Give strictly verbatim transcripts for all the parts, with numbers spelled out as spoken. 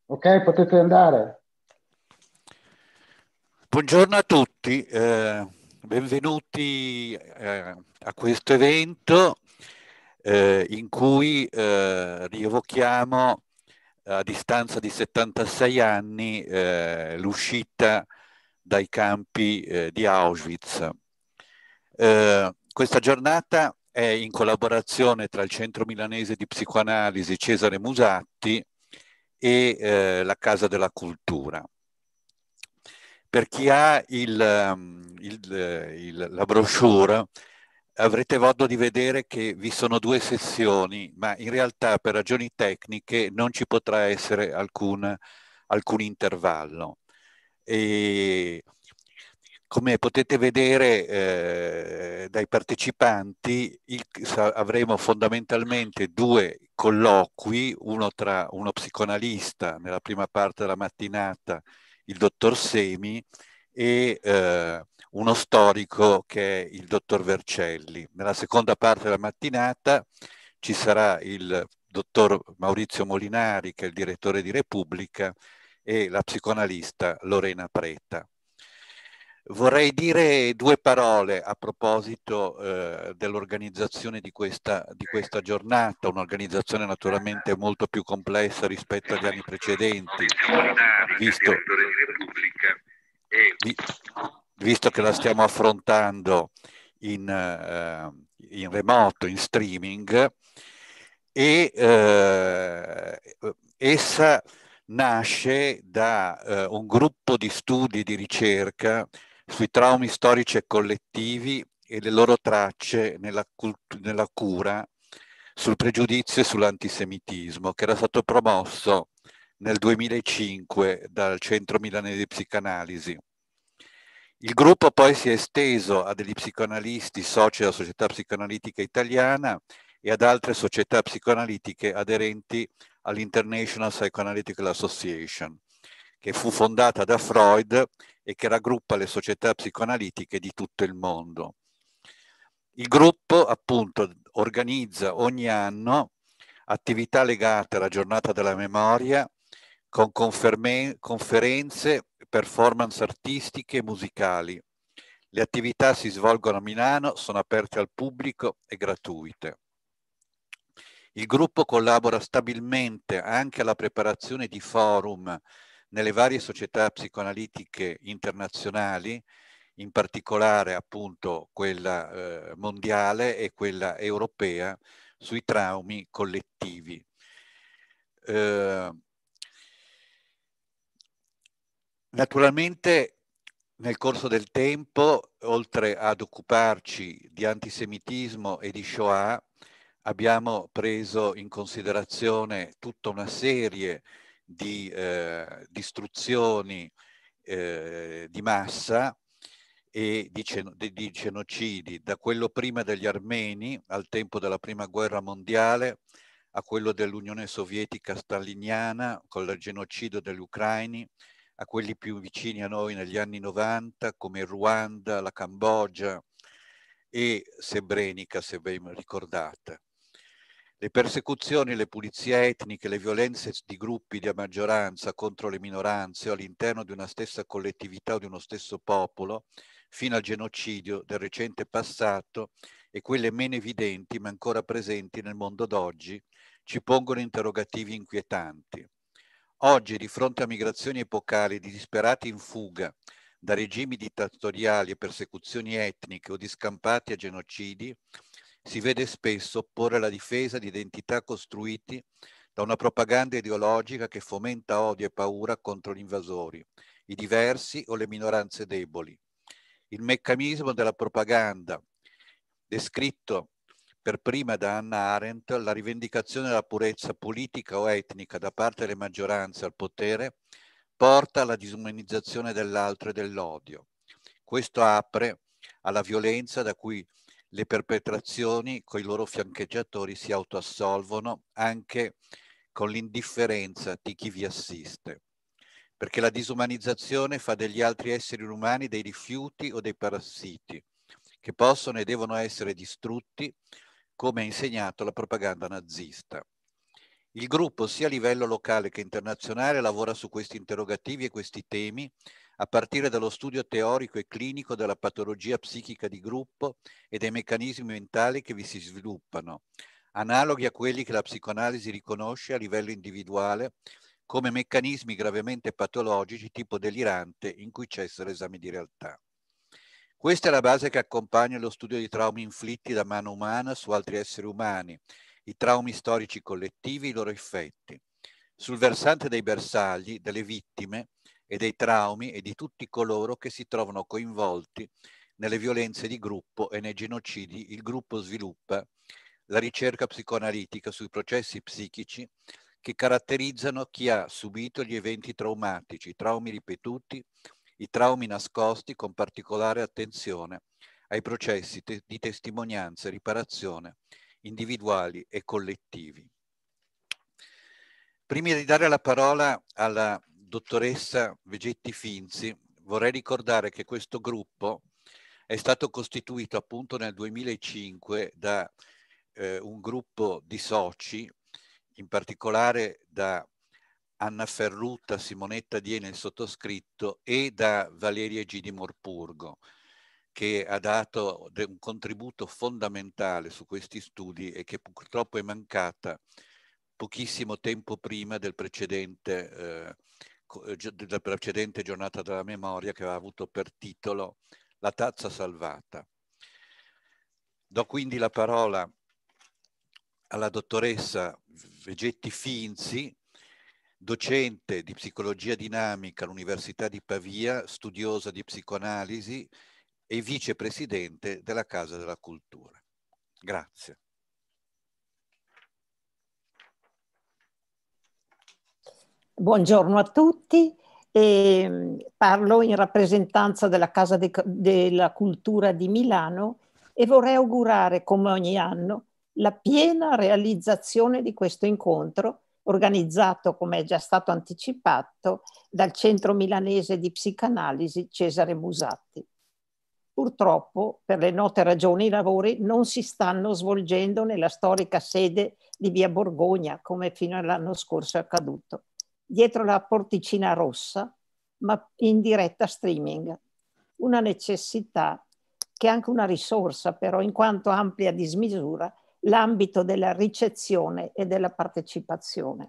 Ok, potete andare. Buongiorno a tutti, eh, benvenuti eh, a questo evento eh, in cui eh, rievochiamo a distanza di settantasei anni eh, l'uscita dai campi eh, di Auschwitz. Eh, questa giornata è in collaborazione tra il Centro Milanese di Psicoanalisi Cesare Musatti e eh, la Casa della Cultura. Per chi ha il, um, il, il, la brochure avrete modo di vedere che vi sono due sezioni, ma in realtà per ragioni tecniche non ci potrà essere alcun, alcun intervallo. E come potete vedere eh, dai partecipanti, il, avremo fondamentalmente due colloqui, uno tra uno psicoanalista nella prima parte della mattinata, il dottor Semi, e eh, uno storico che è il dottor Vercelli. Nella seconda parte della mattinata ci sarà il dottor Maurizio Molinari, che è il direttore di Repubblica, e la psicoanalista Lorena Preta. Vorrei dire due parole a proposito eh, dell'organizzazione di questa, di questa giornata, un'organizzazione naturalmente molto più complessa rispetto agli anni precedenti, visto, vi, visto che la stiamo affrontando in, uh, in remoto, in streaming, e eh, essa nasce da eh, un gruppo di studi di ricerca sui traumi storici e collettivi e le loro tracce nella, nella cura sul pregiudizio e sull'antisemitismo, che era stato promosso nel duemilacinque dal Centro Milanese di Psicanalisi. Il gruppo poi si è esteso a degli psicoanalisti soci della Società Psicoanalitica Italiana e ad altre società psicoanalitiche aderenti all'International Psychoanalytical Association, che fu fondata da Freud e che raggruppa le società psicoanalitiche di tutto il mondo. Il gruppo, appunto, organizza ogni anno attività legate alla giornata della memoria con conferenze, performance artistiche e musicali. Le attività si svolgono a Milano, sono aperte al pubblico e gratuite. Il gruppo collabora stabilmente anche alla preparazione di forum nelle varie società psicoanalitiche internazionali, in particolare appunto quella eh, mondiale e quella europea sui traumi collettivi. Eh, naturalmente nel corso del tempo, oltre ad occuparci di antisemitismo e di Shoah, abbiamo preso in considerazione tutta una serie di eh, distruzioni eh, di massa e di, di, di genocidi, da quello prima degli armeni al tempo della prima guerra mondiale a quello dell'Unione Sovietica staliniana con il genocidio degli ucraini, a quelli più vicini a noi negli anni novanta come il Ruanda, la Cambogia e Srebrenica, se ben ricordate. Le persecuzioni, le pulizie etniche, le violenze di gruppi di maggioranza contro le minoranze o all'interno di una stessa collettività o di uno stesso popolo, fino al genocidio del recente passato e quelle meno evidenti ma ancora presenti nel mondo d'oggi, ci pongono interrogativi inquietanti. Oggi, di fronte a migrazioni epocali di disperati in fuga da regimi dittatoriali e persecuzioni etniche o di scampati a genocidi, si vede spesso opporre la difesa di identità costruiti da una propaganda ideologica che fomenta odio e paura contro gli invasori, i diversi o le minoranze deboli. Il meccanismo della propaganda, descritto per prima da Hannah Arendt, la rivendicazione della purezza politica o etnica da parte delle maggioranze al potere, porta alla disumanizzazione dell'altro e dell'odio. Questo apre alla violenza da cui le perpetrazioni con i loro fiancheggiatori si autoassolvono anche con l'indifferenza di chi vi assiste. Perché la disumanizzazione fa degli altri esseri umani dei rifiuti o dei parassiti che possono e devono essere distrutti, come ha insegnato la propaganda nazista. Il gruppo, sia a livello locale che internazionale, lavora su questi interrogativi e questi temi a partire dallo studio teorico e clinico della patologia psichica di gruppo e dei meccanismi mentali che vi si sviluppano, analoghi a quelli che la psicoanalisi riconosce a livello individuale come meccanismi gravemente patologici tipo delirante in cui cessa l'esame di realtà. Questa è la base che accompagna lo studio di traumi inflitti da mano umana su altri esseri umani, i traumi storici collettivi, i loro effetti. Sul versante dei bersagli, delle vittime e dei traumi e di tutti coloro che si trovano coinvolti nelle violenze di gruppo e nei genocidi, il gruppo sviluppa la ricerca psicoanalitica sui processi psichici che caratterizzano chi ha subito gli eventi traumatici, i traumi ripetuti, i traumi nascosti, con particolare attenzione ai processi te- di testimonianza e riparazione individuali e collettivi. Prima di dare la parola alla dottoressa Vegetti Finzi, vorrei ricordare che questo gruppo è stato costituito appunto nel duemilacinque da eh, un gruppo di soci, in particolare da Anna Ferrutta, Simonetta Diene, il sottoscritto, e da Valeria Gidi Morpurgo, che ha dato un contributo fondamentale su questi studi e che purtroppo è mancata pochissimo tempo prima del precedente, eh, della precedente giornata della memoria, che aveva avuto per titolo La tazza salvata. Do quindi la parola alla dottoressa Vegetti Finzi, docente di psicologia dinamica all'Università di Pavia, studiosa di psicoanalisi e vicepresidente della Casa della Cultura. Grazie. Buongiorno a tutti, e parlo in rappresentanza della Casa de, della Cultura di Milano e vorrei augurare, come ogni anno, la piena realizzazione di questo incontro organizzato, come è già stato anticipato, dal Centro Milanese di Psicanalisi Cesare Musatti. Purtroppo, per le note ragioni, i lavori non si stanno svolgendo nella storica sede di Via Borgogna, come fino all'anno scorso è accaduto, dietro la porticina rossa, ma in diretta streaming. Una necessità che è anche una risorsa, però, in quanto amplia a dismisura l'ambito della ricezione e della partecipazione.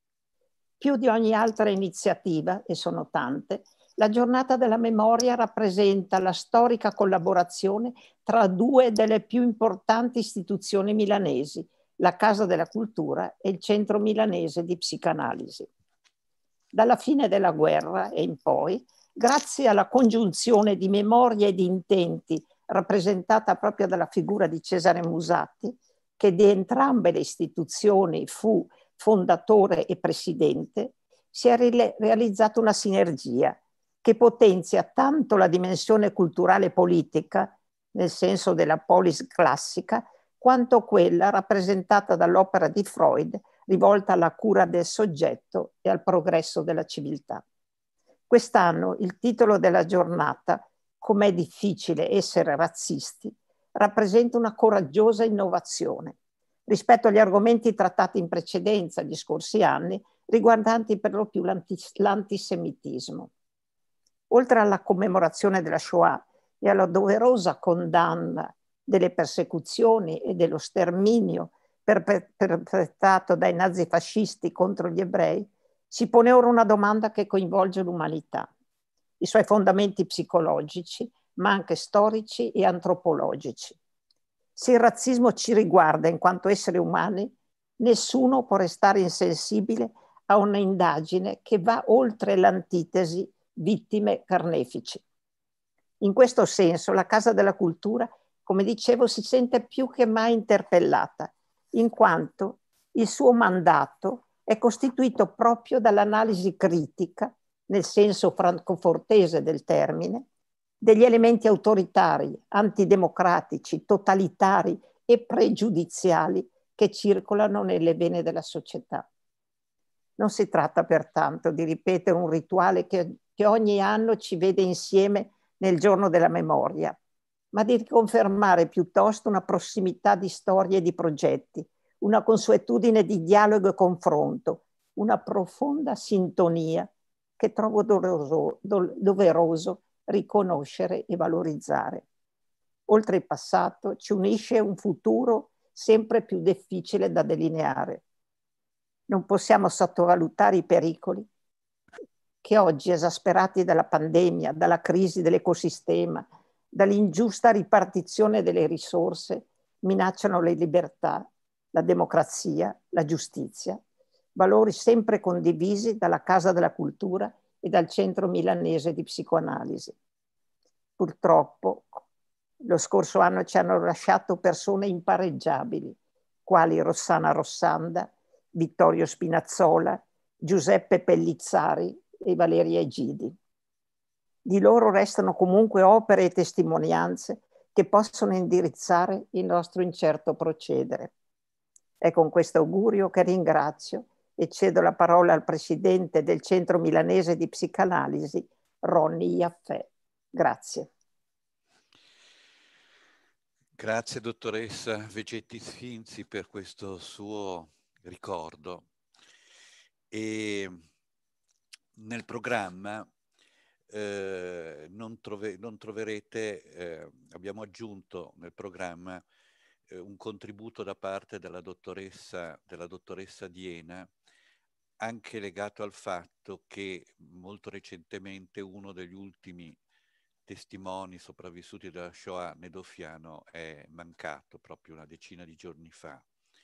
Più di ogni altra iniziativa, e sono tante, la giornata della memoria rappresenta la storica collaborazione tra due delle più importanti istituzioni milanesi, la Casa della Cultura e il Centro Milanese di Psicanalisi. Dalla fine della guerra e in poi, grazie alla congiunzione di memoria e di intenti rappresentata proprio dalla figura di Cesare Musatti, che di entrambe le istituzioni fu fondatore e presidente, si è realizzata una sinergia che potenzia tanto la dimensione culturale e politica, nel senso della polis classica, quanto quella rappresentata dall'opera di Freud, rivolta alla cura del soggetto e al progresso della civiltà. Quest'anno il titolo della giornata, Com'è difficile essere razzisti, rappresenta una coraggiosa innovazione rispetto agli argomenti trattati in precedenza gli scorsi anni, riguardanti per lo più l'antisemitismo. Oltre alla commemorazione della Shoah e alla doverosa condanna delle persecuzioni e dello sterminio perpetrato dai nazifascisti contro gli ebrei, si pone ora una domanda che coinvolge l'umanità, i suoi fondamenti psicologici, ma anche storici e antropologici. Se il razzismo ci riguarda in quanto esseri umani, nessuno può restare insensibile a un'indagine che va oltre l'antitesi vittime carnefici. In questo senso la Casa della Cultura, come dicevo, si sente più che mai interpellata, in quanto il suo mandato è costituito proprio dall'analisi critica, nel senso francofortese del termine, degli elementi autoritari, antidemocratici, totalitari e pregiudiziali che circolano nelle vene della società. Non si tratta pertanto di ripetere un rituale che, che ogni anno ci vede insieme nel giorno della memoria, ma di riconfermare piuttosto una prossimità di storie e di progetti, una consuetudine di dialogo e confronto, una profonda sintonia che trovo doveroso, doveroso riconoscere e valorizzare. Oltre il passato ci unisce un futuro sempre più difficile da delineare. Non possiamo sottovalutare i pericoli che oggi, esasperati dalla pandemia, dalla crisi dell'ecosistema, dall'ingiusta ripartizione delle risorse, minacciano le libertà, la democrazia, la giustizia, valori sempre condivisi dalla Casa della Cultura e dal Centro Milanese di Psicoanalisi. Purtroppo, lo scorso anno ci hanno lasciato persone impareggiabili, quali Rossana Rossanda, Vittorio Spinazzola, Giuseppe Pellizzari e Valeria Egidi. Di loro restano comunque opere e testimonianze che possono indirizzare il nostro incerto procedere. È con questo augurio che ringrazio e cedo la parola al presidente del Centro Milanese di Psicanalisi, Ronny Jaffè. Grazie. Grazie dottoressa Vegetti Sfinzi per questo suo ricordo. E nel programma eh, non, trove, non troverete, eh, abbiamo aggiunto nel programma eh, un contributo da parte della dottoressa, della dottoressa Diena, anche legato al fatto che molto recentemente uno degli ultimi testimoni sopravvissuti della Shoah nedofiano è mancato proprio una decina di giorni fa.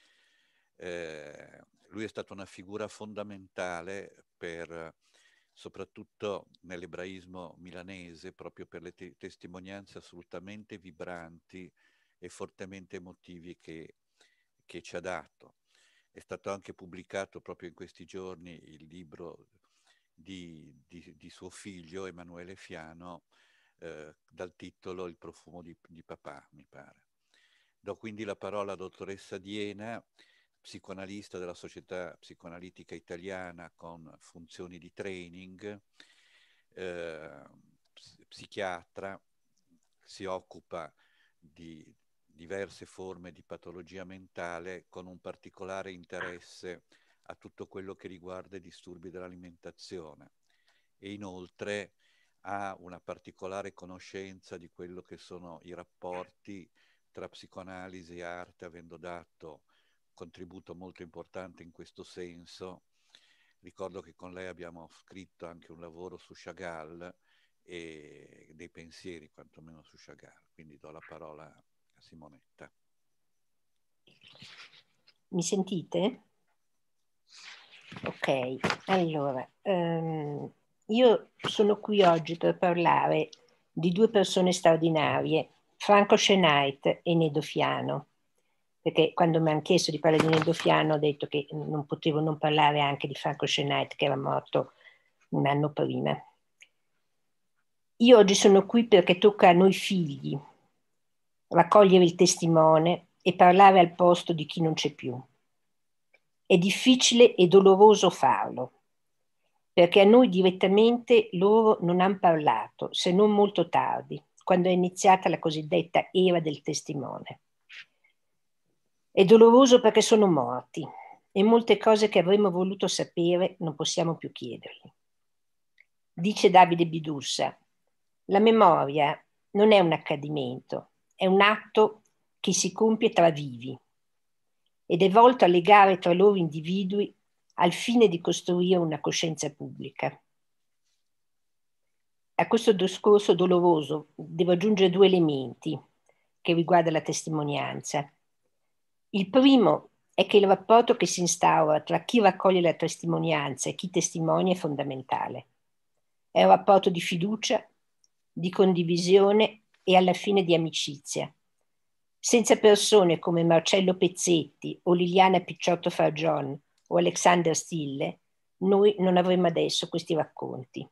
Eh, lui è stato una figura fondamentale per, soprattutto nell'ebraismo milanese, proprio per le te testimonianze assolutamente vibranti e fortemente emotivi che, che ci ha dato. È stato anche pubblicato proprio in questi giorni il libro di, di, di suo figlio Emanuele Fiano, eh, dal titolo Il profumo di, di papà, mi pare. Do quindi la parola alla dottoressa Diena, psicoanalista della Società Psicoanalitica Italiana con funzioni di training, eh, psichiatra, si occupa di diverse forme di patologia mentale con un particolare interesse a tutto quello che riguarda i disturbi dell'alimentazione e inoltre ha una particolare conoscenza di quello che sono i rapporti tra psicoanalisi e arte, avendo dato un contributo molto importante in questo senso. Ricordo che con lei abbiamo scritto anche un lavoro su Chagall e dei pensieri quantomeno su Chagall, quindi do la parola a Simonetta. Mi sentite? Ok, allora, um, io sono qui oggi per parlare di due persone straordinarie, Franco Shenait e Nedo Fiano, perché quando mi hanno chiesto di parlare di Nedo Fiano ho detto che non potevo non parlare anche di Franco Shenait, che era morto un anno prima. Io oggi sono qui perché tocca a noi figli raccogliere il testimone e parlare al posto di chi non c'è più. È difficile e doloroso farlo, perché a noi direttamente loro non hanno parlato, se non molto tardi, quando è iniziata la cosiddetta era del testimone. È doloroso perché sono morti e molte cose che avremmo voluto sapere non possiamo più chiedergli. Dice Davide Bidussa, la memoria non è un accadimento, è un atto che si compie tra vivi ed è volto a legare tra loro individui al fine di costruire una coscienza pubblica. A questo discorso doloroso devo aggiungere due elementi che riguardano la testimonianza. Il primo è che il rapporto che si instaura tra chi raccoglie la testimonianza e chi testimonia è fondamentale. È un rapporto di fiducia, di condivisione e alla fine di amicizia. Senza persone come Marcello Pezzetti o Liliana Picciotto Fargion o Alexander Stille, noi non avremmo adesso questi racconti.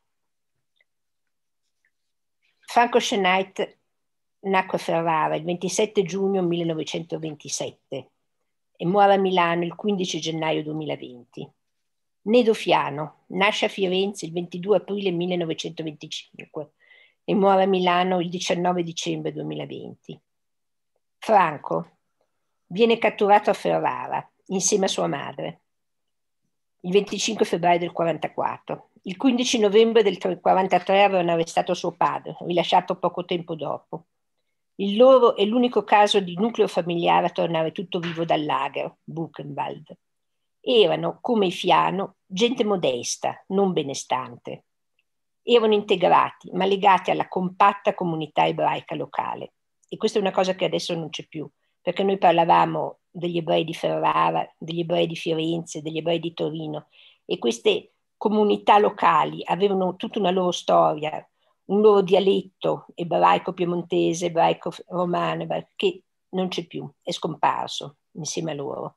Franco Shenait nacque a Ferrara il ventisette giugno millenovecentoventisette e muore a Milano il quindici gennaio duemilaventi. Nedo Fiano nasce a Firenze il ventidue aprile millenovecentoventicinque e muore a Milano il diciannove dicembre duemilaventi. Franco viene catturato a Ferrara insieme a sua madre il venticinque febbraio del quarantaquattro. Il quindici novembre del quarantatré avevano arrestato suo padre, rilasciato poco tempo dopo. Il loro è l'unico caso di nucleo familiare a tornare tutto vivo dal lager, Buchenwald. Erano, come i Fiano, gente modesta, non benestante. Erano integrati, ma legati alla compatta comunità ebraica locale. E questa è una cosa che adesso non c'è più, perché noi parlavamo degli ebrei di Ferrara, degli ebrei di Firenze, degli ebrei di Torino, e queste comunità locali avevano tutta una loro storia, un loro dialetto ebraico piemontese, ebraico romano, che non c'è più, è scomparso insieme a loro.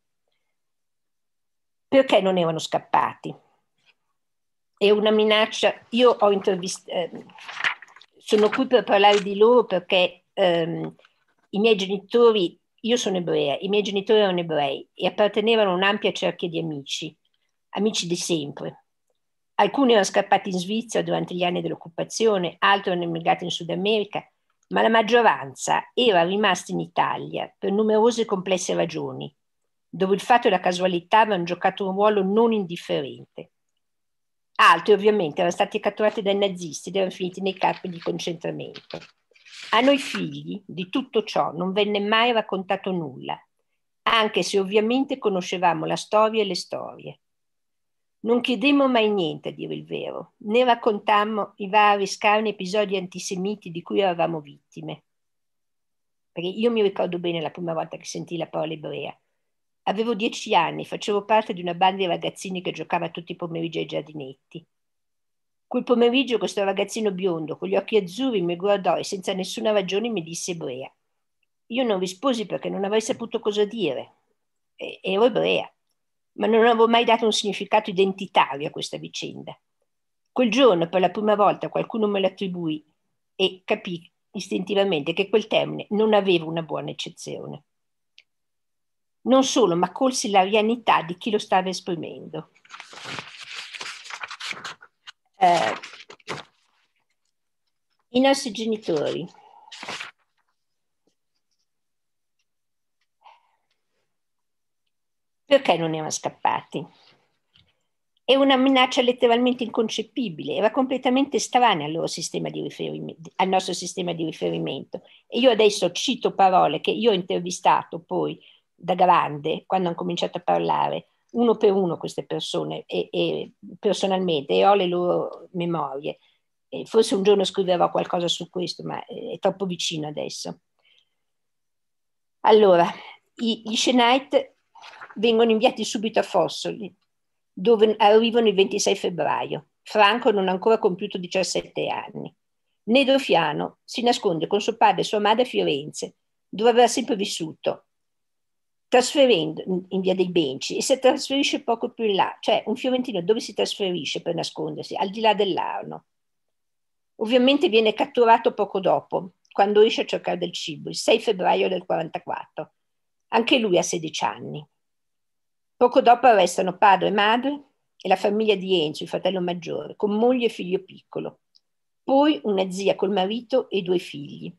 Perché non erano scappati? È una minaccia. Io ho intervistato, eh, sono qui per parlare di loro perché ehm, i miei genitori, io sono ebrea, i miei genitori erano ebrei e appartenevano a un'ampia cerchia di amici, amici di sempre. Alcuni erano scappati in Svizzera durante gli anni dell'occupazione, altri erano emigrati in Sud America, ma la maggioranza era rimasta in Italia per numerose e complesse ragioni, dove il fatto e la casualità avevano giocato un ruolo non indifferente. Altri ovviamente erano stati catturati dai nazisti ed erano finiti nei campi di concentramento. A noi figli di tutto ciò non venne mai raccontato nulla, anche se ovviamente conoscevamo la storia e le storie. Non chiedemmo mai niente, a dire il vero, né raccontammo i vari scarni episodi antisemiti di cui eravamo vittime. Perché io mi ricordo bene la prima volta che sentii la parola ebrea. Avevo dieci anni, facevo parte di una banda di ragazzini che giocava tutti i pomeriggi ai giardinetti. Quel pomeriggio questo ragazzino biondo con gli occhi azzurri mi guardò e senza nessuna ragione mi disse ebrea. Io non risposi perché non avrei saputo cosa dire. E- ero ebrea, ma non avevo mai dato un significato identitario a questa vicenda. Quel giorno per la prima volta qualcuno me lo attribuì e capì istintivamente che quel termine non aveva una buona eccezione. Non solo, ma colsi l'arianità di chi lo stava esprimendo. Eh, I nostri genitori perché non erano scappati? È una minaccia letteralmente inconcepibile, era completamente estranea al loro sistema di riferimento, al nostro sistema di riferimento. E io adesso cito parole che io ho intervistato poi da grande, quando hanno cominciato a parlare, uno per uno queste persone, e, e personalmente, e ho le loro memorie. E forse un giorno scriverò qualcosa su questo, ma è troppo vicino adesso. Allora, i, gli Shenite vengono inviati subito a Fossoli, dove arrivano il ventisei febbraio. Franco non ha ancora compiuto diciassette anni. Nedo Fiano si nasconde con suo padre e sua madre a Firenze, dove avrà sempre vissuto, trasferendo in via dei Benci, e si trasferisce poco più in là, cioè un fiorentino dove si trasferisce per nascondersi? Al di là dell'Arno. Ovviamente viene catturato poco dopo, quando esce a cercare del cibo, il sei febbraio del quarantaquattro. Anche lui ha sedici anni. Poco dopo arrestano padre e madre e la famiglia di Enzo, il fratello maggiore, con moglie e figlio piccolo. Poi una zia col marito e due figli.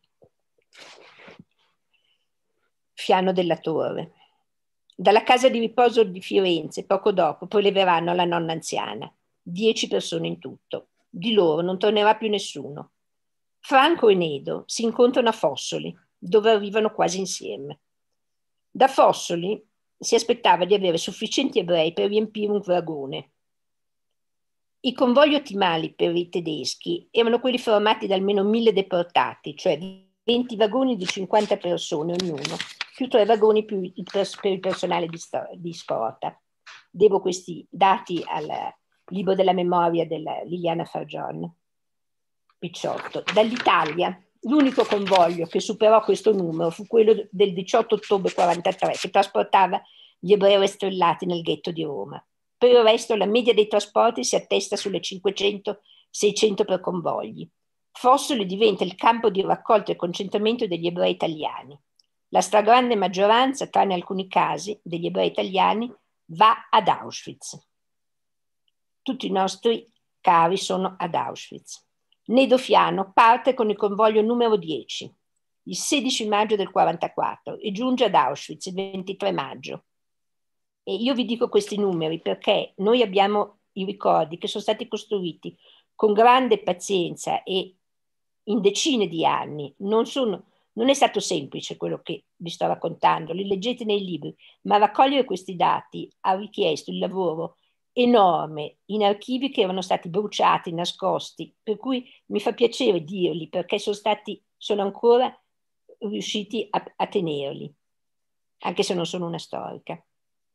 Fiano della Torre. Dalla casa di riposo di Firenze, poco dopo, poi leveranno la nonna anziana. Dieci persone in tutto. Di loro non tornerà più nessuno. Franco e Nedo si incontrano a Fossoli, dove arrivano quasi insieme. Da Fossoli si aspettava di avere sufficienti ebrei per riempire un vagone. I convogli ottimali per i tedeschi erano quelli formati da almeno mille deportati, cioè venti vagoni di cinquanta persone ognuno, più tre vagoni più il pers- per il personale di, sto- di scorta. Devo questi dati al libro della memoria della Liliana Fargion. Picciotto. Dall'Italia l'unico convoglio che superò questo numero fu quello del diciotto ottobre quarantatré, che trasportava gli ebrei rastrellati nel ghetto di Roma. Per il resto la media dei trasporti si attesta sulle cinquecento seicento per convogli. Fossoli diventa il campo di raccolta e concentramento degli ebrei italiani. La stragrande maggioranza, tranne alcuni casi, degli ebrei italiani va ad Auschwitz. Tutti i nostri cari sono ad Auschwitz. Nedo Fiano parte con il convoglio numero dieci. il sedici maggio del quarantaquattro e giunge ad Auschwitz il ventitré maggio. E io vi dico questi numeri perché noi abbiamo i ricordi che sono stati costruiti con grande pazienza e in decine di anni. Non, sono, non è stato semplice quello che vi sto raccontando, li leggete nei libri, ma raccogliere questi dati ha richiesto il lavoro enorme in archivi che erano stati bruciati, nascosti, per cui mi fa piacere dirli perché sono stati, sono ancora riusciti a, a tenerli, anche se non sono una storica.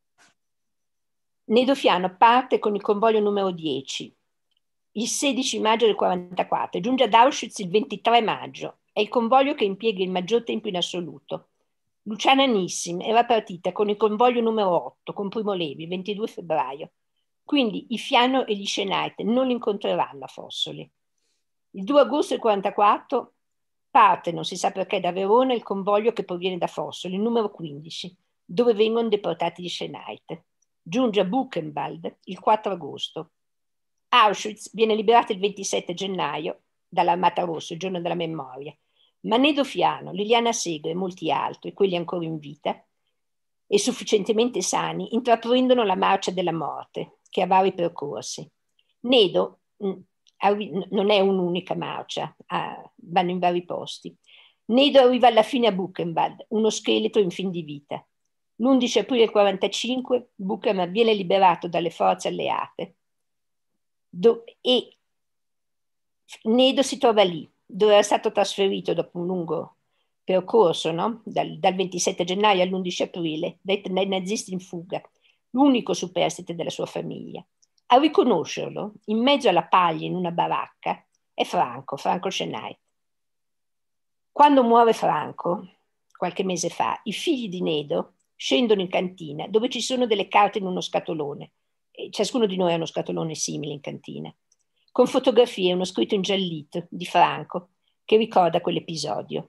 Nedo Fiano parte con il convoglio numero dieci, il sedici maggio del quarantaquattro, e giunge ad Auschwitz il ventitré maggio. È il convoglio che impiega il maggior tempo in assoluto. Luciana Nissim era partita con il convoglio numero otto, con Primo Levi, il ventidue febbraio. Quindi i Fiano e gli Shenait non incontreranno a Fossoli. Il due agosto del quarantaquattro parte, non si sa perché, da Verona il convoglio che proviene da Fossoli, il numero quindici, dove vengono deportati gli Shenait. Giunge a Buchenwald il quattro agosto. Auschwitz viene liberata il ventisette gennaio dall'Armata Rossa, il giorno della memoria. Ma Nedo Fiano, Liliana Segre e molti altri, quelli ancora in vita e sufficientemente sani, intraprendono la marcia della morte, che ha vari percorsi. Nedo mh, non è un'unica marcia, ah, vanno in vari posti. Nedo arriva alla fine a Buchenwald, uno scheletro in fin di vita. L'undici aprile del quarantacinque Buchenwald viene liberato dalle forze alleate do- e Nedo si trova lì, dove era stato trasferito dopo un lungo percorso, no? dal, dal ventisette gennaio all'undici aprile, dai, dai nazisti in fuga, l'unico superstite della sua famiglia. A riconoscerlo, in mezzo alla paglia in una baracca, è Franco, Franco Shenait. Quando muore Franco, qualche mese fa, i figli di Nedo scendono in cantina, dove ci sono delle carte in uno scatolone. E ciascuno di noi ha uno scatolone simile in cantina, con fotografie, uno scritto ingiallito di Franco, che ricorda quell'episodio.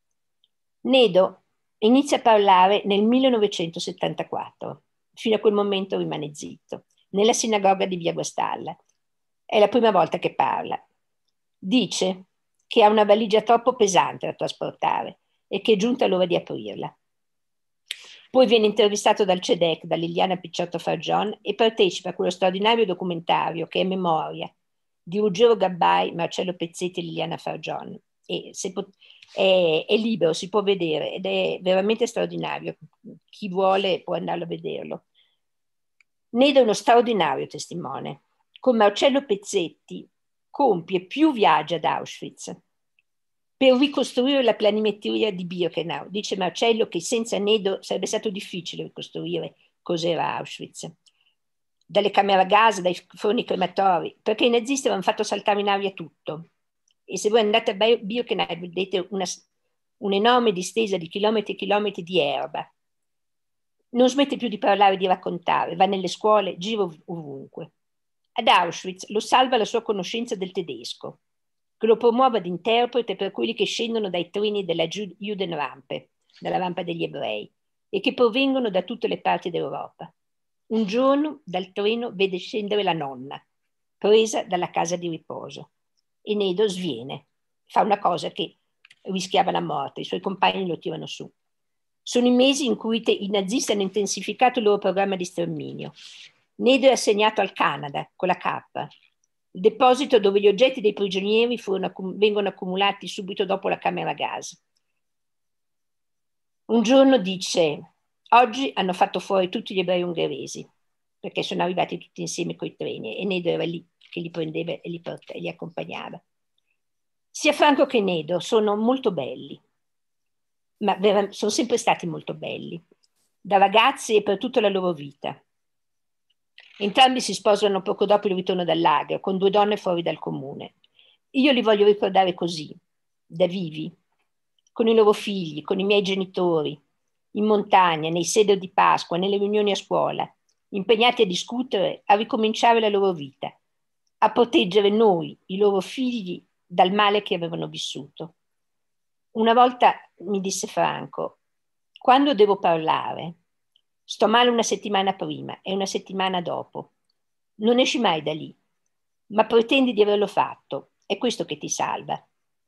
Nedo inizia a parlare nel millenovecentosettantaquattro. Fino a quel momento rimane zitto, nella sinagoga di Via Guastalla. È la prima volta che parla. Dice che ha una valigia troppo pesante da trasportare e che è giunta l'ora di aprirla. Poi viene intervistato dal C E D E C, da Liliana Picciotto Fargion, e partecipa a quello straordinario documentario che è Memoria, di Ruggero Gabbai, Marcello Pezzetti e Liliana Fargion. E se pot- è, è libero, si può vedere ed è veramente straordinario. Chi vuole può andarlo a vederlo. Nedo è uno straordinario testimone. Con Marcello Pezzetti compie più viaggi ad Auschwitz per ricostruire la planimetria di Birkenau. Dice Marcello che senza Nedo sarebbe stato difficile ricostruire cos'era Auschwitz. Dalle camere a gas, dai forni crematori, perché i nazisti avevano fatto saltare in aria tutto. E se voi andate a Birkenau vedete una, un'enorme distesa di chilometri e chilometri di erba. Non smette più di parlare e di raccontare, va nelle scuole, gira ovunque. Ad Auschwitz lo salva la sua conoscenza del tedesco, che lo promuove ad interprete per quelli che scendono dai treni della Judenrampe, dalla rampa degli ebrei, e che provengono da tutte le parti d'Europa. Un giorno dal treno vede scendere la nonna, presa dalla casa di riposo, e Nedo sviene, fa una cosa che rischiava la morte, i suoi compagni lo tirano su. Sono i mesi in cui te, i nazisti hanno intensificato il loro programma di sterminio. Nedo è assegnato al Canada con la K, il deposito dove gli oggetti dei prigionieri furono, vengono accumulati subito dopo la camera a gas. Un giorno dice: oggi hanno fatto fuori tutti gli ebrei ungheresi, perché sono arrivati tutti insieme coi treni, e Nedo era lì che li prendeva e li, e li accompagnava. Sia Franco che Nedo sono molto belli, ma sono sempre stati molto belli, da ragazzi e per tutta la loro vita. Entrambi si sposano poco dopo il ritorno dal lager, con due donne fuori dal comune. Io li voglio ricordare così, da vivi, con i loro figli, con i miei genitori, in montagna, nei seder di Pasqua, nelle riunioni a scuola, impegnati a discutere, a ricominciare la loro vita, a proteggere noi, i loro figli, dal male che avevano vissuto. Una volta mi disse Franco: quando devo parlare, sto male una settimana prima e una settimana dopo. Non esci mai da lì, ma pretendi di averlo fatto. È questo che ti salva.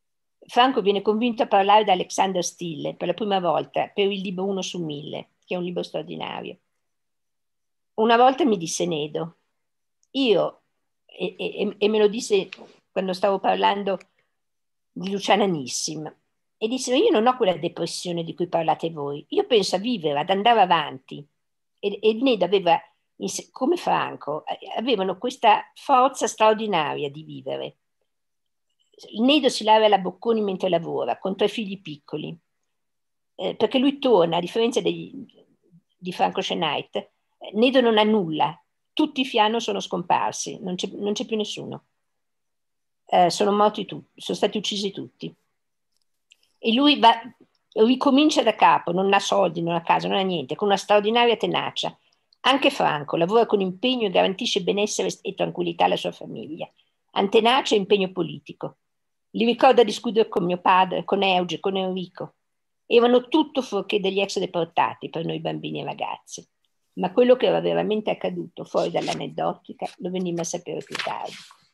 Franco viene convinto a parlare da Alexander Stille per la prima volta per il libro Uno su mille, che è un libro straordinario. Una volta mi disse Nedo, io, e, e, e me lo disse quando stavo parlando di Luciana Nissim, e disse, io non ho quella depressione di cui parlate voi, io penso a vivere, ad andare avanti. E, e Nedo aveva, come Franco, avevano questa forza straordinaria di vivere. Il Nedo si lava la Bocconi mentre lavora, con tre figli piccoli, eh, perché lui torna, a differenza dei, di Franco Scheneit, Nedo non ha nulla, tutti i Fiano sono scomparsi, non c'è, non c'è più nessuno. Eh, sono morti tutti, sono stati uccisi tutti. E lui va, ricomincia da capo, non ha soldi, non ha casa, non ha niente, con una straordinaria tenacia. Anche Franco lavora con impegno e garantisce benessere e tranquillità alla sua famiglia. Ha tenacia e impegno politico. Li ricorda discutere con mio padre, con Euge, con Enrico. Erano tutto fuorché degli ex deportati per noi bambini e ragazzi. Ma quello che era veramente accaduto fuori dall'aneddotica lo venimmo a sapere più tardi.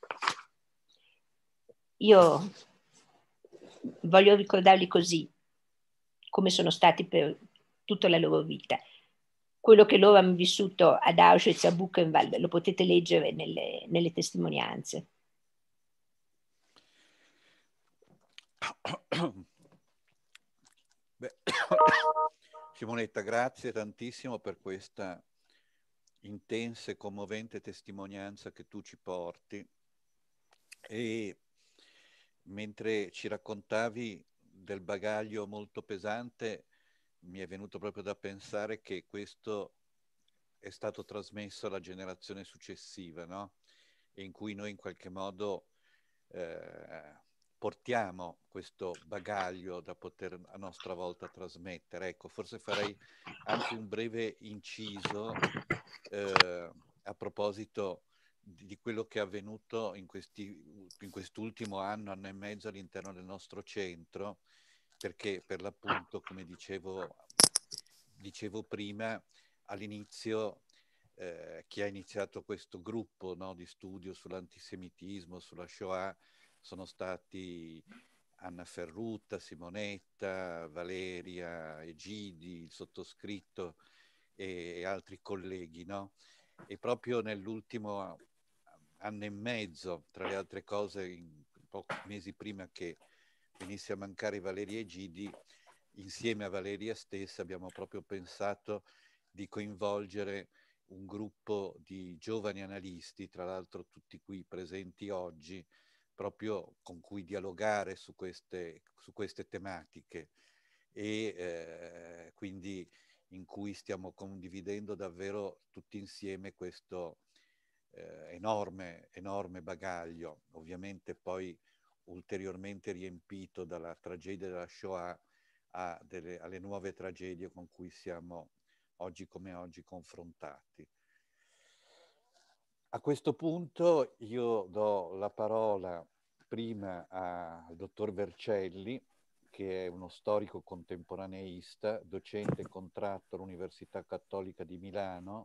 Io voglio ricordarli così, come sono stati per tutta la loro vita. Quello che loro hanno vissuto ad Auschwitz e a Buchenwald lo potete leggere nelle, nelle testimonianze. Beh, Simonetta, grazie tantissimo per questa intensa e commovente testimonianza che tu ci porti. E mentre ci raccontavi del bagaglio molto pesante, mi è venuto proprio da pensare che questo è stato trasmesso alla generazione successiva, no? E in cui noi in qualche modo eh, portiamo questo bagaglio da poter a nostra volta trasmettere. Ecco, forse farei anche un breve inciso eh, a proposito di, di quello che è avvenuto in, questi, in quest'ultimo anno, anno e mezzo all'interno del nostro centro, perché per l'appunto, come dicevo, dicevo prima, all'inizio eh, chi ha iniziato questo gruppo, no, di studio sull'antisemitismo, sulla Shoah, sono stati Anna Ferrutta, Simonetta, Valeria, Egidi, il sottoscritto e, e altri colleghi, no? E proprio nell'ultimo anno e mezzo, tra le altre cose, in pochi mesi prima che venisse a mancare Valeria Egidi, insieme a Valeria stessa abbiamo proprio pensato di coinvolgere un gruppo di giovani analisti, tra l'altro tutti qui presenti oggi, proprio con cui dialogare su queste, su queste tematiche e eh, quindi in cui stiamo condividendo davvero tutti insieme questo eh, enorme, enorme bagaglio, ovviamente poi ulteriormente riempito dalla tragedia della Shoah a delle, alle nuove tragedie con cui siamo oggi come oggi confrontati. A questo punto io do la parola prima al dottor Vercelli, che è uno storico contemporaneista, docente contratto all'Università Cattolica di Milano,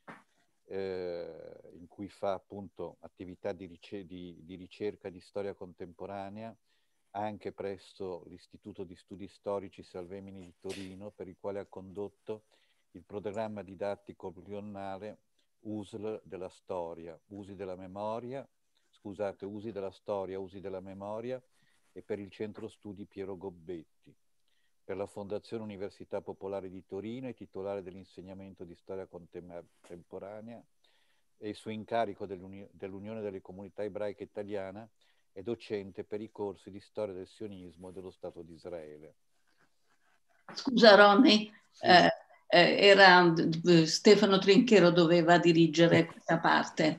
eh, in cui fa appunto attività di, ricer- di, di ricerca di storia contemporanea, anche presso l'Istituto di Studi Storici Salvemini di Torino, per il quale ha condotto il programma didattico pluriennale U S L della storia, usi della memoria, scusate, usi della storia, usi della memoria, e per il Centro Studi Piero Gobbetti. Per la Fondazione Università Popolare di Torino è titolare dell'insegnamento di storia contemporanea e su incarico dell'Uni- dell'Unione delle Comunità Ebraiche Italiana è docente per i corsi di storia del sionismo e dello Stato di Israele. Scusa Ronny, Sì. eh, eh, era Stefano Trinchero doveva dirigere questa parte.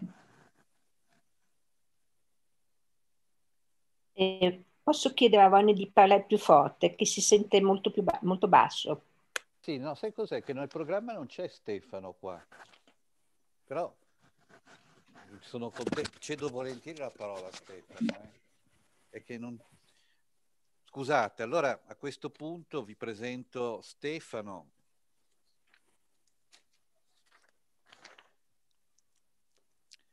Eh, posso chiedere a Ronny di parlare più forte, che si sente molto, più ba- molto basso. Sì, no, sai cos'è? Che nel programma non c'è Stefano qua, però sono contento, cedo volentieri la parola a Stefano. Eh. È che non... Scusate, allora a questo punto vi presento Stefano.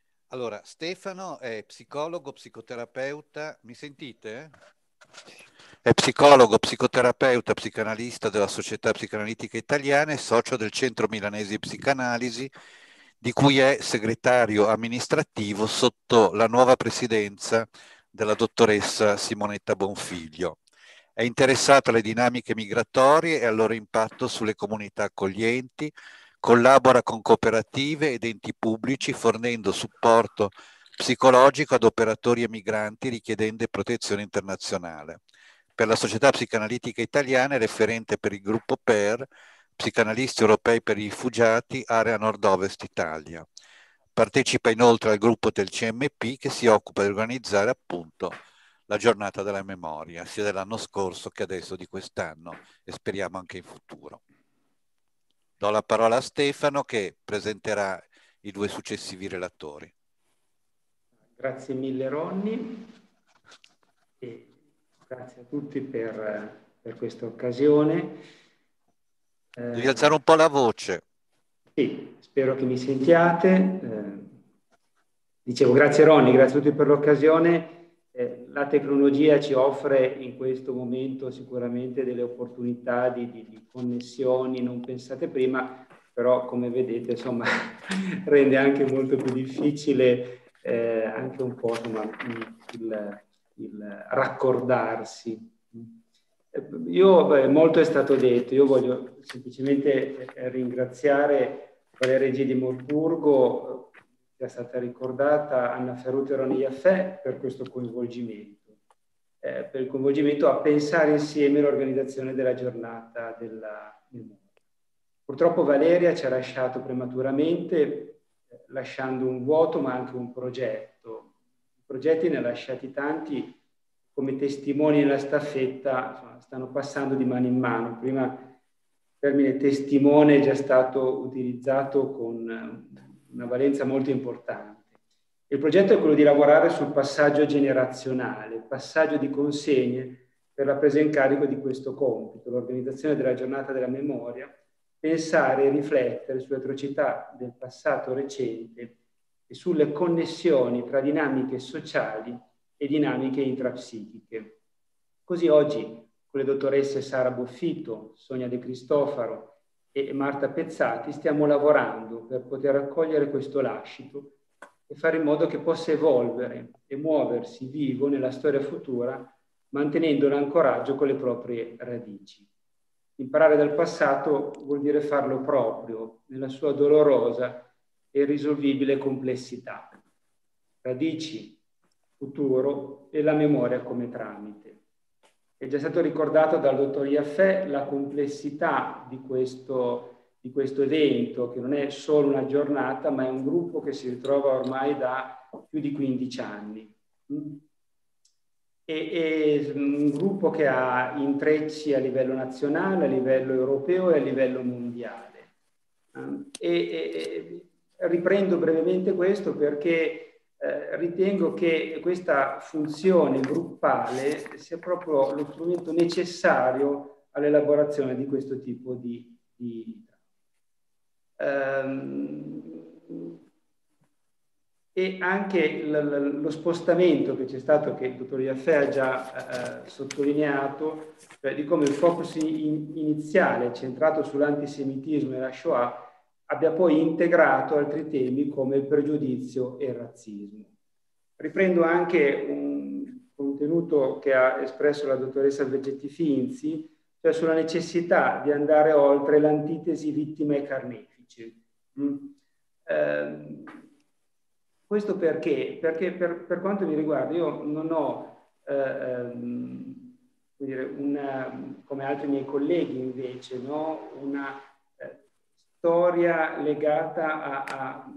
Allora, Stefano è psicologo, psicoterapeuta. Mi sentite? È psicologo, psicoterapeuta, psicanalista della Società Psicanalitica Italiana e socio del Centro Milanese di Psicanalisi, di cui è segretario amministrativo sotto la nuova presidenza della dottoressa Simonetta Bonfiglio. È interessato alle dinamiche migratorie e al loro impatto sulle comunità accoglienti, collabora con cooperative ed enti pubblici fornendo supporto psicologico ad operatori e migranti richiedendo protezione internazionale. Per la Società Psicanalitica Italiana è referente per il gruppo P E R, Psicanalisti Europei per i Rifugiati, area nord-ovest Italia. Partecipa inoltre al gruppo del C M P che si occupa di organizzare appunto la giornata della memoria, sia dell'anno scorso che adesso di quest'anno e speriamo anche in futuro. Do la parola a Stefano che presenterà i due successivi relatori. Grazie mille Ronny e grazie a tutti per, per questa occasione. Devi eh, alzare un po' la voce. Sì, spero che mi sentiate. Eh, dicevo grazie Ronny, grazie a tutti per l'occasione. Eh, la tecnologia ci offre in questo momento sicuramente delle opportunità di, di, di connessioni non pensate prima, però come vedete insomma rende anche molto più difficile eh, anche un po' insomma, il, il raccordarsi. Io, beh, molto è stato detto, io voglio semplicemente ringraziare Valeria G. di Morpurgo, che è stata ricordata, Anna Ferruto e Ronny Jaffè per questo coinvolgimento, eh, per il coinvolgimento a pensare insieme l'organizzazione della giornata della memoria. Purtroppo Valeria ci ha lasciato prematuramente, eh, lasciando un vuoto ma anche un progetto. I progetti ne ha lasciati tanti, come testimoni nella staffetta, insomma, stanno passando di mano in mano. Prima il termine testimone è già stato utilizzato con una valenza molto importante. Il progetto è quello di lavorare sul passaggio generazionale, il passaggio di consegne per la presa in carico di questo compito, l'organizzazione della giornata della memoria, pensare e riflettere sulle atrocità del passato recente e sulle connessioni tra dinamiche sociali e dinamiche intrapsichiche. Così oggi con le dottoresse Sara Boffito, Sonia De Cristofaro e Marta Pezzati stiamo lavorando per poter accogliere questo lascito e fare in modo che possa evolvere e muoversi vivo nella storia futura, mantenendo l'ancoraggio con le proprie radici. Imparare dal passato vuol dire farlo proprio, nella sua dolorosa e irrisolvibile complessità. Radici, futuro e la memoria come tramite. È già stato ricordato dal dottor Jaffè la complessità di questo, di questo evento, che non è solo una giornata, ma è un gruppo che si ritrova ormai da più di quindici anni. E, è un gruppo che ha intrecci a livello nazionale, a livello europeo e a livello mondiale. E, e riprendo brevemente questo perché Eh, ritengo che questa funzione gruppale sia proprio lo strumento necessario all'elaborazione di questo tipo di... di ehm, e anche l- lo spostamento che c'è stato, che il dottor Jaffè ha già eh, sottolineato, cioè di come il focus in- iniziale centrato sull'antisemitismo e la Shoah abbia poi integrato altri temi come il pregiudizio e il razzismo. Riprendo anche un contenuto che ha espresso la dottoressa Vegetti Finzi, cioè sulla necessità di andare oltre l'antitesi vittima e carnefice. Mm. Eh, questo perché? Perché per, per quanto mi riguarda io non ho, eh, ehm, dire, una, come altri miei colleghi invece, no? una storia legata a, a,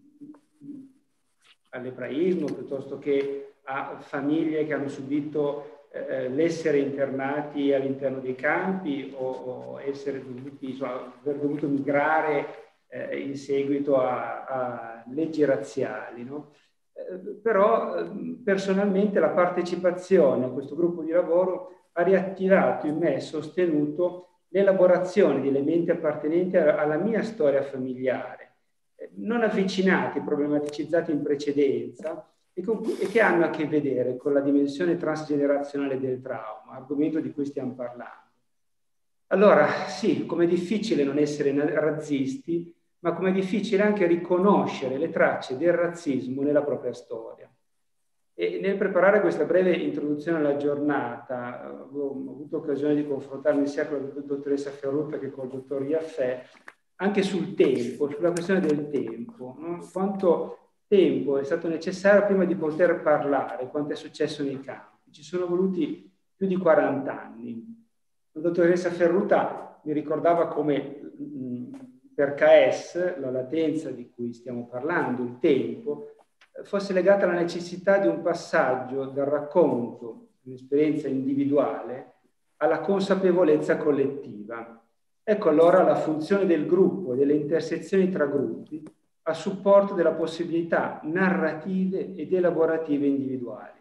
all'ebraismo piuttosto che a famiglie che hanno subito eh, l'essere internati all'interno dei campi o, o essere dovuti, insomma, aver dovuto migrare eh, in seguito a, a leggi razziali. No? Eh, però eh, personalmente la partecipazione a questo gruppo di lavoro ha riattivato in me e sostenuto l'elaborazione di elementi appartenenti alla mia storia familiare, non avvicinati, problematicizzati in precedenza, e, con, e che hanno a che vedere con la dimensione transgenerazionale del trauma, argomento di cui stiamo parlando. Allora, sì, com'è difficile non essere razzisti, ma com'è difficile anche riconoscere le tracce del razzismo nella propria storia. E nel preparare questa breve introduzione alla giornata, ho avuto occasione di confrontarmi sia con la dottoressa Ferrutta che con il dottor Iaffè, anche sul tempo, sulla questione del tempo, no? Quanto tempo è stato necessario prima di poter parlare, quanto è successo nei campi. Ci sono voluti più di quaranta anni. La dottoressa Ferrutta mi ricordava come mh, per K S la latenza di cui stiamo parlando, il tempo, fosse legata alla necessità di un passaggio dal racconto di un'esperienza individuale alla consapevolezza collettiva. Ecco allora la funzione del gruppo e delle intersezioni tra gruppi a supporto della possibilità narrative ed elaborative individuali.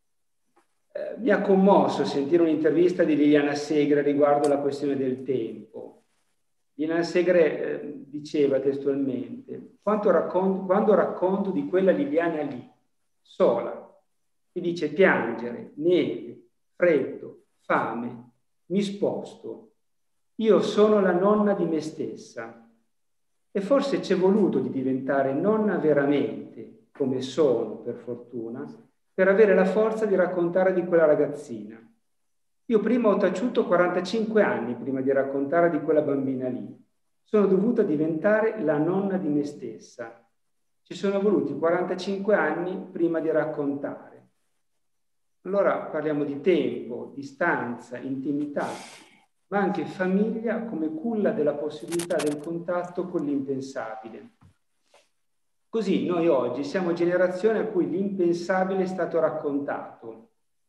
Eh, mi ha commosso sentire un'intervista di Liliana Segre riguardo la questione del tempo. Liliana Segre eh, diceva testualmente: quanto racconto, quando racconto di quella Liliana lì, sola, che dice piangere, neve, freddo, fame, mi sposto, io sono la nonna di me stessa. E forse c'è voluto di diventare nonna veramente, come sono per fortuna, per avere la forza di raccontare di quella ragazzina. Io prima ho taciuto quarantacinque anni prima di raccontare di quella bambina lì. Sono dovuta diventare la nonna di me stessa. Ci sono voluti quarantacinque anni prima di raccontare. Allora parliamo di tempo, distanza, intimità, ma anche famiglia come culla della possibilità del contatto con l'impensabile. Così noi oggi siamo generazione a cui l'impensabile è stato raccontato.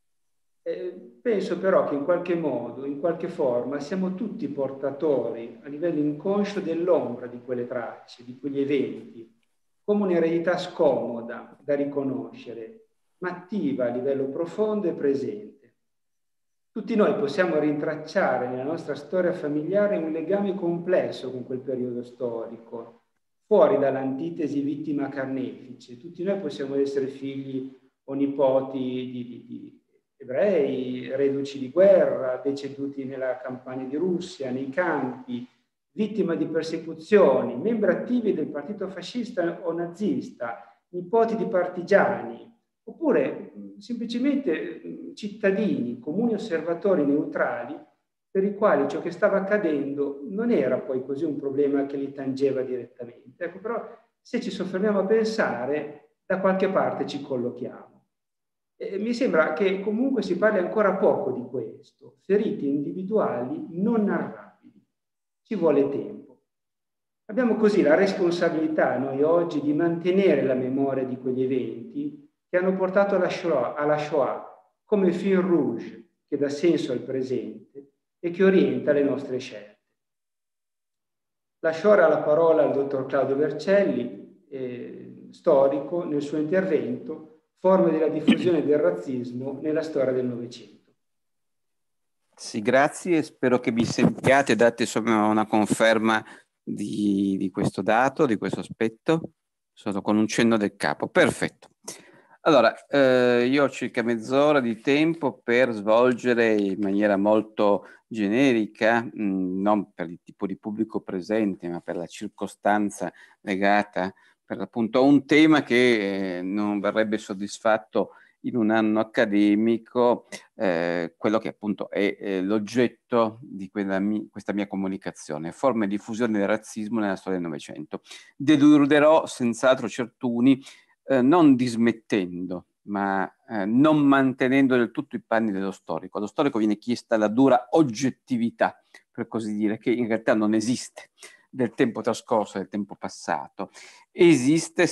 Eh, penso però che in qualche modo, in qualche forma, siamo tutti portatori a livello inconscio dell'ombra di quelle tracce, di quegli eventi, come un'eredità scomoda da riconoscere, ma attiva a livello profondo e presente. Tutti noi possiamo rintracciare nella nostra storia familiare un legame complesso con quel periodo storico, fuori dall'antitesi vittima-carnefice. Tutti noi possiamo essere figli o nipoti di, di, di ebrei, reduci di guerra, deceduti nella campagna di Russia, nei campi, vittime di persecuzioni, membri attivi del partito fascista o nazista, nipoti di partigiani, oppure semplicemente cittadini, comuni osservatori neutrali, per i quali ciò che stava accadendo non era poi così un problema che li tangeva direttamente. Ecco, però se ci soffermiamo a pensare, da qualche parte ci collochiamo. E mi sembra che comunque si parli ancora poco di questo, ferite individuali non narrabili. Ci vuole tempo. Abbiamo così la responsabilità noi oggi di mantenere la memoria di quegli eventi che hanno portato alla Shoah, alla Shoah come fil rouge che dà senso al presente e che orienta le nostre scelte. Lascio ora la parola al dottor Claudio Vercelli, eh, storico, nel suo intervento Forme della diffusione del razzismo nella storia del Novecento. Sì, grazie, spero che mi sentiate, date insomma una conferma di, di questo dato, di questo aspetto. Sono con un cenno del capo, perfetto. Allora, eh, io ho circa mezz'ora di tempo per svolgere in maniera molto generica, mh, non per il tipo di pubblico presente, ma per la circostanza legata per appunto a un tema che eh, non verrebbe soddisfatto in un anno accademico, eh, quello che appunto è eh, l'oggetto di quella mi, questa mia comunicazione, forme di diffusione del razzismo nella storia del Novecento. Deluderò senz'altro certuni, Eh, non dismettendo, ma eh, non mantenendo del tutto i panni dello storico. Allo storico viene chiesta la dura oggettività, per così dire, che in realtà non esiste, del tempo trascorso, del tempo passato. Esiste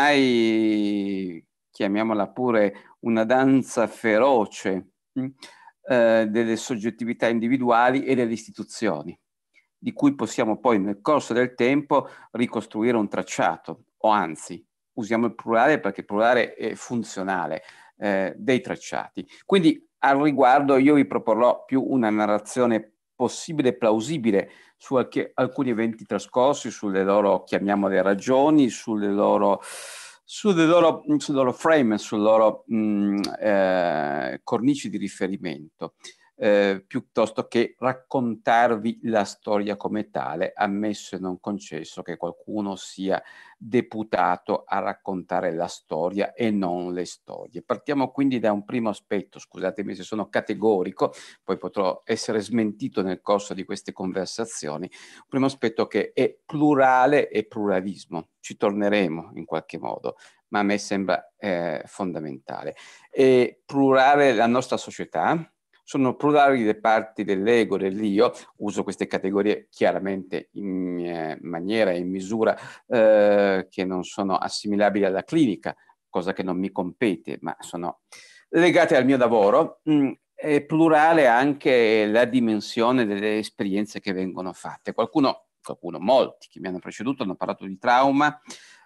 semmai, chiamiamola pure, una danza feroce mh, eh, delle soggettività individuali e delle istituzioni, di cui possiamo poi nel corso del tempo ricostruire un tracciato, o anzi, usiamo il plurale perché il plurale è funzionale, eh, dei tracciati. Quindi al riguardo io vi proporrò più una narrazione possibile e plausibile su alc- alcuni eventi trascorsi, sulle loro, chiamiamole, ragioni, sulle loro sulle loro, sul loro frame, sul loro mh, eh, cornici di riferimento, eh, piuttosto che raccontarvi la storia come tale, ammesso e non concesso che qualcuno sia deputato a raccontare la storia e non le storie. Partiamo quindi da un primo aspetto, scusatemi se sono categorico, poi potrò essere smentito nel corso di queste conversazioni, un primo aspetto che è plurale e pluralismo, ci torneremo in qualche modo, ma a me sembra eh, fondamentale. E plurale la nostra società, sono plurali le parti dell'ego, dell'io, uso queste categorie chiaramente in eh, maniera e in misura eh, che non sono assimilabili alla clinica, cosa che non mi compete, ma sono legate al mio lavoro. Mm, è plurale anche la dimensione delle esperienze che vengono fatte. Qualcuno, qualcuno, molti che mi hanno preceduto hanno parlato di trauma,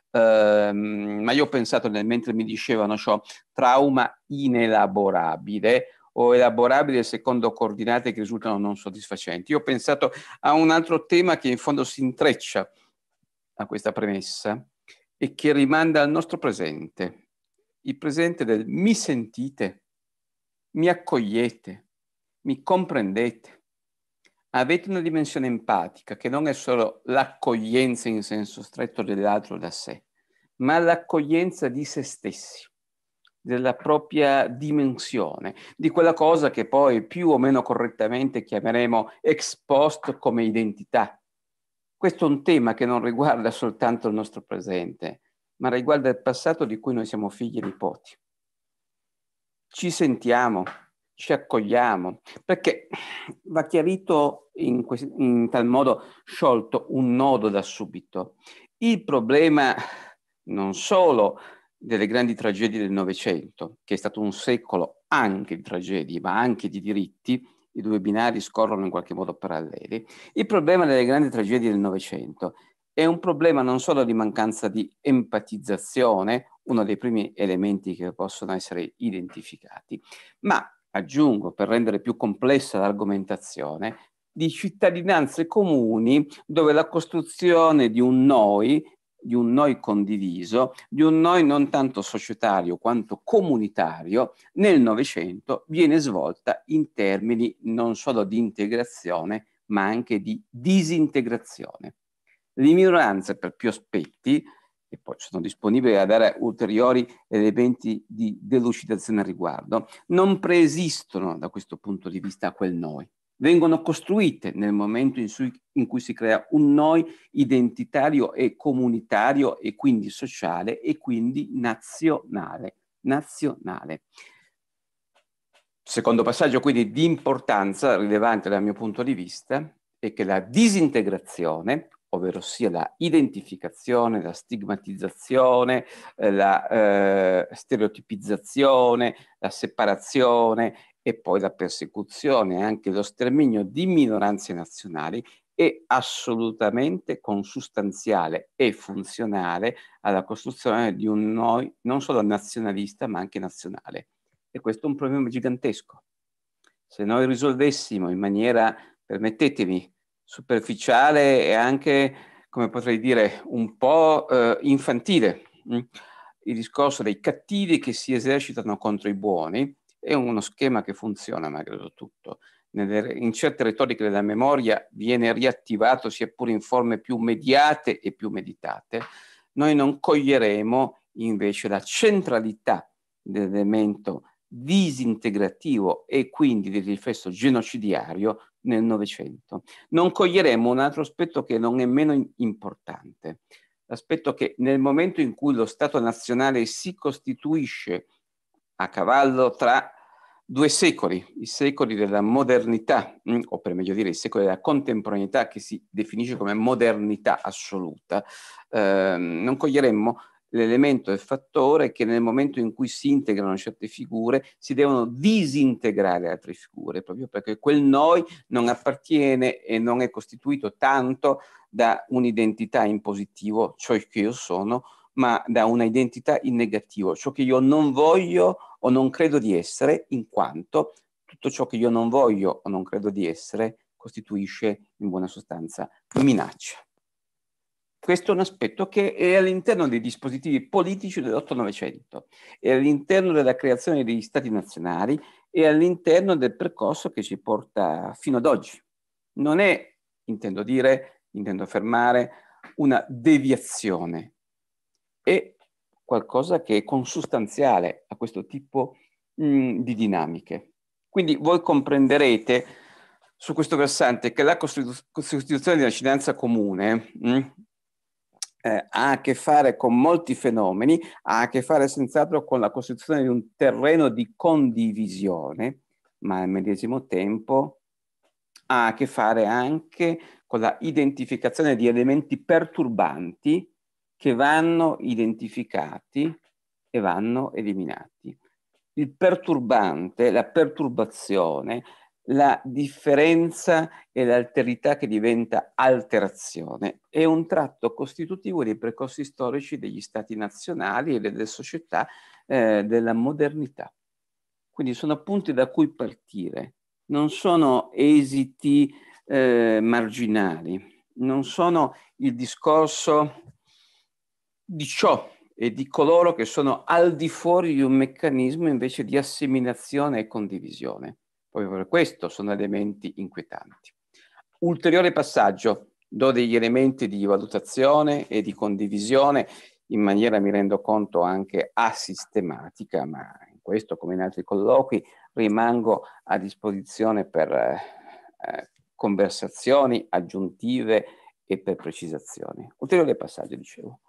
ehm, ma io ho pensato, nel mentre mi dicevano ciò, trauma inelaborabile o elaborabile secondo coordinate che risultano non soddisfacenti. Io ho pensato a un altro tema che in fondo si intreccia a questa premessa e che rimanda al nostro presente, il presente del mi sentite, mi accogliete, mi comprendete, avete una dimensione empatica che non è solo l'accoglienza in senso stretto dell'altro da sé, ma l'accoglienza di se stessi, della propria dimensione, di quella cosa che poi più o meno correttamente chiameremo ex post come identità. Questo è un tema che non riguarda soltanto il nostro presente, ma riguarda il passato di cui noi siamo figli e nipoti. Ci sentiamo, ci accogliamo, perché va chiarito in, in tal modo, sciolto un nodo da subito. Il problema non solo delle grandi tragedie del Novecento, che è stato un secolo anche di tragedie, ma anche di diritti, i due binari scorrono in qualche modo paralleli. Il problema delle grandi tragedie del Novecento è un problema non solo di mancanza di empatizzazione, uno dei primi elementi che possono essere identificati, ma, aggiungo, per rendere più complessa l'argomentazione, di cittadinanze comuni dove la costruzione di un noi, di un noi condiviso, di un noi non tanto societario quanto comunitario, nel Novecento viene svolta in termini non solo di integrazione, ma anche di disintegrazione. Le minoranze, per più aspetti, e poi sono disponibile a dare ulteriori elementi di delucidazione al riguardo, non preesistono da questo punto di vista a quel noi. Vengono costruite nel momento in, cui, in cui si crea un noi identitario e comunitario e quindi sociale e quindi nazionale. nazionale. Secondo passaggio quindi di importanza rilevante dal mio punto di vista è che la disintegrazione, ovvero sia la identificazione, la stigmatizzazione, eh, la eh, stereotipizzazione, la separazione e poi la persecuzione e anche lo sterminio di minoranze nazionali è assolutamente consustanziale e funzionale alla costruzione di un noi non solo nazionalista ma anche nazionale. E questo è un problema gigantesco. Se noi risolvessimo in maniera, permettetemi, superficiale e anche, come potrei dire, un po' eh, infantile, mh? il discorso dei cattivi che si esercitano contro i buoni, è uno schema che funziona, malgrado tutto. Nelle, in certe retoriche della memoria viene riattivato, sia pure in forme più mediate e più meditate. Noi non coglieremo invece la centralità dell'elemento disintegrativo e quindi del riflesso genocidiario nel Novecento. Non coglieremo un altro aspetto che non è meno importante, l'aspetto che nel momento in cui lo Stato nazionale si costituisce a cavallo tra due secoli, i secoli della modernità, mh, o per meglio dire i secoli della contemporaneità che si definisce come modernità assoluta, eh, non coglieremmo l'elemento e il fattore che nel momento in cui si integrano certe figure si devono disintegrare altre figure, proprio perché quel noi non appartiene e non è costituito tanto da un'identità in positivo, ciò che io sono, ma da una identità in negativo, ciò che io non voglio o non credo di essere, in quanto tutto ciò che io non voglio o non credo di essere costituisce in buona sostanza minaccia. Questo è un aspetto che è all'interno dei dispositivi politici dell'otto Novecento, è all'interno della creazione degli stati nazionali e all'interno del percorso che ci porta fino ad oggi. Non è, intendo dire, intendo affermare, una deviazione, è qualcosa che è consustanziale a questo tipo mh, di dinamiche. Quindi voi comprenderete su questo versante che la Costitu- Costituzione di una cittadinanza comune mh, eh, ha a che fare con molti fenomeni, ha a che fare senz'altro con la costituzione di un terreno di condivisione, ma al medesimo tempo ha a che fare anche con la identificazione di elementi perturbanti che vanno identificati e vanno eliminati. Il perturbante, la perturbazione, la differenza e l'alterità che diventa alterazione è un tratto costitutivo dei percorsi storici degli stati nazionali e delle società eh, della modernità. Quindi sono punti da cui partire, non sono esiti eh, marginali, non sono il discorso di ciò e di coloro che sono al di fuori di un meccanismo invece di assimilazione e condivisione. Proprio per questo sono elementi inquietanti. Ulteriore passaggio, do degli elementi di valutazione e di condivisione in maniera, mi rendo conto, anche asistematica, ma in questo, come in altri colloqui, rimango a disposizione per eh, conversazioni aggiuntive e per precisazioni. Ulteriore passaggio, dicevo.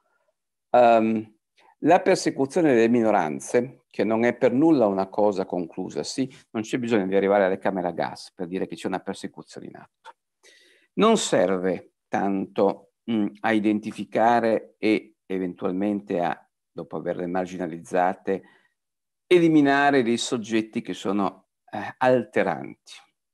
Um, la persecuzione delle minoranze, che non è per nulla una cosa conclusa, sì, non c'è bisogno di arrivare alle camere a gas per dire che c'è una persecuzione in atto. Non serve tanto mh, a identificare e eventualmente a, dopo averle marginalizzate, eliminare dei soggetti che sono eh, alteranti.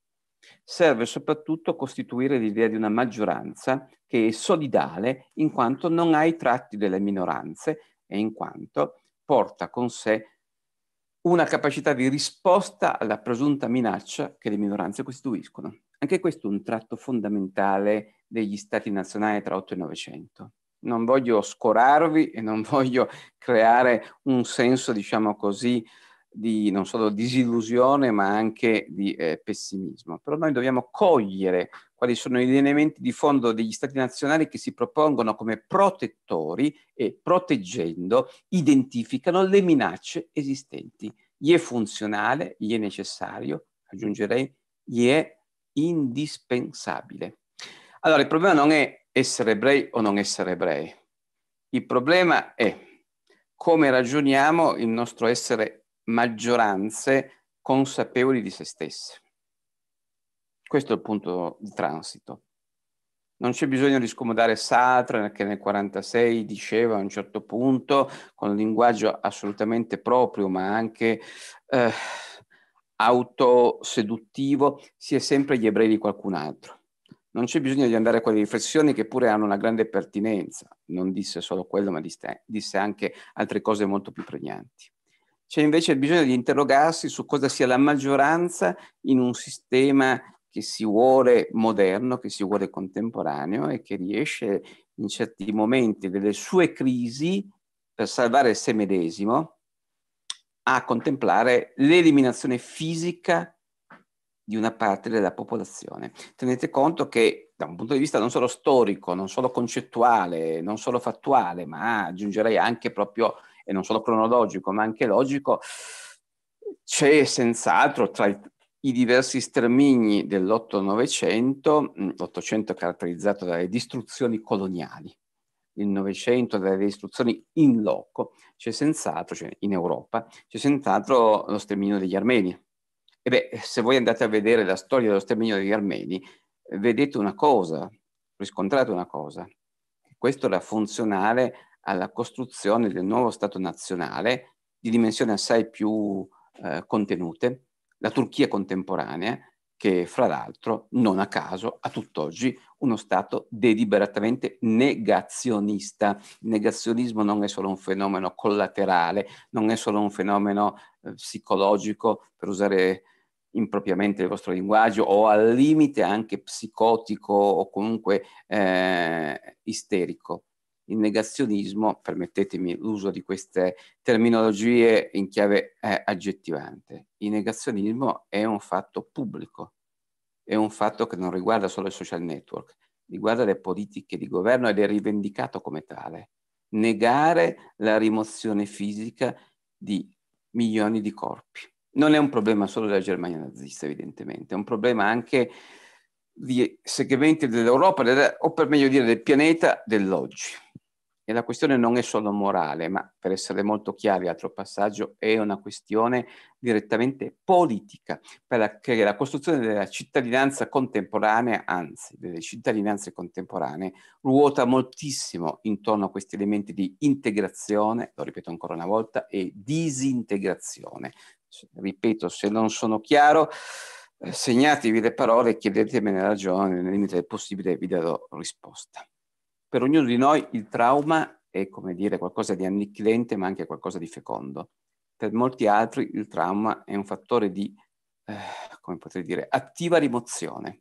Serve soprattutto costituire l'idea di una maggioranza che è solidale in quanto non ha i tratti delle minoranze e in quanto porta con sé una capacità di risposta alla presunta minaccia che le minoranze costituiscono. Anche questo è un tratto fondamentale degli stati nazionali tra otto e novecento. Non voglio scorarvi e non voglio creare un senso, diciamo così, di non solo disillusione ma anche di eh, pessimismo. Però noi dobbiamo cogliere quali sono gli elementi di fondo degli stati nazionali che si propongono come protettori e proteggendo identificano le minacce esistenti. Gli è funzionale, gli è necessario, aggiungerei, gli è indispensabile. Allora il problema non è essere ebrei o non essere ebrei. Il problema è come ragioniamo il nostro essere maggioranze consapevoli di se stesse. Questo è il punto di transito. Non c'è bisogno di scomodare Sartre che nel quarantasei diceva a un certo punto, con un linguaggio assolutamente proprio ma anche eh, autoseduttivo, si è sempre gli ebrei di qualcun altro. Non c'è bisogno di andare a quelle riflessioni che pure hanno una grande pertinenza. Non disse solo quello, ma disse, disse anche altre cose molto più pregnanti. C'è invece il bisogno di interrogarsi su cosa sia la maggioranza in un sistema che si vuole moderno, che si vuole contemporaneo e che riesce in certi momenti delle sue crisi per salvare se medesimo a contemplare l'eliminazione fisica di una parte della popolazione. Tenete conto che da un punto di vista non solo storico, non solo concettuale, non solo fattuale, ma aggiungerei anche proprio, e non solo cronologico, ma anche logico, c'è senz'altro tra i, i diversi stermini dell'otto Novecento, l'Ottocento caratterizzato dalle distruzioni coloniali, il Novecento dalle distruzioni in loco, c'è senz'altro, cioè in Europa, c'è senz'altro lo sterminio degli armeni. E beh, se voi andate a vedere la storia dello sterminio degli armeni, vedete una cosa, riscontrate una cosa, questo era funzionale alla costruzione del nuovo Stato nazionale di dimensioni assai più eh, contenute, la Turchia contemporanea, che fra l'altro, non a caso, a tutt'oggi uno Stato deliberatamente negazionista. Il negazionismo non è solo un fenomeno collaterale, non è solo un fenomeno eh, psicologico, per usare impropriamente il vostro linguaggio o al limite anche psicotico o comunque eh, isterico. Il negazionismo, permettetemi l'uso di queste terminologie in chiave eh, aggettivante, il negazionismo è un fatto pubblico, è un fatto che non riguarda solo i social network, riguarda le politiche di governo ed è rivendicato come tale. Negare la rimozione fisica di milioni di corpi. Non è un problema solo della Germania nazista, evidentemente, è un problema anche di segmenti dell'Europa, o per meglio dire del pianeta dell'oggi. E la questione non è solo morale, ma per essere molto chiari, altro passaggio, è una questione direttamente politica, perché la costruzione della cittadinanza contemporanea, anzi delle cittadinanze contemporanee, ruota moltissimo intorno a questi elementi di integrazione, lo ripeto ancora una volta, e disintegrazione. Ripeto, se non sono chiaro, eh, segnatevi le parole e chiedetemene ragione, nel limite del possibile vi darò risposta. Per ognuno di noi il trauma è, come dire, qualcosa di annichilente, ma anche qualcosa di fecondo. Per molti altri il trauma è un fattore di, eh, come potrei dire, attiva rimozione.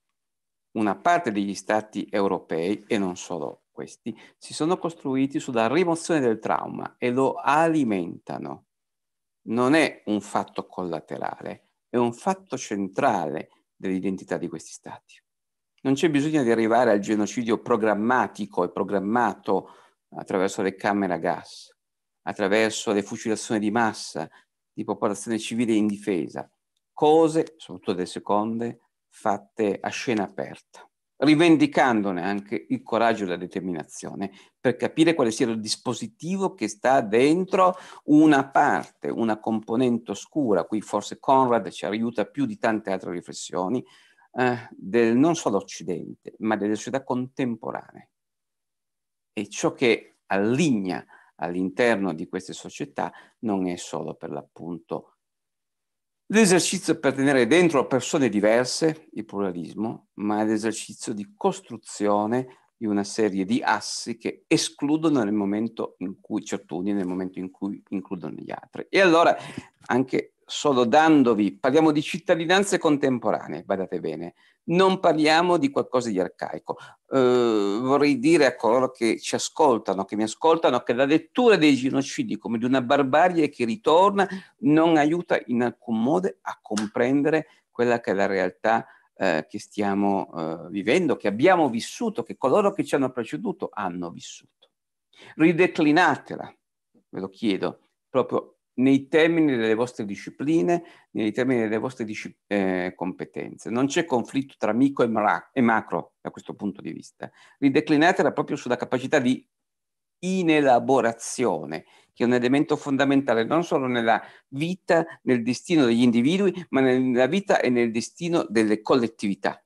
Una parte degli stati europei, e non solo questi, si sono costruiti sulla rimozione del trauma e lo alimentano. Non è un fatto collaterale, è un fatto centrale dell'identità di questi stati. Non c'è bisogno di arrivare al genocidio programmatico e programmato attraverso le camere a gas, attraverso le fucilazioni di massa di popolazione civile indifesa, cose, soprattutto le seconde, fatte a scena aperta, rivendicandone anche il coraggio e la determinazione per capire quale sia il dispositivo che sta dentro una parte, una componente oscura. Qui forse Conrad ci aiuta più di tante altre riflessioni, Eh, del non solo Occidente, ma delle società contemporanee. E ciò che alligna all'interno di queste società non è solo per l'appunto l'esercizio per tenere dentro persone diverse, il pluralismo, ma l'esercizio di costruzione di una serie di assi che escludono nel momento in cui, certuni nel momento in cui includono gli altri. E allora anche solo dandovi, parliamo di cittadinanze contemporanee, badate bene, non parliamo di qualcosa di arcaico. Eh, vorrei dire a coloro che ci ascoltano, che mi ascoltano, che la lettura dei genocidi come di una barbarie che ritorna non aiuta in alcun modo a comprendere quella che è la realtà eh, che stiamo eh, vivendo, che abbiamo vissuto, che coloro che ci hanno preceduto hanno vissuto. Rideclinatela, ve lo chiedo, proprio nei termini delle vostre discipline, nei termini delle vostre eh, competenze. Non c'è conflitto tra micro e, mara- e macro da questo punto di vista. Rideclinatela proprio sulla capacità di inelaborazione, che è un elemento fondamentale non solo nella vita, nel destino degli individui, ma nella vita e nel destino delle collettività.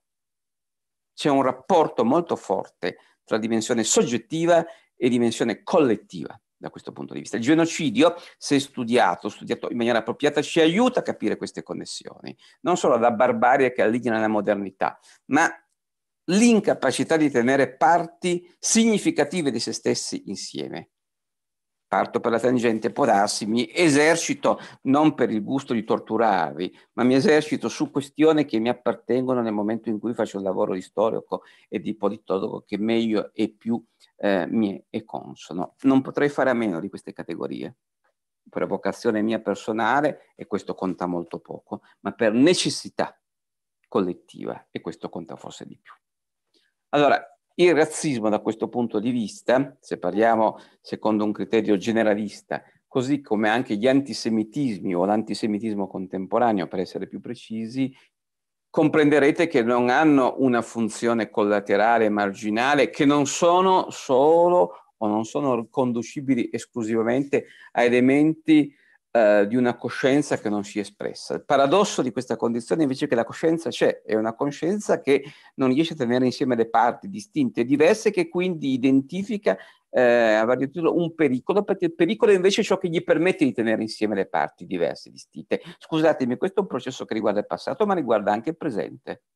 C'è un rapporto molto forte tra dimensione soggettiva e dimensione collettiva. Da questo punto di vista. Il genocidio, se studiato, studiato in maniera appropriata, ci aiuta a capire queste connessioni, non solo la barbarie che alligna la modernità, ma l'incapacità di tenere parti significative di se stessi insieme. Parto per la tangente, può darsi, mi esercito non per il gusto di torturarvi, ma mi esercito su questioni che mi appartengono nel momento in cui faccio il lavoro di storico e di politologo che meglio e più eh, mi è consono. Non potrei fare a meno di queste categorie, per vocazione mia personale, e questo conta molto poco, ma per necessità collettiva, e questo conta forse di più. Allora, il razzismo da questo punto di vista, se parliamo secondo un criterio generalista, così come anche gli antisemitismi o l'antisemitismo contemporaneo, per essere più precisi, comprenderete che non hanno una funzione collaterale marginale, che non sono solo o non sono riconducibili esclusivamente a elementi eh, di una coscienza che non si è espressa. Il paradosso di questa condizione invece è che la coscienza c'è, è una coscienza che non riesce a tenere insieme le parti distinte e diverse, che quindi identifica eh, a vario titolo un pericolo, perché il pericolo è invece ciò che gli permette di tenere insieme le parti diverse, distinte. Scusatemi, questo è un processo che riguarda il passato, ma riguarda anche il presente.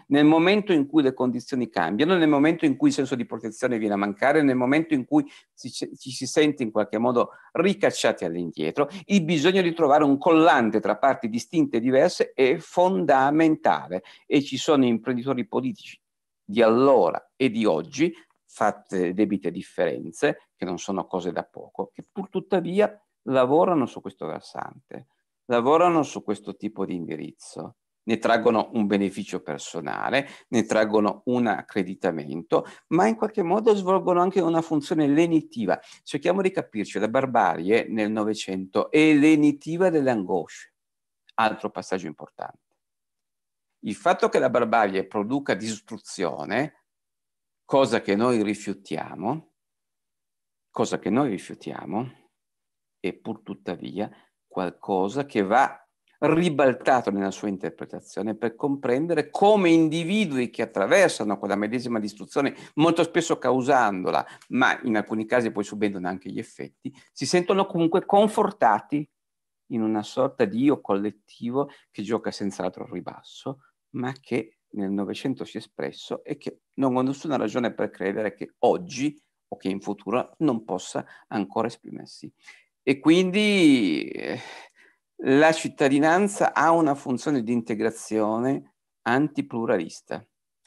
nel momento in cui le condizioni cambiano, nel momento in cui il senso di protezione viene a mancare, nel momento in cui ci, ci si sente in qualche modo ricacciati all'indietro, il bisogno di trovare un collante tra parti distinte e diverse è fondamentale, e ci sono imprenditori politici di allora e di oggi, fatte debite differenze, che non sono cose da poco, che pur tuttavia lavorano su questo versante, lavorano su questo tipo di indirizzo, ne traggono un beneficio personale, ne traggono un accreditamento, ma in qualche modo svolgono anche una funzione lenitiva. Cerchiamo di capirci, la barbarie nel Novecento è lenitiva delle angosce. Altro passaggio importante. Il fatto che la barbarie produca distruzione, cosa che noi rifiutiamo, cosa che noi rifiutiamo, è pur tuttavia qualcosa che va ribaltato nella sua interpretazione per comprendere come individui che attraversano quella medesima distruzione, molto spesso causandola, ma in alcuni casi poi subendone anche gli effetti, si sentono comunque confortati in una sorta di io collettivo che gioca senz'altro al ribasso, ma che nel Novecento si è espresso e che non ho nessuna ragione per credere che oggi o che in futuro non possa ancora esprimersi. E quindi eh, la cittadinanza ha una funzione di integrazione antipluralista.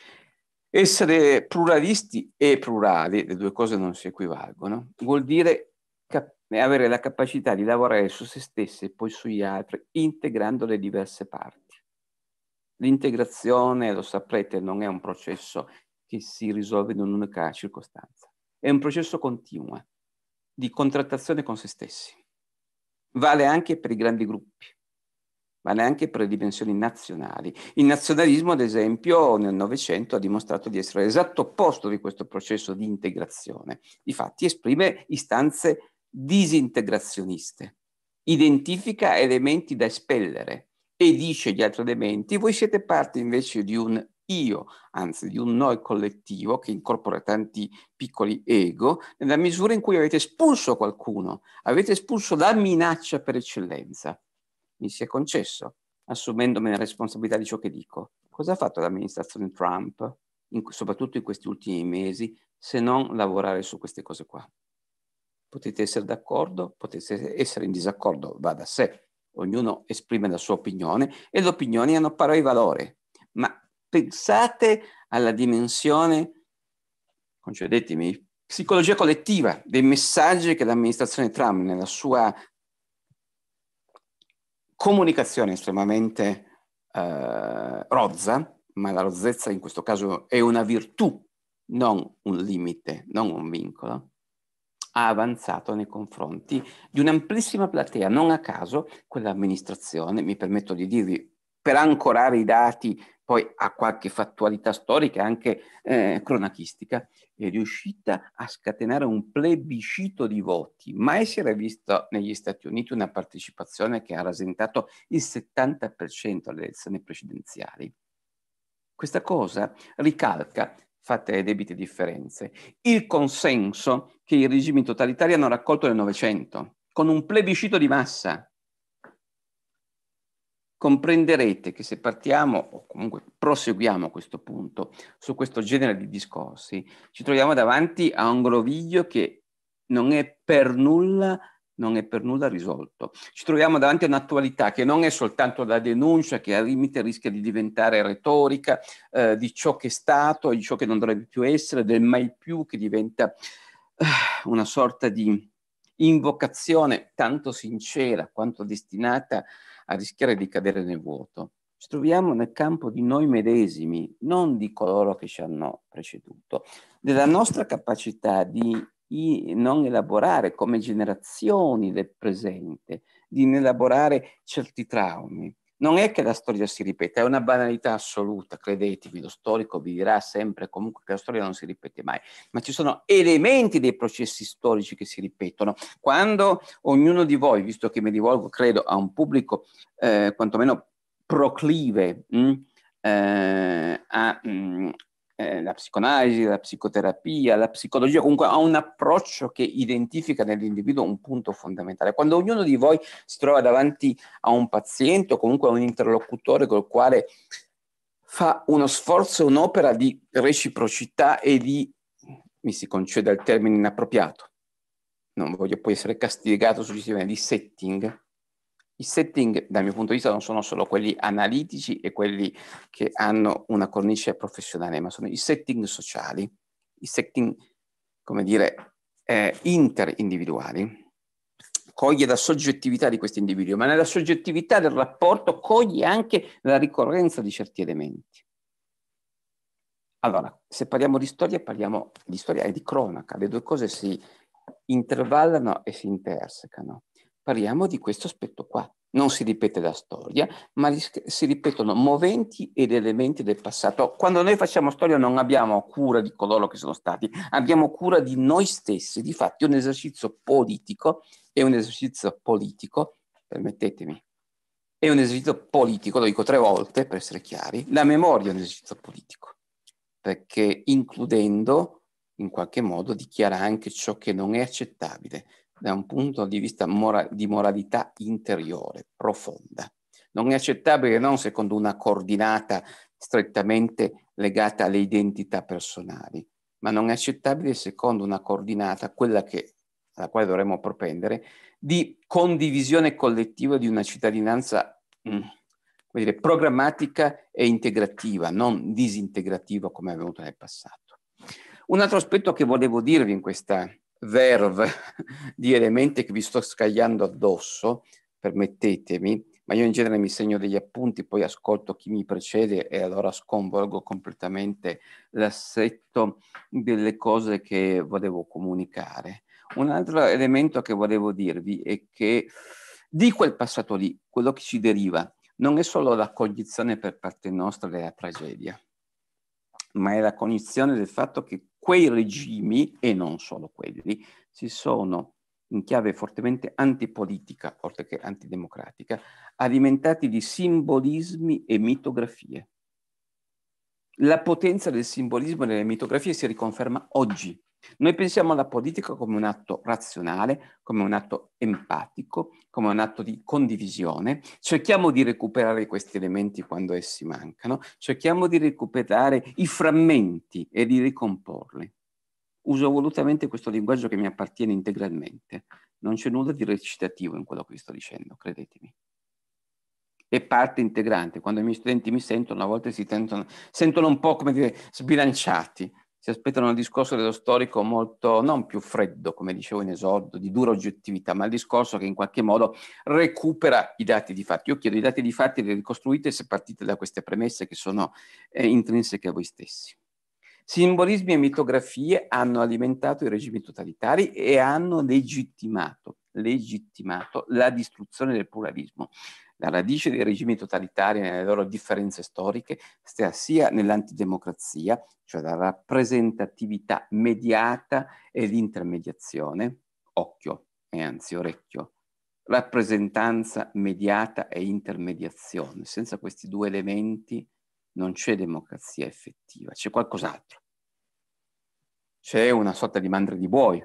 Essere pluralisti e plurali, le due cose non si equivalgono, vuol dire avere la capacità di lavorare su se stessi e poi sugli altri, integrando le diverse parti. L'integrazione, lo saprete, non è un processo che si risolve in un'unica circostanza, è un processo continuo di contrattazione con se stessi. Vale anche per i grandi gruppi, vale anche per le dimensioni nazionali. Il nazionalismo, ad esempio, nel Novecento ha dimostrato di essere l'esatto opposto di questo processo di integrazione. Difatti esprime istanze disintegrazioniste, identifica elementi da espellere e dice agli altri elementi: voi siete parte invece di un io, anzi di un noi collettivo che incorpora tanti piccoli ego, nella misura in cui avete espulso qualcuno, avete espulso la minaccia per eccellenza. Mi si è concesso, assumendomi la responsabilità di ciò che dico. Cosa ha fatto l'amministrazione Trump, in, soprattutto in questi ultimi mesi, se non lavorare su queste cose qua? Potete essere d'accordo, potete essere in disaccordo, va da sé. Ognuno esprime la sua opinione e le opinioni hanno pari valore. Ma pensate alla dimensione, concedetemi, psicologia collettiva dei messaggi che l'amministrazione Trump nella sua comunicazione estremamente eh, rozza, ma la rozzezza in questo caso è una virtù, non un limite, non un vincolo, ha avanzato nei confronti di un'amplissima platea. Non a caso quell'amministrazione, mi permetto di dirvi, per ancorare i dati poi a qualche fattualità storica, anche eh, cronachistica, è riuscita a scatenare un plebiscito di voti. Mai si era visto negli Stati Uniti una partecipazione che ha rasentato il settanta per cento alle elezioni presidenziali. Questa cosa ricalca, fatte le debite differenze, il consenso che i regimi totalitari hanno raccolto nel Novecento, con un plebiscito di massa. Comprenderete che se partiamo, o comunque proseguiamo a questo punto, su questo genere di discorsi, ci troviamo davanti a un groviglio che non è per nulla, non è per nulla risolto. Ci troviamo davanti a un'attualità che non è soltanto la denuncia, che al limite rischia di diventare retorica, eh, di ciò che è stato e di ciò che non dovrebbe più essere, del mai più, che diventa eh, una sorta di invocazione tanto sincera quanto destinata a rischiare di cadere nel vuoto. Ci troviamo nel campo di noi medesimi, non di coloro che ci hanno preceduto, della nostra capacità di, di non elaborare come generazioni del presente, di non elaborare certi traumi. Non è che la storia si ripete, è una banalità assoluta, credetemi, lo storico vi dirà sempre comunque che la storia non si ripete mai, ma ci sono elementi dei processi storici che si ripetono. Quando ognuno di voi, visto che mi rivolgo, credo, a un pubblico eh, quantomeno proclive mh, eh, a mh, eh, la psicoanalisi, la psicoterapia, la psicologia, comunque ha un approccio che identifica nell'individuo un punto fondamentale. Quando ognuno di voi si trova davanti a un paziente o comunque a un interlocutore col quale fa uno sforzo, un'opera di reciprocità e di, mi si conceda il termine inappropriato, non voglio poi essere castigato successivamente, di setting. I setting, dal mio punto di vista, non sono solo quelli analitici e quelli che hanno una cornice professionale, ma sono i setting sociali, i setting, come dire, eh, interindividuali. Coglie la soggettività di questo individuo, ma nella soggettività del rapporto coglie anche la ricorrenza di certi elementi. Allora, se parliamo di storia, parliamo di storia e di cronaca, le due cose si intervallano e si intersecano. Parliamo di questo aspetto qua. Non si ripete la storia, ma si ripetono moventi ed elementi del passato. Quando noi facciamo storia non abbiamo cura di coloro che sono stati, abbiamo cura di noi stessi. Difatti un esercizio politico è un esercizio politico, permettetemi, è un esercizio politico, lo dico tre volte per essere chiari, la memoria è un esercizio politico, perché includendo in qualche modo dichiara anche ciò che non è accettabile da un punto di vista mora- di moralità interiore, profonda. Non è accettabile non secondo una coordinata strettamente legata alle identità personali, ma non è accettabile secondo una coordinata, quella che, alla quale dovremmo propendere, di condivisione collettiva di una cittadinanza mh, come dire, programmatica e integrativa, non disintegrativa come è avvenuto nel passato. Un altro aspetto che volevo dirvi in questa verve di elementi che vi sto scagliando addosso, permettetemi, ma io in genere mi segno degli appunti, poi ascolto chi mi precede e allora sconvolgo completamente l'assetto delle cose che volevo comunicare. Un altro elemento che volevo dirvi è che di quel passato lì, quello che ci deriva, non è solo la cognizione per parte nostra della tragedia, ma è la cognizione del fatto che quei regimi, e non solo quelli, si sono in chiave fortemente antipolitica, oltre che antidemocratica, alimentati di simbolismi e mitografie. La potenza del simbolismo e delle mitografie si riconferma oggi. Noi pensiamo alla politica come un atto razionale, come un atto empatico, come un atto di condivisione. Cerchiamo di recuperare questi elementi quando essi mancano, cerchiamo di recuperare i frammenti e di ricomporli. Uso volutamente questo linguaggio che mi appartiene integralmente. Non c'è nulla di recitativo in quello che vi sto dicendo, credetemi. È parte integrante. Quando i miei studenti mi sentono, a volte si tentono, sentono un po', come dire, sbilanciati. Si aspettano il discorso dello storico molto, non più freddo, come dicevo in esordio, di dura oggettività, ma il discorso che in qualche modo recupera i dati di fatti. Io chiedo i dati di fatti li ricostruite se partite da queste premesse che sono eh, intrinseche a voi stessi. Simbolismi e mitografie hanno alimentato i regimi totalitari e hanno legittimato, legittimato la distruzione del pluralismo. La radice dei regimi totalitari nelle loro differenze storiche sta sia nell'antidemocrazia, cioè la rappresentatività mediata e l'intermediazione, occhio e anzi orecchio, rappresentanza mediata e intermediazione. Senza questi due elementi non c'è democrazia effettiva, c'è qualcos'altro. C'è una sorta di mandria di buoi,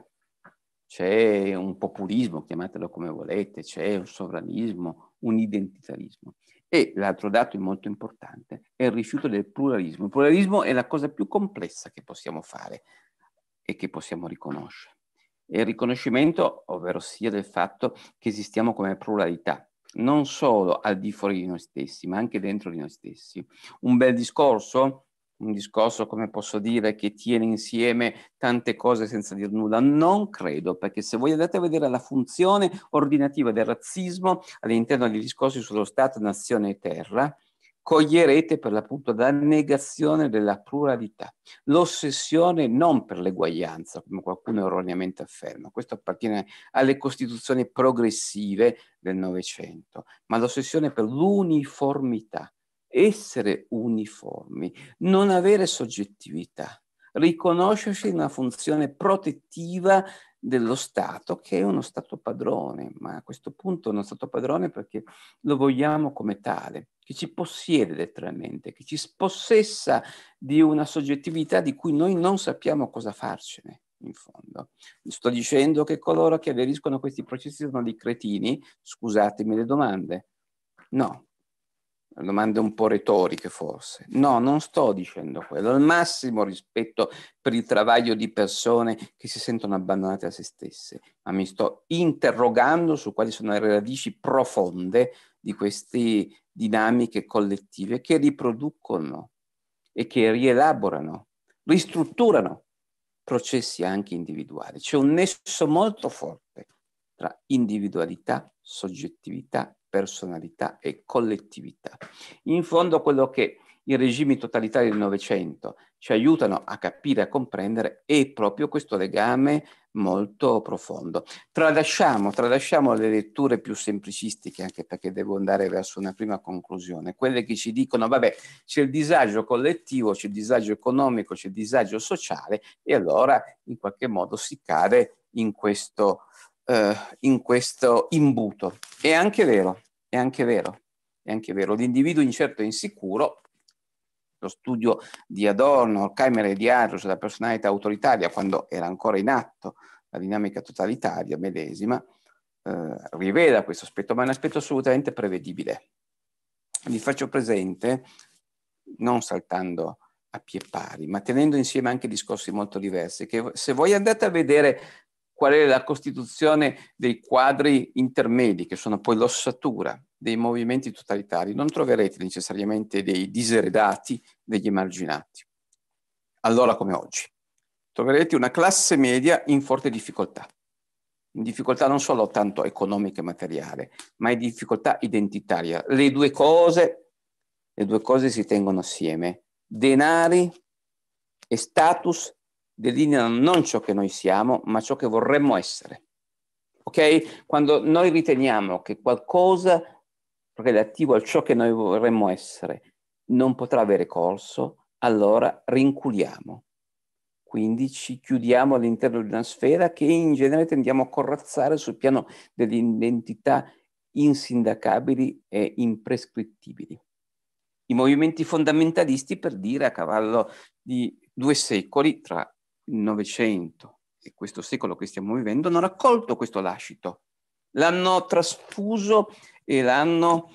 c'è un populismo, chiamatelo come volete, c'è un sovranismo, un identitarismo. E l'altro dato molto importante è il rifiuto del pluralismo. Il pluralismo è la cosa più complessa che possiamo fare e che possiamo riconoscere. È il riconoscimento, ovvero sia del fatto che esistiamo come pluralità, non solo al di fuori di noi stessi, ma anche dentro di noi stessi. Un bel discorso, un discorso, come posso dire, che tiene insieme tante cose senza dir nulla? Non credo, perché se voi andate a vedere la funzione ordinativa del razzismo all'interno dei discorsi sullo Stato, nazione e terra, coglierete per l'appunto la negazione della pluralità, l'ossessione non per l'eguaglianza, come qualcuno erroneamente afferma, questo appartiene alle costituzioni progressive del Novecento, ma l'ossessione per l'uniformità, essere uniformi, non avere soggettività, riconoscersi in una funzione protettiva dello Stato, che è uno Stato padrone, ma a questo punto è uno Stato padrone perché lo vogliamo come tale, che ci possiede letteralmente, che ci spossessa di una soggettività di cui noi non sappiamo cosa farcene, in fondo. Sto dicendo che coloro che aderiscono a questi processi sono dei cretini? Scusatemi le domande. No. domande un po' retoriche forse. No, non sto dicendo quello. Al massimo rispetto per il travaglio di persone che si sentono abbandonate a se stesse, ma mi sto interrogando su quali sono le radici profonde di queste dinamiche collettive che riproducono e che rielaborano, ristrutturano processi anche individuali. C'è un nesso molto forte tra individualità, soggettività, personalità e collettività. In fondo quello che i regimi totalitari del Novecento ci aiutano a capire, a comprendere, è proprio questo legame molto profondo. Tralasciamo, tralasciamo le letture più semplicistiche, anche perché devo andare verso una prima conclusione, quelle che ci dicono, vabbè, c'è il disagio collettivo, c'è il disagio economico, c'è il disagio sociale, e allora in qualche modo si cade in questo Uh, in questo imbuto. È anche vero, è anche vero, è anche vero. L'individuo incerto e insicuro, lo studio di Adorno, Horkheimer e di Adler sulla personalità autoritaria, quando era ancora in atto la dinamica totalitaria medesima, uh, rivela questo aspetto, ma è un aspetto assolutamente prevedibile. Vi faccio presente, non saltando a pie pari, ma tenendo insieme anche discorsi molto diversi, che se voi andate a vedere qual è la costituzione dei quadri intermedi, che sono poi l'ossatura dei movimenti totalitari, non troverete necessariamente dei diseredati, degli emarginati. Allora come oggi. Troverete una classe media in forte difficoltà. In difficoltà non solo tanto economica e materiale, ma in difficoltà identitaria. Le due cose, le due cose si tengono assieme. Denari e status delineano non ciò che noi siamo, ma ciò che vorremmo essere. Ok? Quando noi riteniamo che qualcosa relativo a ciò che noi vorremmo essere non potrà avere corso, allora rinculiamo. Quindi ci chiudiamo all'interno di una sfera che in genere tendiamo a corazzare sul piano delle identità insindacabili e imprescrittibili. I movimenti fondamentalisti, per dire, a cavallo di due secoli, tra il Novecento e questo secolo che stiamo vivendo, hanno raccolto questo lascito, l'hanno trasfuso e l'hanno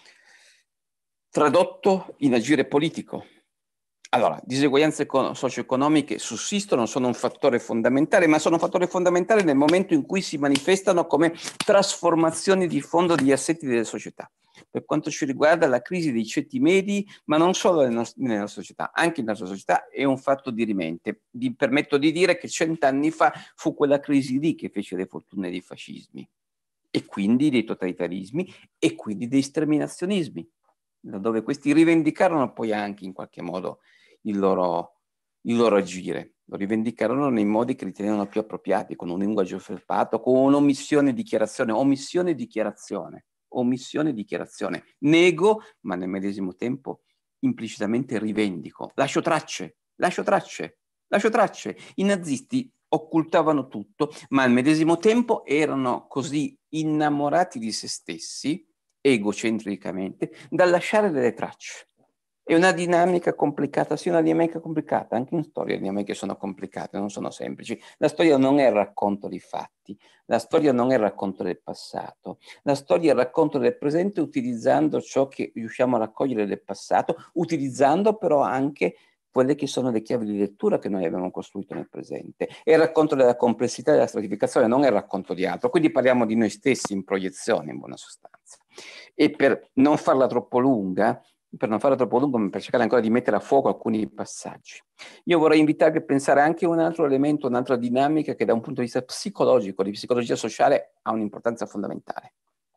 tradotto in agire politico. Allora, diseguaglianze socio-economiche sussistono, sono un fattore fondamentale, ma sono un fattore fondamentale nel momento in cui si manifestano come trasformazioni di fondo degli assetti delle società. Per quanto ci riguarda, la crisi dei ceti medi, ma non solo nella nostra, nella società, anche nella nostra società, è un fatto dirimente. Vi permetto di dire che cent'anni fa fu quella crisi lì che fece le fortune dei fascismi, e quindi dei totalitarismi, e quindi dei sterminazionismi, dove questi rivendicarono poi anche in qualche modo il loro, il loro agire. Lo rivendicarono nei modi che ritenevano più appropriati, con un linguaggio felpato, con un'omissione dichiarazione, omissione dichiarazione, omissione dichiarazione. Nego, ma nel medesimo tempo implicitamente rivendico. Lascio tracce, lascio tracce, lascio tracce. I nazisti occultavano tutto, ma al medesimo tempo erano così innamorati di se stessi, egocentricamente, da lasciare delle tracce. È una dinamica complicata, sì, una dinamica complicata, anche in storia le dinamiche sono complicate, non sono semplici. La storia non è il racconto di fatti, la storia non è il racconto del passato, la storia è il racconto del presente utilizzando ciò che riusciamo a raccogliere del passato, utilizzando però anche quelle che sono le chiavi di lettura che noi abbiamo costruito nel presente. È il racconto della complessità e della stratificazione, non è il racconto di altro. Quindi parliamo di noi stessi in proiezione, in buona sostanza. E per non farla troppo lunga, per non farla troppo lunga, per cercare ancora di mettere a fuoco alcuni passaggi, io vorrei invitarvi a pensare anche a un altro elemento, un'altra dinamica che da un punto di vista psicologico, di psicologia sociale, ha un'importanza fondamentale.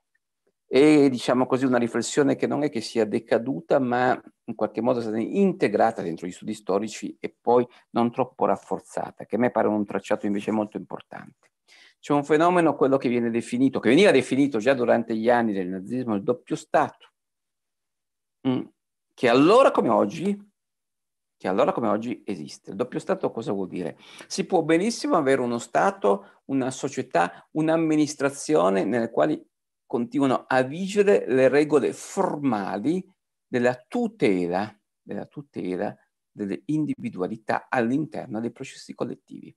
E diciamo così una riflessione che non è che sia decaduta, ma in qualche modo è stata integrata dentro gli studi storici e poi non troppo rafforzata, che a me pare un tracciato invece molto importante. C'è un fenomeno, quello che viene definito, che veniva definito già durante gli anni del nazismo, il doppio Stato, mm, che allora come oggi, che allora come oggi esiste. Il doppio Stato cosa vuol dire? Si può benissimo avere uno Stato, una società, un'amministrazione nelle quali continuano a vigere le regole formali della tutela, della tutela delle individualità all'interno dei processi collettivi.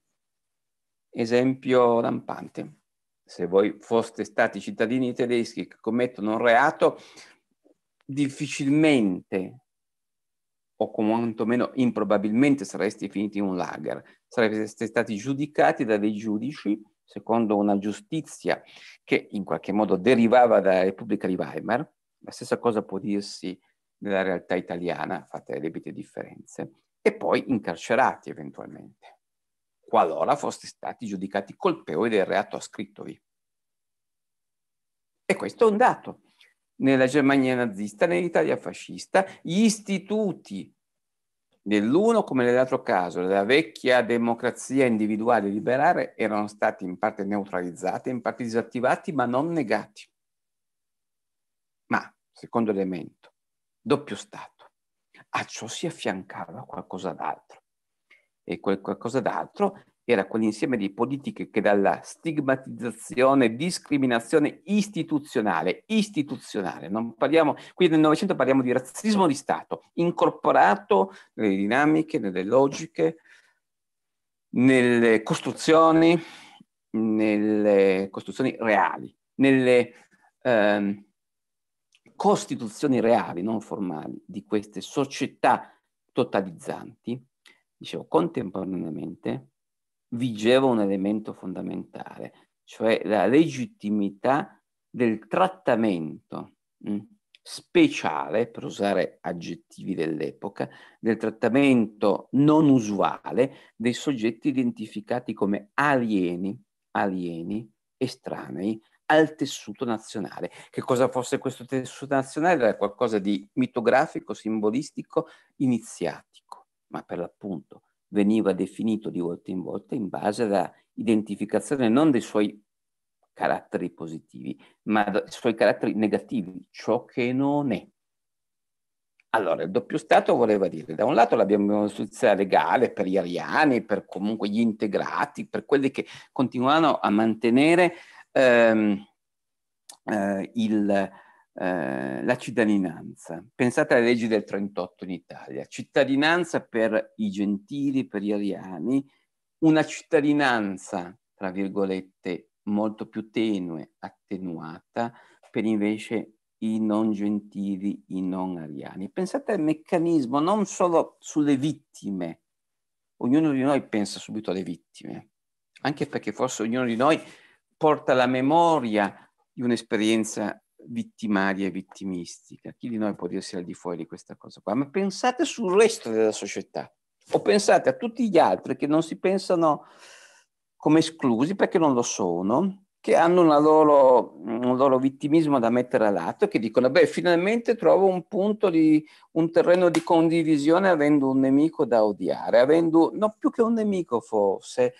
Esempio lampante: se voi foste stati cittadini tedeschi che commettono un reato, difficilmente o quantomeno improbabilmente sareste finiti in un lager, sareste stati giudicati da dei giudici secondo una giustizia che in qualche modo derivava dalla Repubblica di Weimar. La stessa cosa può dirsi nella realtà italiana, fatte le debite differenze, e poi incarcerati eventualmente, qualora foste stati giudicati colpevoli del reato ascrittovi. E questo è un dato. Nella Germania nazista, nell'Italia fascista, gli istituti, nell'uno come nell'altro caso, della vecchia democrazia individuale e liberale, erano stati in parte neutralizzati, in parte disattivati, ma non negati. Ma, secondo elemento, doppio Stato. A ciò si affiancava qualcosa d'altro. E quel qualcosa d'altro era quell'insieme di politiche che dalla stigmatizzazione, discriminazione istituzionale, istituzionale, non parliamo, qui nel Novecento parliamo di razzismo di Stato, incorporato nelle dinamiche, nelle logiche, nelle costruzioni, nelle costruzioni reali, nelle ehm, costituzioni reali, non formali, di queste società totalizzanti. Dicevo, contemporaneamente vigeva un elemento fondamentale, cioè la legittimità del trattamento mh, speciale, per usare aggettivi dell'epoca, del trattamento non usuale dei soggetti identificati come alieni, alieni, estranei al tessuto nazionale. Che cosa fosse questo tessuto nazionale? Era qualcosa di mitografico, simbolistico, iniziatico, ma per l'appunto veniva definito di volta in volta in base alla identificazione non dei suoi caratteri positivi, ma dei suoi caratteri negativi, ciò che non è. Allora, il doppio Stato voleva dire, da un lato l'abbiamo una giustizia legale per gli ariani, per comunque gli integrati, per quelli che continuano a mantenere ehm, eh, il... Eh, la cittadinanza. Pensate alle leggi del trentotto in Italia, cittadinanza per i gentili, per gli ariani, una cittadinanza, tra virgolette, molto più tenue, attenuata, per invece i non gentili, i non ariani. Pensate al meccanismo non solo sulle vittime, ognuno di noi pensa subito alle vittime, anche perché forse ognuno di noi porta la memoria di un'esperienza vittimaria e vittimistica. Chi di noi può dirsi al di fuori di questa cosa qua? Ma pensate sul resto della società, o pensate a tutti gli altri che non si pensano come esclusi perché non lo sono, che hanno una loro, un loro vittimismo da mettere a lato e che dicono, beh, finalmente trovo un punto di, un terreno di condivisione avendo un nemico da odiare, avendo, no più che un nemico forse,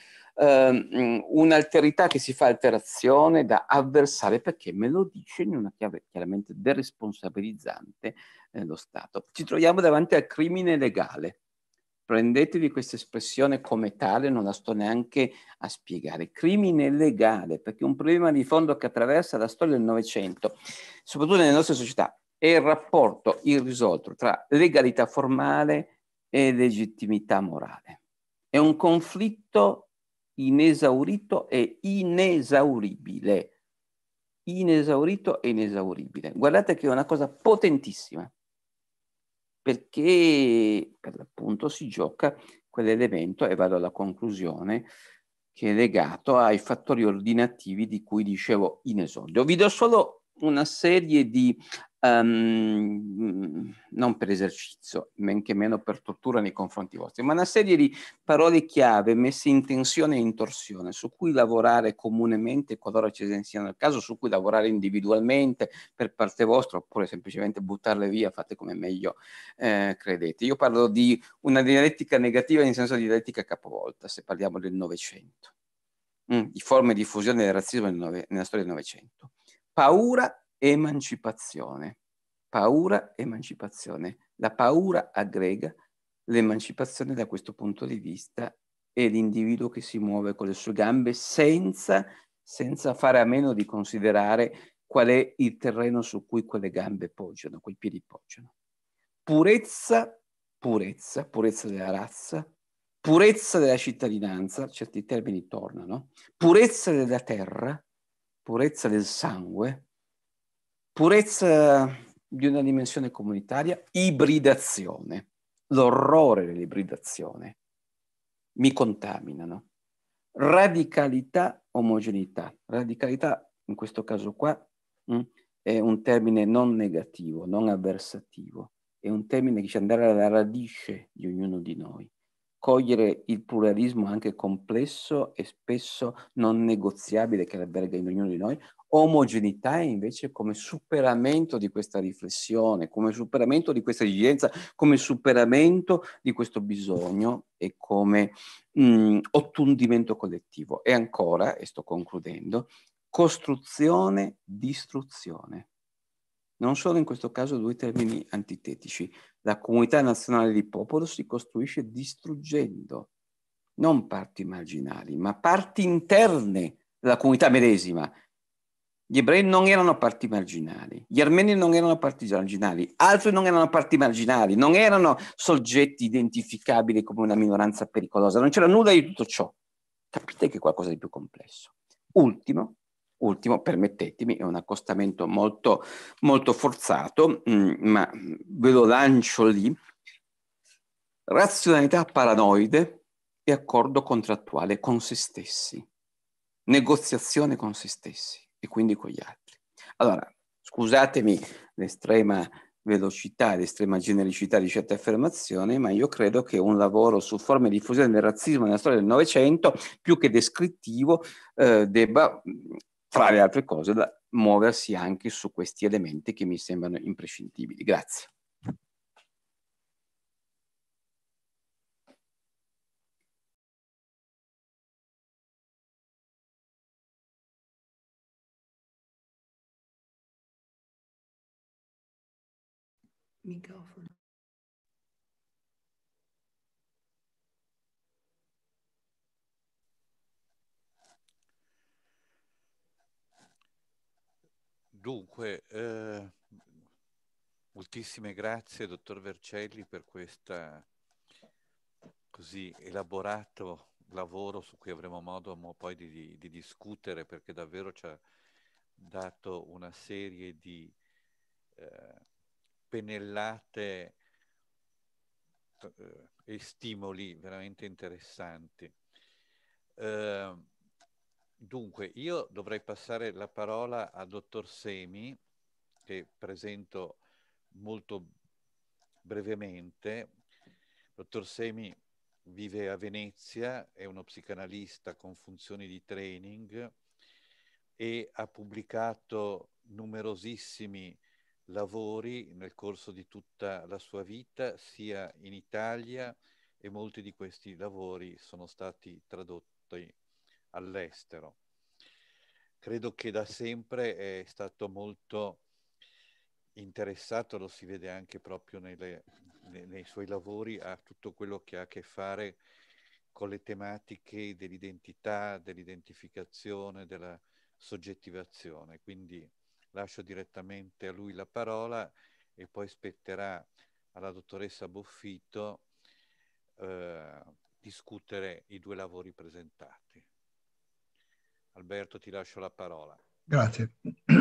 Um, un'alterità che si fa alterazione da avversario perché me lo dice in una chiave chiaramente deresponsabilizzante eh, lo Stato. Ci troviamo davanti al crimine legale. Prendetevi questa espressione come tale, non la sto neanche a spiegare. Crimine legale, perché un problema di fondo che attraversa la storia del Novecento, soprattutto nelle nostre società, è il rapporto irrisolto tra legalità formale e legittimità morale. È un conflitto inesaurito e inesauribile. Inesaurito e inesauribile. Guardate che è una cosa potentissima, perché per l'appunto si gioca quell'elemento, e vado alla conclusione, che è legato ai fattori ordinativi di cui dicevo in esordio. Vi do solo una serie di, um, non per esercizio, men che meno per tortura nei confronti vostri, ma una serie di parole chiave messe in tensione e in torsione, su cui lavorare comunemente qualora ci sia il caso, su cui lavorare individualmente per parte vostra, oppure semplicemente buttarle via, fate come meglio eh, credete. Io parlo di una dialettica negativa in senso di dialettica capovolta, se parliamo del Novecento, mm, di forme di diffusione del razzismo nel nove, nella storia del Novecento. Paura, emancipazione. Paura, emancipazione. La paura aggrega, l'emancipazione da questo punto di vista è l'individuo che si muove con le sue gambe senza, senza fare a meno di considerare qual è il terreno su cui quelle gambe poggiano, quei piedi poggiano. Purezza, purezza, purezza della razza, purezza della cittadinanza, certi termini tornano, purezza della terra, purezza del sangue, purezza di una dimensione comunitaria, ibridazione, l'orrore dell'ibridazione, mi contaminano. Radicalità, omogeneità. Radicalità, in questo caso qua, mh, è un termine non negativo, non avversativo, è un termine che dice andare alla radice di ognuno di noi, cogliere il pluralismo anche complesso e spesso non negoziabile che alberga in ognuno di noi. Omogeneità è invece come superamento di questa riflessione, come superamento di questa esigenza, come superamento di questo bisogno e come mh, ottundimento collettivo. E ancora, e sto concludendo, costruzione, distruzione. Non sono in questo caso due termini antitetici. La comunità nazionale di popolo si costruisce distruggendo non parti marginali, ma parti interne della comunità medesima. Gli ebrei non erano parti marginali, gli armeni non erano parti marginali, altri non erano parti marginali, non erano soggetti identificabili come una minoranza pericolosa, non c'era nulla di tutto ciò. Capite che è qualcosa di più complesso. Ultimo, ultimo, permettetemi, è un accostamento molto, molto forzato, mh, ma ve lo lancio lì. Razionalità paranoide e accordo contrattuale con se stessi, negoziazione con se stessi e quindi con gli altri. Allora, scusatemi l'estrema velocità, l'estrema genericità di certe affermazioni, ma io credo che un lavoro su forme di diffusione del razzismo nella storia del Novecento, più che descrittivo, eh, debba, fra le altre cose, da, muoversi anche su questi elementi che mi sembrano imprescindibili. Grazie. Microfono. Dunque, eh, moltissime grazie, dottor Vercelli, per questo così elaborato lavoro su cui avremo modo mo poi di, di, di discutere, perché davvero ci ha dato una serie di eh, pennellate eh, e stimoli veramente interessanti. Eh, dunque, io dovrei passare la parola a dottor Semi, che presento molto brevemente. Dottor Semi vive a Venezia, è uno psicanalista con funzioni di training e ha pubblicato numerosissimi lavori nel corso di tutta la sua vita, sia in Italia, e molti di questi lavori sono stati tradotti all'estero. Credo che da sempre è stato molto interessato, lo si vede anche proprio nelle, nei, nei suoi lavori, a tutto quello che ha a che fare con le tematiche dell'identità, dell'identificazione, della soggettivazione. Quindi lascio direttamente a lui la parola e poi spetterà alla dottoressa Boffito eh, discutere i due lavori presentati. Alberto, ti lascio la parola. Grazie.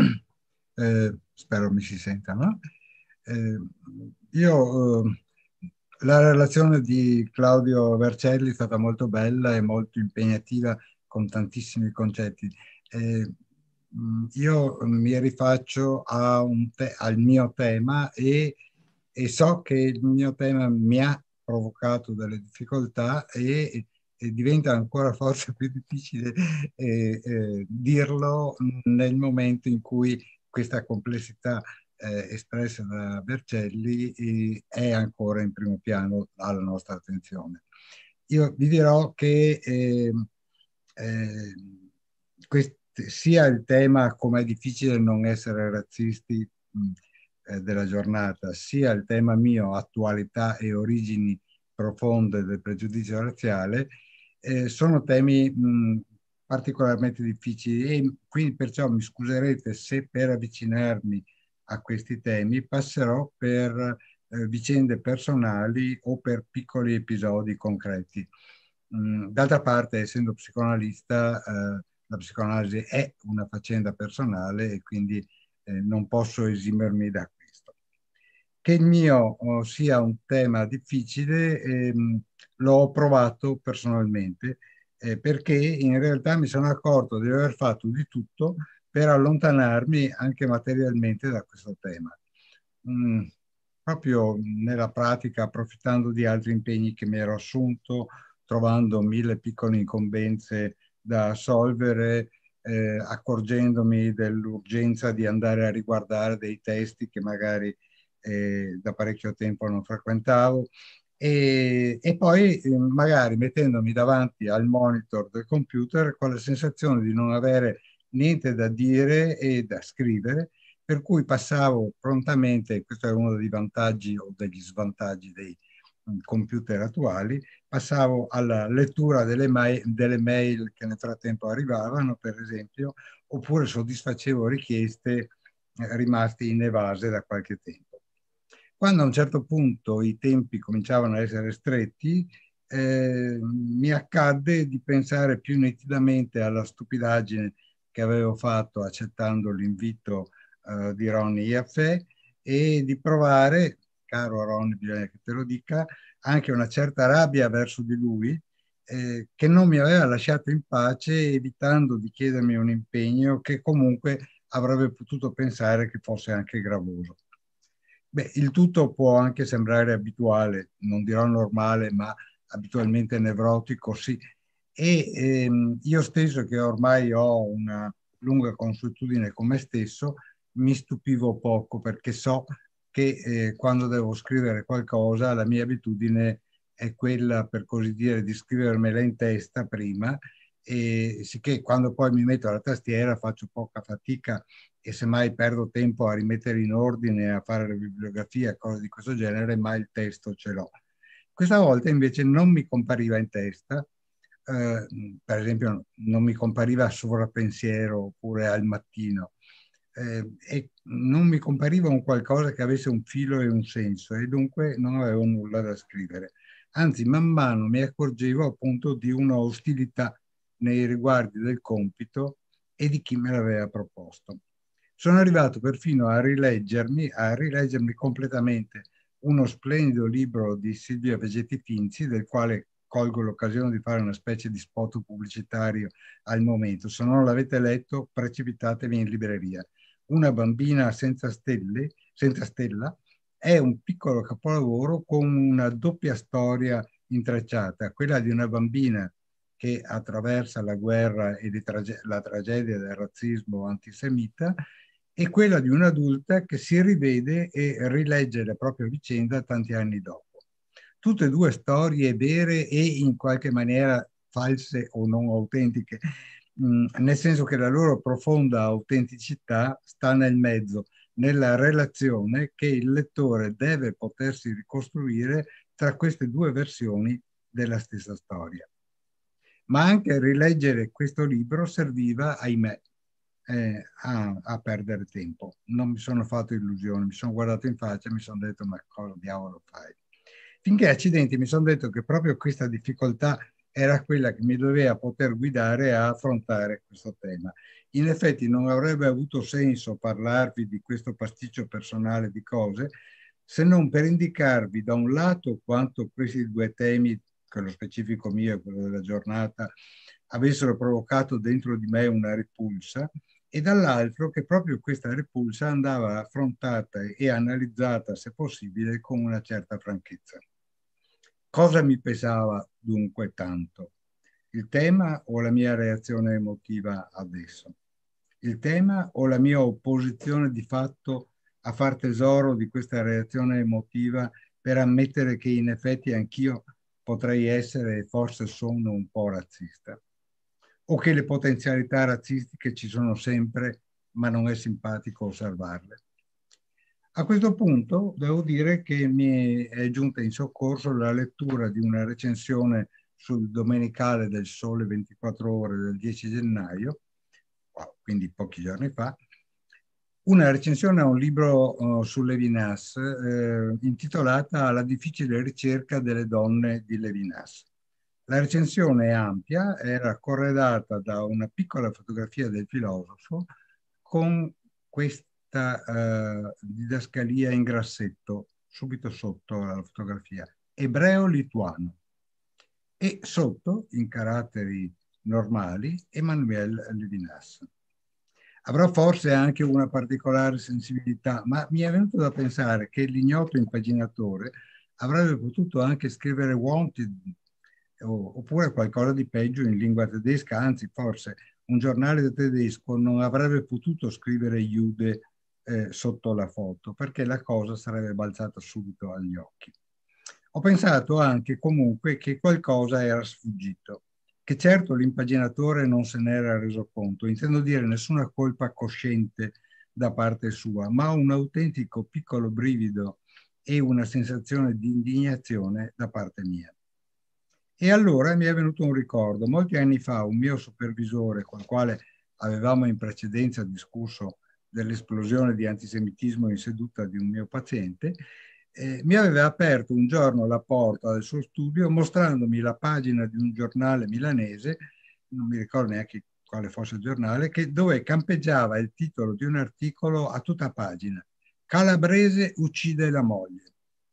Eh, spero mi si senta, no? Eh, io, eh, la relazione di Claudio Vercelli è stata molto bella e molto impegnativa con tantissimi concetti. Eh, io mi rifaccio a un te- al mio tema e, e so che il mio tema mi ha provocato delle difficoltà e, e diventa ancora forse più difficile eh, eh, dirlo nel momento in cui questa complessità eh, espressa da Vercelli eh, è ancora in primo piano alla nostra attenzione. Io vi dirò che eh, eh, quest- sia il tema come è difficile non essere razzisti mh, eh, della giornata, sia il tema mio, attualità e origini profonde del pregiudizio razziale, eh, sono temi mh, particolarmente difficili e quindi perciò mi scuserete se per avvicinarmi a questi temi passerò per eh, vicende personali o per piccoli episodi concreti. Mm, d'altra parte, essendo psicoanalista, eh, la psicoanalisi è una faccenda personale e quindi eh, non posso esimermi da questo. Che il mio oh, sia un tema difficile, ehm, l'ho provato personalmente, eh, perché in realtà mi sono accorto di aver fatto di tutto per allontanarmi anche materialmente da questo tema. Mm, proprio nella pratica, approfittando di altri impegni che mi ero assunto, trovando mille piccole incombenze da solvere, eh, accorgendomi dell'urgenza di andare a riguardare dei testi che magari eh, da parecchio tempo non frequentavo, e, e poi eh, magari mettendomi davanti al monitor del computer con la sensazione di non avere niente da dire e da scrivere, per cui passavo prontamente, questo è uno dei vantaggi o degli svantaggi dei um, computer attuali, passavo alla lettura delle, mail, delle mail che nel frattempo arrivavano, per esempio, oppure soddisfacevo richieste eh, rimaste inevase da qualche tempo. Quando a un certo punto i tempi cominciavano a essere stretti, eh, mi accadde di pensare più nitidamente alla stupidaggine che avevo fatto accettando l'invito uh, di Ronny Jaffé e di provare, caro Ronny, bisogna che te lo dica, anche una certa rabbia verso di lui, eh, che non mi aveva lasciato in pace, evitando di chiedermi un impegno che comunque avrebbe potuto pensare che fosse anche gravoso. Beh, il tutto può anche sembrare abituale, non dirò normale, ma abitualmente nevrotico, sì. E ehm, io stesso, che ormai ho una lunga consuetudine con me stesso, mi stupivo poco, perché so che eh, quando devo scrivere qualcosa la mia abitudine è quella, per così dire, di scrivermela in testa prima, e sicché quando poi mi metto alla tastiera faccio poca fatica e semmai perdo tempo a rimettere in ordine, a fare la bibliografia, cose di questo genere, ma il testo ce l'ho. Questa volta invece non mi compariva in testa, eh, per esempio non mi compariva a sovrappensiero oppure al mattino, eh, e non mi compariva un qualcosa che avesse un filo e un senso, e dunque non avevo nulla da scrivere. Anzi, man mano mi accorgevo appunto di una ostilità nei riguardi del compito e di chi me l'aveva proposto. Sono arrivato perfino a rileggermi, a rileggermi completamente uno splendido libro di Silvia Vegetti Finzi, del quale colgo l'occasione di fare una specie di spot pubblicitario al momento. Se non l'avete letto, precipitatevi in libreria. Una bambina senza stelle, senza stella, è un piccolo capolavoro con una doppia storia intrecciata, quella di una bambina che attraversa la guerra e trage- la tragedia del razzismo antisemita, e quella di un'adulta che si rivede e rilegge la propria vicenda tanti anni dopo. Tutte e due storie vere e in qualche maniera false o non autentiche, mh, nel senso che la loro profonda autenticità sta nel mezzo, nella relazione che il lettore deve potersi ricostruire tra queste due versioni della stessa storia. Ma anche rileggere questo libro serviva, ahimè, eh, a, a perdere tempo. Non mi sono fatto illusioni, mi sono guardato in faccia e mi sono detto: ma cosa diavolo fai? Finché, accidenti, mi sono detto che proprio questa difficoltà era quella che mi doveva poter guidare a affrontare questo tema. In effetti non avrebbe avuto senso parlarvi di questo pasticcio personale di cose se non per indicarvi da un lato quanto questi due temi, quello specifico mio e quello della giornata, avessero provocato dentro di me una repulsa, e dall'altro che proprio questa repulsa andava affrontata e analizzata, se possibile, con una certa franchezza. Cosa mi pesava dunque tanto? Il tema o la mia reazione emotiva adesso? Il tema o la mia opposizione di fatto a far tesoro di questa reazione emotiva per ammettere che in effetti anch'io potrei essere e forse sono un po' razzista? O che le potenzialità razzistiche ci sono sempre, ma non è simpatico osservarle? A questo punto devo dire che mi è giunta in soccorso la lettura di una recensione sul Domenicale del Sole ventiquattro Ore del dieci gennaio, quindi pochi giorni fa, una recensione a un libro uh, su Levinas eh, intitolata La difficile ricerca delle donne di Levinas. La recensione è ampia, era corredata da una piccola fotografia del filosofo con questi scritta eh, didascalia in grassetto, subito sotto la fotografia, ebreo-lituano. E sotto, in caratteri normali, Emmanuel Levinas. Avrò forse anche una particolare sensibilità, ma mi è venuto da pensare che l'ignoto impaginatore avrebbe potuto anche scrivere Wanted o, oppure qualcosa di peggio in lingua tedesca, anzi forse un giornale tedesco non avrebbe potuto scrivere Jude eh, sotto la foto, perché la cosa sarebbe balzata subito agli occhi. Ho pensato anche comunque che qualcosa era sfuggito, che certo l'impaginatore non se n'era reso conto, intendo dire nessuna colpa cosciente da parte sua, ma un autentico piccolo brivido e una sensazione di indignazione da parte mia. E allora mi è venuto un ricordo. Molti anni fa un mio supervisore, con il quale avevamo in precedenza discusso dell'esplosione di antisemitismo in seduta di un mio paziente, eh, mi aveva aperto un giorno la porta del suo studio mostrandomi la pagina di un giornale milanese, non mi ricordo neanche quale fosse il giornale, che, dove campeggiava il titolo di un articolo a tutta pagina: Calabrese uccide la moglie.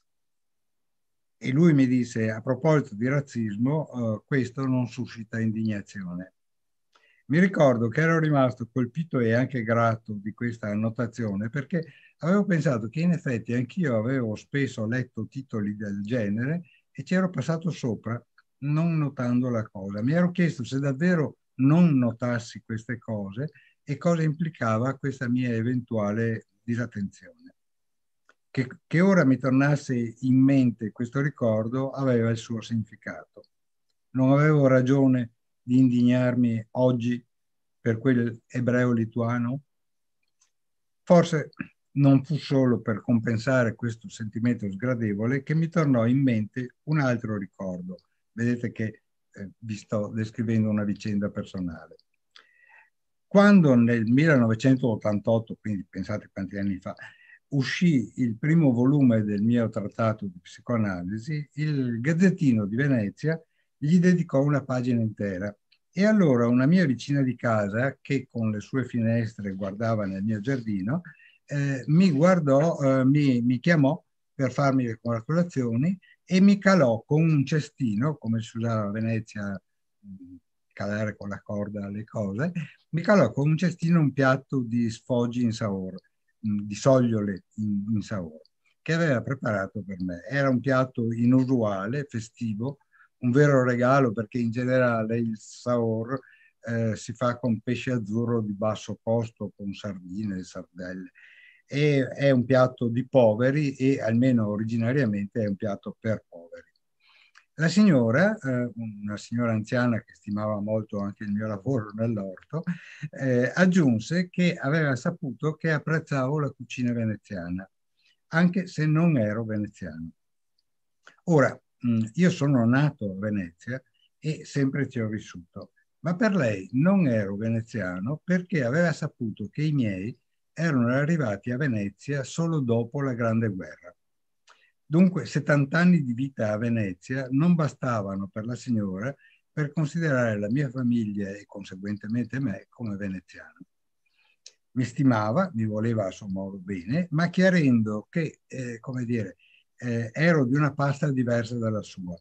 E lui mi disse, a proposito di razzismo, uh, questo non suscita indignazione. Mi ricordo che ero rimasto colpito e anche grato di questa annotazione, perché avevo pensato che in effetti anch'io avevo spesso letto titoli del genere e ci ero passato sopra non notando la cosa. Mi ero chiesto se davvero non notassi queste cose e cosa implicava questa mia eventuale disattenzione. Che, che ora mi tornasse in mente questo ricordo aveva il suo significato. Non avevo ragione di indignarmi oggi per quel ebreo lituano? Forse non fu solo per compensare questo sentimento sgradevole che mi tornò in mente un altro ricordo. Vedete che eh, vi sto descrivendo una vicenda personale. Quando nel millenovecentottantotto, quindi pensate quanti anni fa, uscì il primo volume del mio trattato di psicoanalisi, il Gazzettino di Venezia gli dedicò una pagina intera. E allora una mia vicina di casa, che con le sue finestre guardava nel mio giardino, eh, mi guardò, eh, mi, mi chiamò per farmi le congratulazioni e mi calò con un cestino, come si usava a Venezia, calare con la corda le cose, mi calò con un cestino un piatto di sfoggi in saor, di sogliole in, in saor, che aveva preparato per me. Era un piatto inusuale, festivo, un vero regalo, perché in generale il saor eh, si fa con pesce azzurro di basso costo, con sardine e sardelle. E è un piatto di poveri e almeno originariamente è un piatto per poveri. La signora, eh, una signora anziana che stimava molto anche il mio lavoro nell'orto, eh, aggiunse che aveva saputo che apprezzavo la cucina veneziana, anche se non ero veneziano. Ora, io sono nato a Venezia e sempre ci ho vissuto, ma per lei non ero veneziano perché aveva saputo che i miei erano arrivati a Venezia solo dopo la Grande Guerra. Dunque settanta anni di vita a Venezia non bastavano per la signora per considerare la mia famiglia e conseguentemente me come veneziano. Mi stimava, mi voleva a suo modo bene, ma chiarendo che, eh, come dire, Eh, ero di una pasta diversa dalla sua.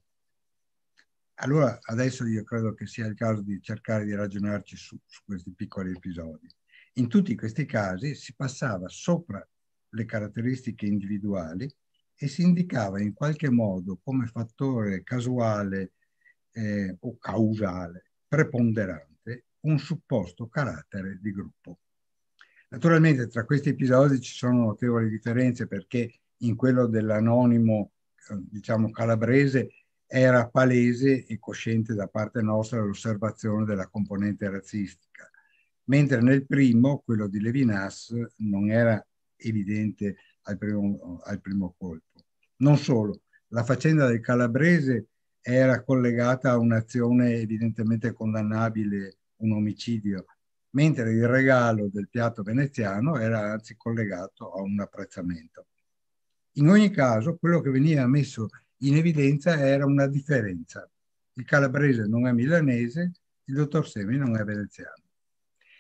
Allora adesso io credo che sia il caso di cercare di ragionarci su, su questi piccoli episodi. In tutti questi casi si passava sopra le caratteristiche individuali e si indicava in qualche modo come fattore casuale eh, o causale preponderante un supposto carattere di gruppo. Naturalmente tra questi episodi ci sono notevoli differenze, perché in quello dell'anonimo, diciamo, calabrese, era palese e cosciente da parte nostra l'osservazione della componente razzistica, mentre nel primo, quello di Levinas, non era evidente al primo, al primo colpo. Non solo, la faccenda del calabrese era collegata a un'azione evidentemente condannabile, un omicidio, mentre il regalo del piatto veneziano era anzi collegato a un apprezzamento. In ogni caso, quello che veniva messo in evidenza era una differenza. Il calabrese non è milanese, il dottor Semi non è veneziano.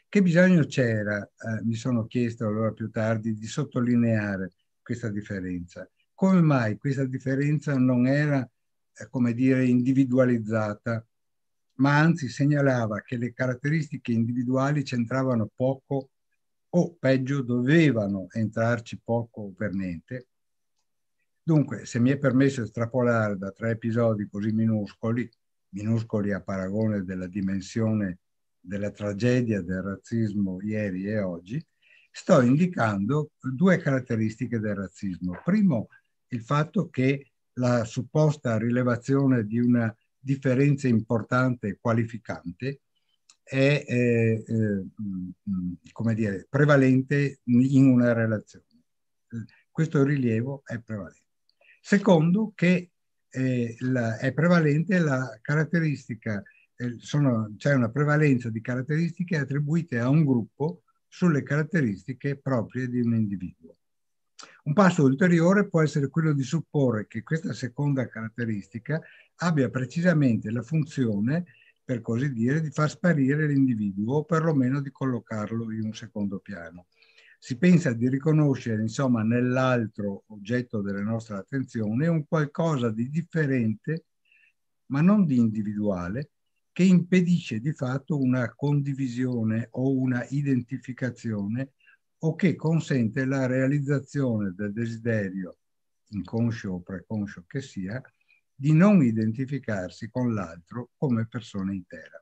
Che bisogno c'era, eh, mi sono chiesto allora più tardi, di sottolineare questa differenza? Come mai questa differenza non era, eh, come dire, individualizzata, ma anzi segnalava che le caratteristiche individuali c'entravano poco o peggio dovevano entrarci poco o per niente? Dunque, se mi è permesso estrapolare da tre episodi così minuscoli, minuscoli a paragone della dimensione della tragedia del razzismo ieri e oggi, sto indicando due caratteristiche del razzismo. Primo, il fatto che la supposta rilevazione di una differenza importante e qualificante è, eh, eh, come dire, prevalente in una relazione. Questo rilievo è prevalente. Secondo, che eh, la, è prevalente la caratteristica, eh, c'è una prevalenza di caratteristiche attribuite a un gruppo sulle caratteristiche proprie di un individuo. Un passo ulteriore può essere quello di supporre che questa seconda caratteristica abbia precisamente la funzione, per così dire, di far sparire l'individuo o perlomeno di collocarlo in un secondo piano. Si pensa di riconoscere, insomma, nell'altro oggetto della nostra attenzione un qualcosa di differente, ma non di individuale, che impedisce di fatto una condivisione o una identificazione o che consente la realizzazione del desiderio, inconscio o preconscio che sia, di non identificarsi con l'altro come persona intera.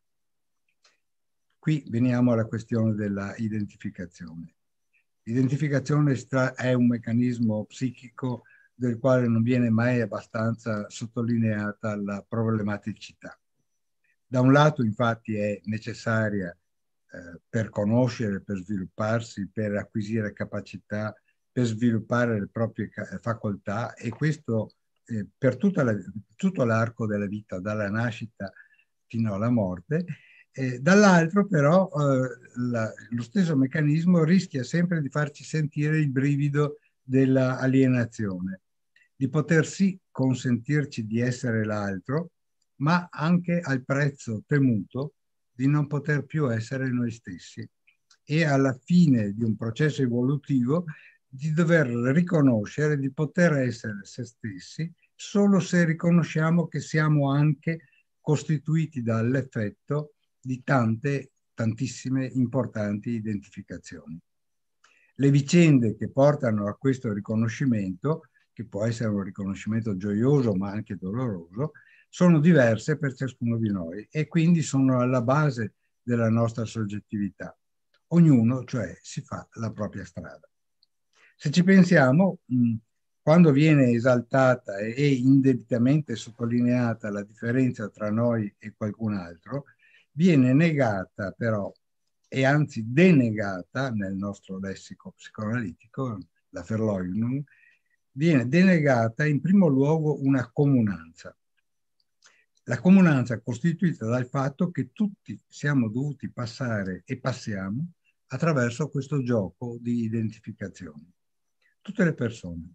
Qui veniamo alla questione della identificazione. L'identificazione è un meccanismo psichico del quale non viene mai abbastanza sottolineata la problematicità. Da un lato, infatti, è necessaria eh, per conoscere, per svilupparsi, per acquisire capacità, per sviluppare le proprie facoltà, e questo eh, per tutta la, tutto l'arco della vita, dalla nascita fino alla morte. Eh, dall'altro però eh, la, lo stesso meccanismo rischia sempre di farci sentire il brivido dell'alienazione, di poter sì consentirci di essere l'altro, ma anche al prezzo temuto di non poter più essere noi stessi, e alla fine di un processo evolutivo di dover riconoscere di poter essere se stessi solo se riconosciamo che siamo anche costituiti dall'effetto di tante, tantissime importanti identificazioni. Le vicende che portano a questo riconoscimento, che può essere un riconoscimento gioioso ma anche doloroso, sono diverse per ciascuno di noi e quindi sono alla base della nostra soggettività. Ognuno, cioè, si fa la propria strada. Se ci pensiamo, mh, quando viene esaltata e, e indebitamente sottolineata la differenza tra noi e qualcun altro, viene negata però, e anzi denegata nel nostro lessico psicoanalitico, la Verleugnung, viene denegata in primo luogo una comunanza. La comunanza costituita dal fatto che tutti siamo dovuti passare e passiamo attraverso questo gioco di identificazioni. Tutte le persone.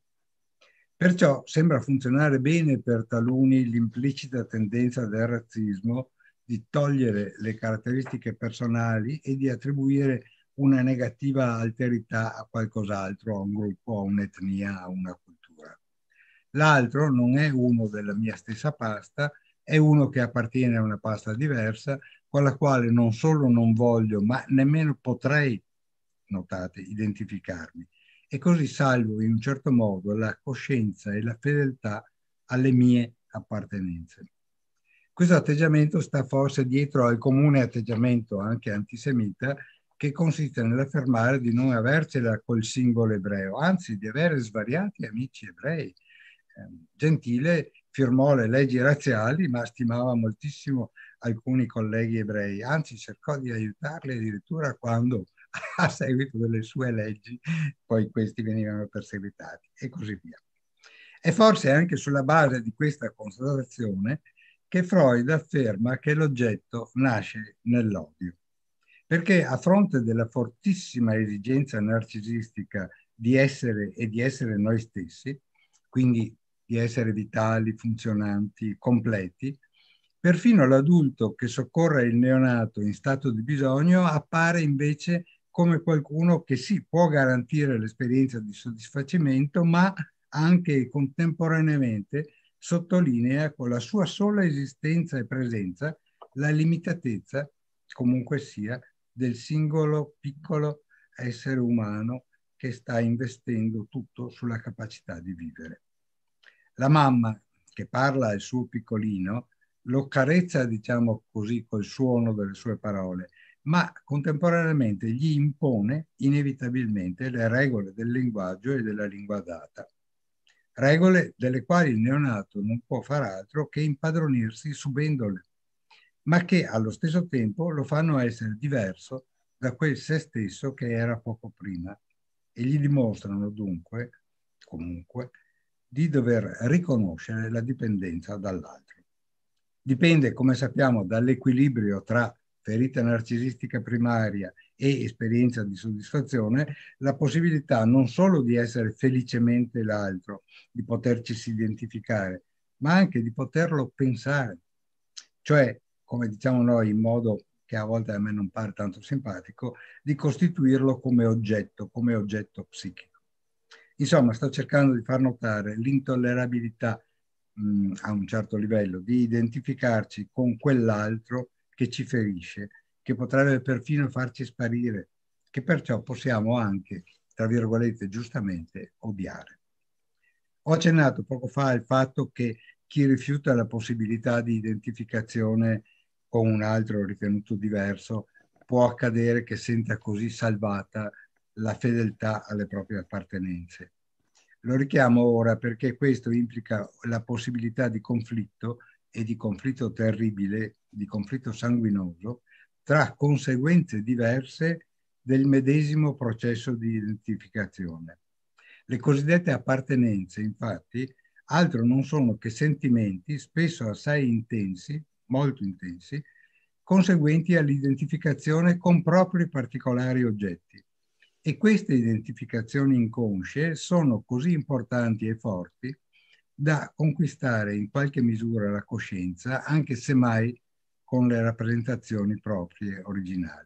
Perciò sembra funzionare bene per taluni l'implicita tendenza del razzismo di togliere le caratteristiche personali e di attribuire una negativa alterità a qualcos'altro, a un gruppo, a un'etnia, a una cultura. L'altro non è uno della mia stessa pasta, è uno che appartiene a una pasta diversa, con la quale non solo non voglio, ma nemmeno potrei, notate, identificarmi. E così salvo in un certo modo la coscienza e la fedeltà alle mie appartenenze. Questo atteggiamento sta forse dietro al comune atteggiamento anche antisemita che consiste nell'affermare di non avercela col singolo ebreo, anzi di avere svariati amici ebrei. Eh, Gentile firmò le leggi razziali, ma stimava moltissimo alcuni colleghi ebrei, anzi cercò di aiutarli addirittura quando, a seguito delle sue leggi, poi questi venivano perseguitati e così via. È forse anche sulla base di questa constatazione che Freud afferma che l'oggetto nasce nell'odio, perché a fronte della fortissima esigenza narcisistica di essere e di essere noi stessi, quindi di essere vitali, funzionanti, completi, Perfino l'adulto che soccorre il neonato in stato di bisogno appare invece come qualcuno che sì, può garantire l'esperienza di soddisfacimento, ma anche e contemporaneamente sottolinea con la sua sola esistenza e presenza la limitatezza, comunque sia, del singolo piccolo essere umano che sta investendo tutto sulla capacità di vivere. La mamma che parla al suo piccolino lo carezza, diciamo così, col suono delle sue parole, ma contemporaneamente gli impone inevitabilmente le regole del linguaggio e della lingua data. Regole delle quali il neonato non può far altro che impadronirsi subendole, ma che allo stesso tempo lo fanno essere diverso da quel se stesso che era poco prima e gli dimostrano dunque, comunque, di dover riconoscere la dipendenza dall'altro. Dipende, come sappiamo, dall'equilibrio tra ferita narcisistica primaria e esperienza di soddisfazione, la possibilità non solo di essere felicemente l'altro, di poterci identificare, ma anche di poterlo pensare. Cioè, come diciamo noi in modo che a volte a me non pare tanto simpatico, di costituirlo come oggetto, come oggetto psichico. Insomma, sto cercando di far notare l'intollerabilità mh, a un certo livello di identificarci con quell'altro che ci ferisce, che potrebbe perfino farci sparire, che perciò possiamo anche, tra virgolette, giustamente odiare. Ho accennato poco fa al fatto che chi rifiuta la possibilità di identificazione con un altro ritenuto diverso può accadere che senta così salvata la fedeltà alle proprie appartenenze. Lo richiamo ora perché questo implica la possibilità di conflitto e di conflitto terribile, di conflitto sanguinoso, tra conseguenze diverse del medesimo processo di identificazione. Le cosiddette appartenenze, infatti, altro non sono che sentimenti, spesso assai intensi, molto intensi, conseguenti all'identificazione con propri particolari oggetti. E queste identificazioni inconsce sono così importanti e forti da conquistare in qualche misura la coscienza, anche se mai con le rappresentazioni proprie originali,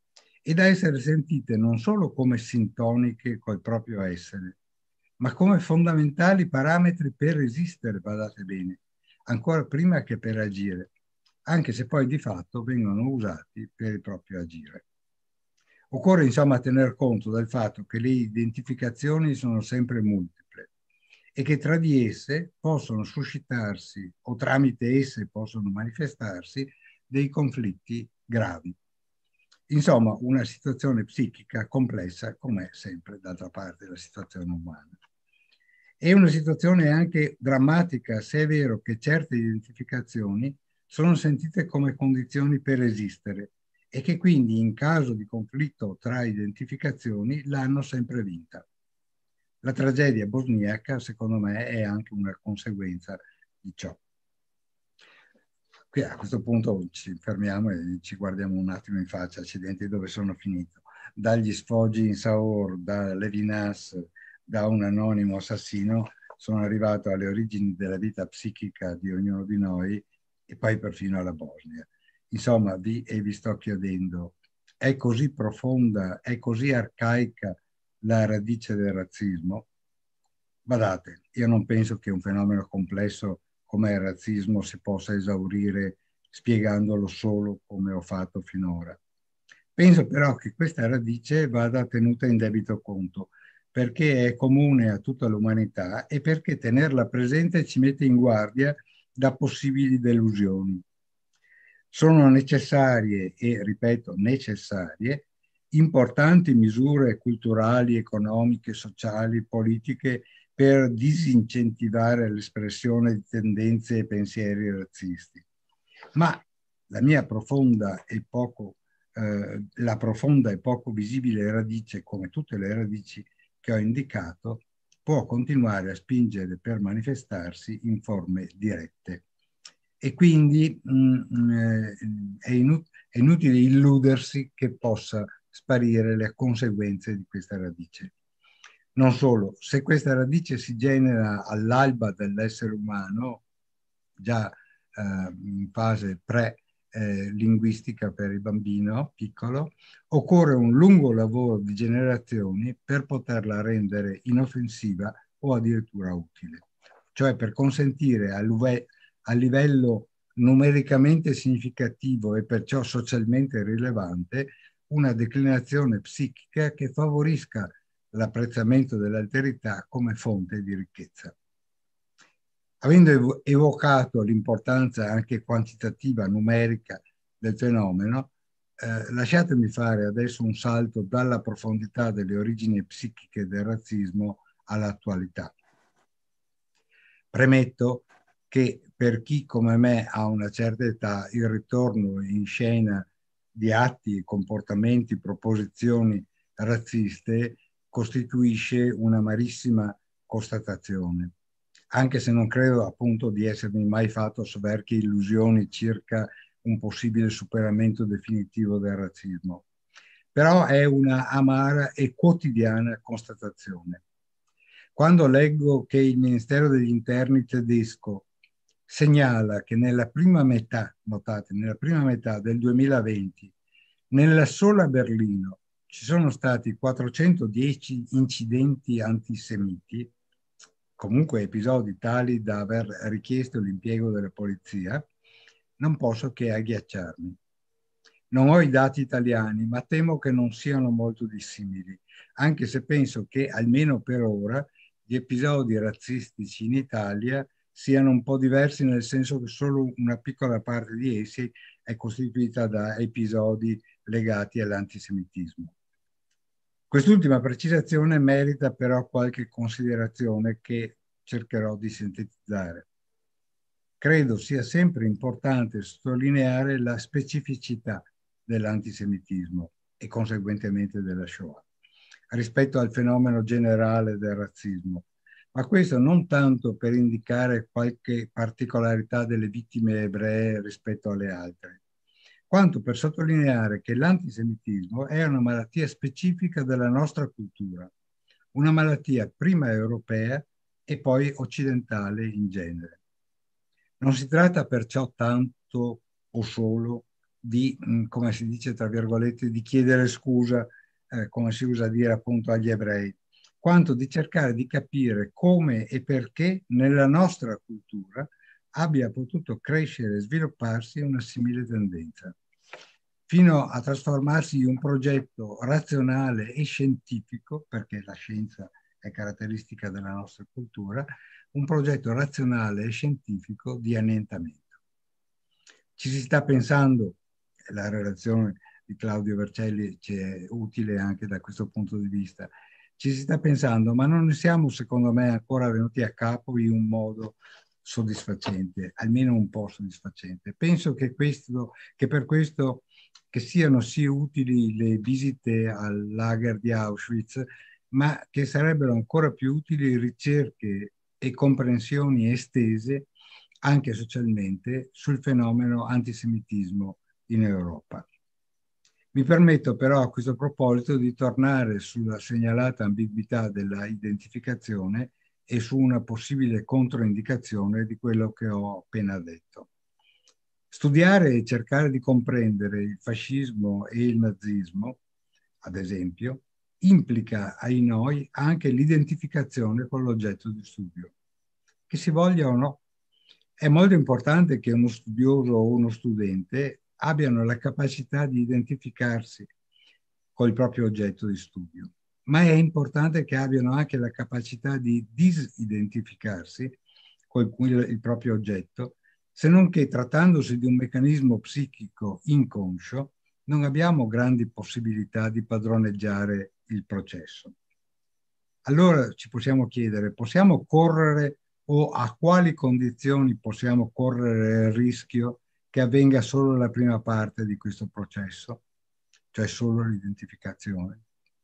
e da essere sentite non solo come sintoniche col proprio essere, ma come fondamentali parametri per esistere, badate bene, ancora prima che per agire, anche se poi di fatto vengono usati per il proprio agire. Occorre insomma tener conto del fatto che le identificazioni sono sempre multiple e che tra di esse possono suscitarsi o tramite esse possono manifestarsi dei conflitti gravi. Insomma, una situazione psichica complessa come sempre d'altra parte la situazione umana. È una situazione anche drammatica se è vero che certe identificazioni sono sentite come condizioni per esistere e che quindi in caso di conflitto tra identificazioni l'hanno sempre vinta. La tragedia bosniaca, secondo me, è anche una conseguenza di ciò. Qui a questo punto ci fermiamo e ci guardiamo un attimo in faccia, accidenti, dove sono finito. Dagli sfoggi in Saor, da Levinas, da un anonimo assassino, sono arrivato alle origini della vita psichica di ognuno di noi e poi perfino alla Bosnia. Insomma, vi, e vi sto chiedendo, è così profonda, è così arcaica la radice del razzismo? Badate, io non penso che un fenomeno complesso come il razzismo si possa esaurire spiegandolo solo come ho fatto finora. Penso però che questa radice vada tenuta in debito conto, perché è comune a tutta l'umanità e perché tenerla presente ci mette in guardia da possibili delusioni. Sono necessarie, e ripeto necessarie, importanti misure culturali, economiche, sociali, politiche per disincentivare l'espressione di tendenze e pensieri razzisti. Ma la mia profonda e poco, eh, la profonda e poco visibile radice, come tutte le radici che ho indicato, può continuare a spingere per manifestarsi in forme dirette. E quindi mh, è, inut- è inutile illudersi che possa sparire le conseguenze di questa radice. Non solo, se questa radice si genera all'alba dell'essere umano, già eh, in fase pre-linguistica per il bambino piccolo, occorre un lungo lavoro di generazioni per poterla rendere inoffensiva o addirittura utile, cioè per consentire a, a livello numericamente significativo e perciò socialmente rilevante una declinazione psichica che favorisca l'apprezzamento dell'alterità come fonte di ricchezza. Avendo evocato l'importanza anche quantitativa, numerica del fenomeno, eh, lasciatemi fare adesso un salto dalla profondità delle origini psichiche del razzismo all'attualità. Premetto che per chi come me ha una certa età il ritorno in scena di atti, comportamenti, proposizioni razziste costituisce un'amarissima constatazione, anche se non credo appunto di essermi mai fatto soverchie illusioni circa un possibile superamento definitivo del razzismo. Però è una amara e quotidiana constatazione. Quando leggo che il Ministero degli Interni tedesco segnala che nella prima metà, notate, nella prima metà del duemilaventi, nella sola Berlino ci sono stati quattrocentodieci incidenti antisemiti, comunque episodi tali da aver richiesto l'impiego della polizia, non posso che agghiacciarmi. Non ho i dati italiani, ma temo che non siano molto dissimili, anche se penso che, almeno per ora, gli episodi razzistici in Italia siano un po' diversi, nel senso che solo una piccola parte di essi è costituita da episodi legati all'antisemitismo. Quest'ultima precisazione merita però qualche considerazione che cercherò di sintetizzare. Credo sia sempre importante sottolineare la specificità dell'antisemitismo e conseguentemente della Shoah rispetto al fenomeno generale del razzismo, ma questo non tanto per indicare qualche particolarità delle vittime ebree rispetto alle altre, quanto per sottolineare che l'antisemitismo è una malattia specifica della nostra cultura, una malattia prima europea e poi occidentale in genere. Non si tratta perciò tanto o solo di, come si dice tra virgolette, di chiedere scusa, eh, come si usa dire appunto agli ebrei, quanto di cercare di capire come e perché nella nostra cultura abbia potuto crescere e svilupparsi una simile tendenza, fino a trasformarsi in un progetto razionale e scientifico, perché la scienza è caratteristica della nostra cultura, un progetto razionale e scientifico di annientamento. Ci si sta pensando, la relazione di Claudio Vercelli ci è utile anche da questo punto di vista, ci si sta pensando, ma non ne siamo secondo me ancora venuti a capo in un modo soddisfacente, almeno un po' soddisfacente. Penso che, questo, che per questo che siano sì utili le visite al lager di Auschwitz, ma che sarebbero ancora più utili ricerche e comprensioni estese anche socialmente sul fenomeno antisemitismo in Europa. Mi permetto però a questo proposito di tornare sulla segnalata ambiguità della identificazione e su una possibile controindicazione di quello che ho appena detto. Studiare e cercare di comprendere il fascismo e il nazismo, ad esempio, implica ai noi anche l'identificazione con l'oggetto di studio. Che si voglia o no, è molto importante che uno studioso o uno studente abbiano la capacità di identificarsi col proprio oggetto di studio, ma è importante che abbiano anche la capacità di disidentificarsi con il proprio oggetto, se non che, trattandosi di un meccanismo psichico inconscio, non abbiamo grandi possibilità di padroneggiare il processo. Allora ci possiamo chiedere, possiamo correre o a quali condizioni possiamo correre il rischio che avvenga solo la prima parte di questo processo, cioè solo l'identificazione?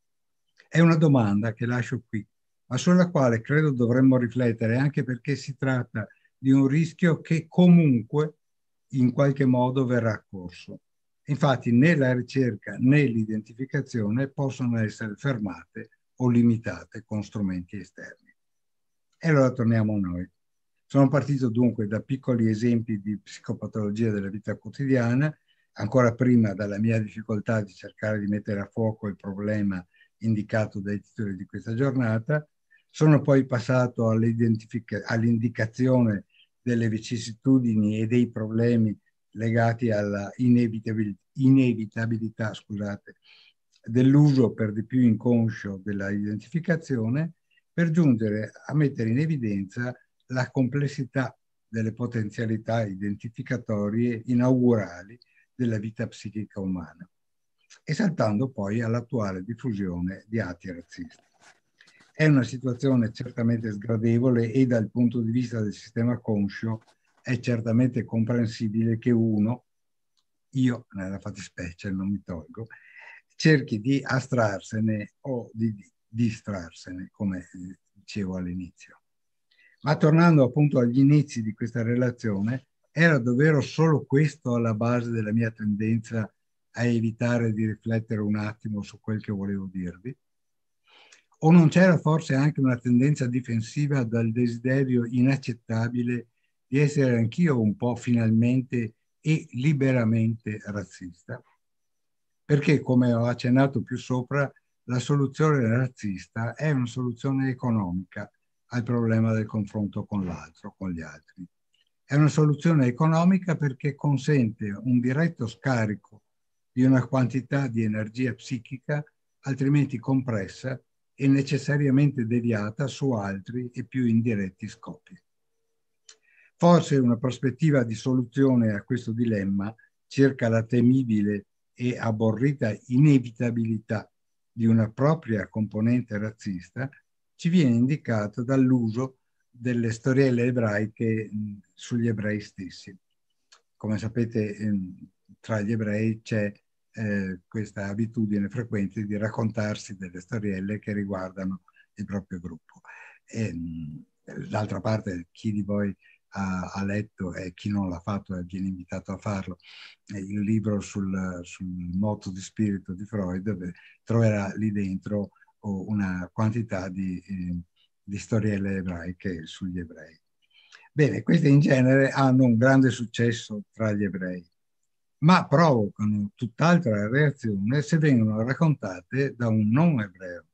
È una domanda che lascio qui, ma sulla quale credo dovremmo riflettere, anche perché si tratta di un rischio che comunque in qualche modo verrà corso. Infatti né la ricerca né l'identificazione possono essere fermate o limitate con strumenti esterni. E allora torniamo a noi. Sono partito dunque da piccoli esempi di psicopatologia della vita quotidiana, ancora prima dalla mia difficoltà di cercare di mettere a fuoco il problema indicato dai titoli di questa giornata. Sono poi passato all'indicazione delle vicissitudini e dei problemi legati alla inevitabil- inevitabilità, scusate, dell'uso per di più inconscio della identificazione, per giungere a mettere in evidenza la complessità delle potenzialità identificatorie inaugurali della vita psichica umana, e saltando poi all'attuale diffusione di atti razzisti. È una situazione certamente sgradevole e dal punto di vista del sistema conscio è certamente comprensibile che uno, io nella fattispecie non mi tolgo, cerchi di astrarsene o di distrarsene, come dicevo all'inizio. Ma tornando appunto agli inizi di questa relazione, era davvero solo questo alla base della mia tendenza a evitare di riflettere un attimo su quel che volevo dirvi? O non c'era forse anche una tendenza difensiva dal desiderio inaccettabile di essere anch'io un po' finalmente e liberamente razzista? Perché, come ho accennato più sopra, la soluzione razzista è una soluzione economica al problema del confronto con l'altro, con gli altri. È una soluzione economica perché consente un diretto scarico di una quantità di energia psichica altrimenti compressa e necessariamente deviata su altri e più indiretti scopi. Forse una prospettiva di soluzione a questo dilemma circa la temibile e abborrita inevitabilità di una propria componente razzista ci viene indicata dall'uso delle storielle ebraiche mh, sugli ebrei stessi. Come sapete, ehm, tra gli ebrei c'è eh, questa abitudine frequente di raccontarsi delle storielle che riguardano il proprio gruppo. D'altra parte, chi di voi ha, ha letto e chi non l'ha fatto e viene invitato a farlo, il libro sul, sul moto di spirito di Freud, beh, troverà lì dentro una quantità di, eh, di storielle ebraiche sugli ebrei. Bene, queste in genere hanno un grande successo tra gli ebrei, ma provocano tutt'altra reazione se vengono raccontate da un non ebreo,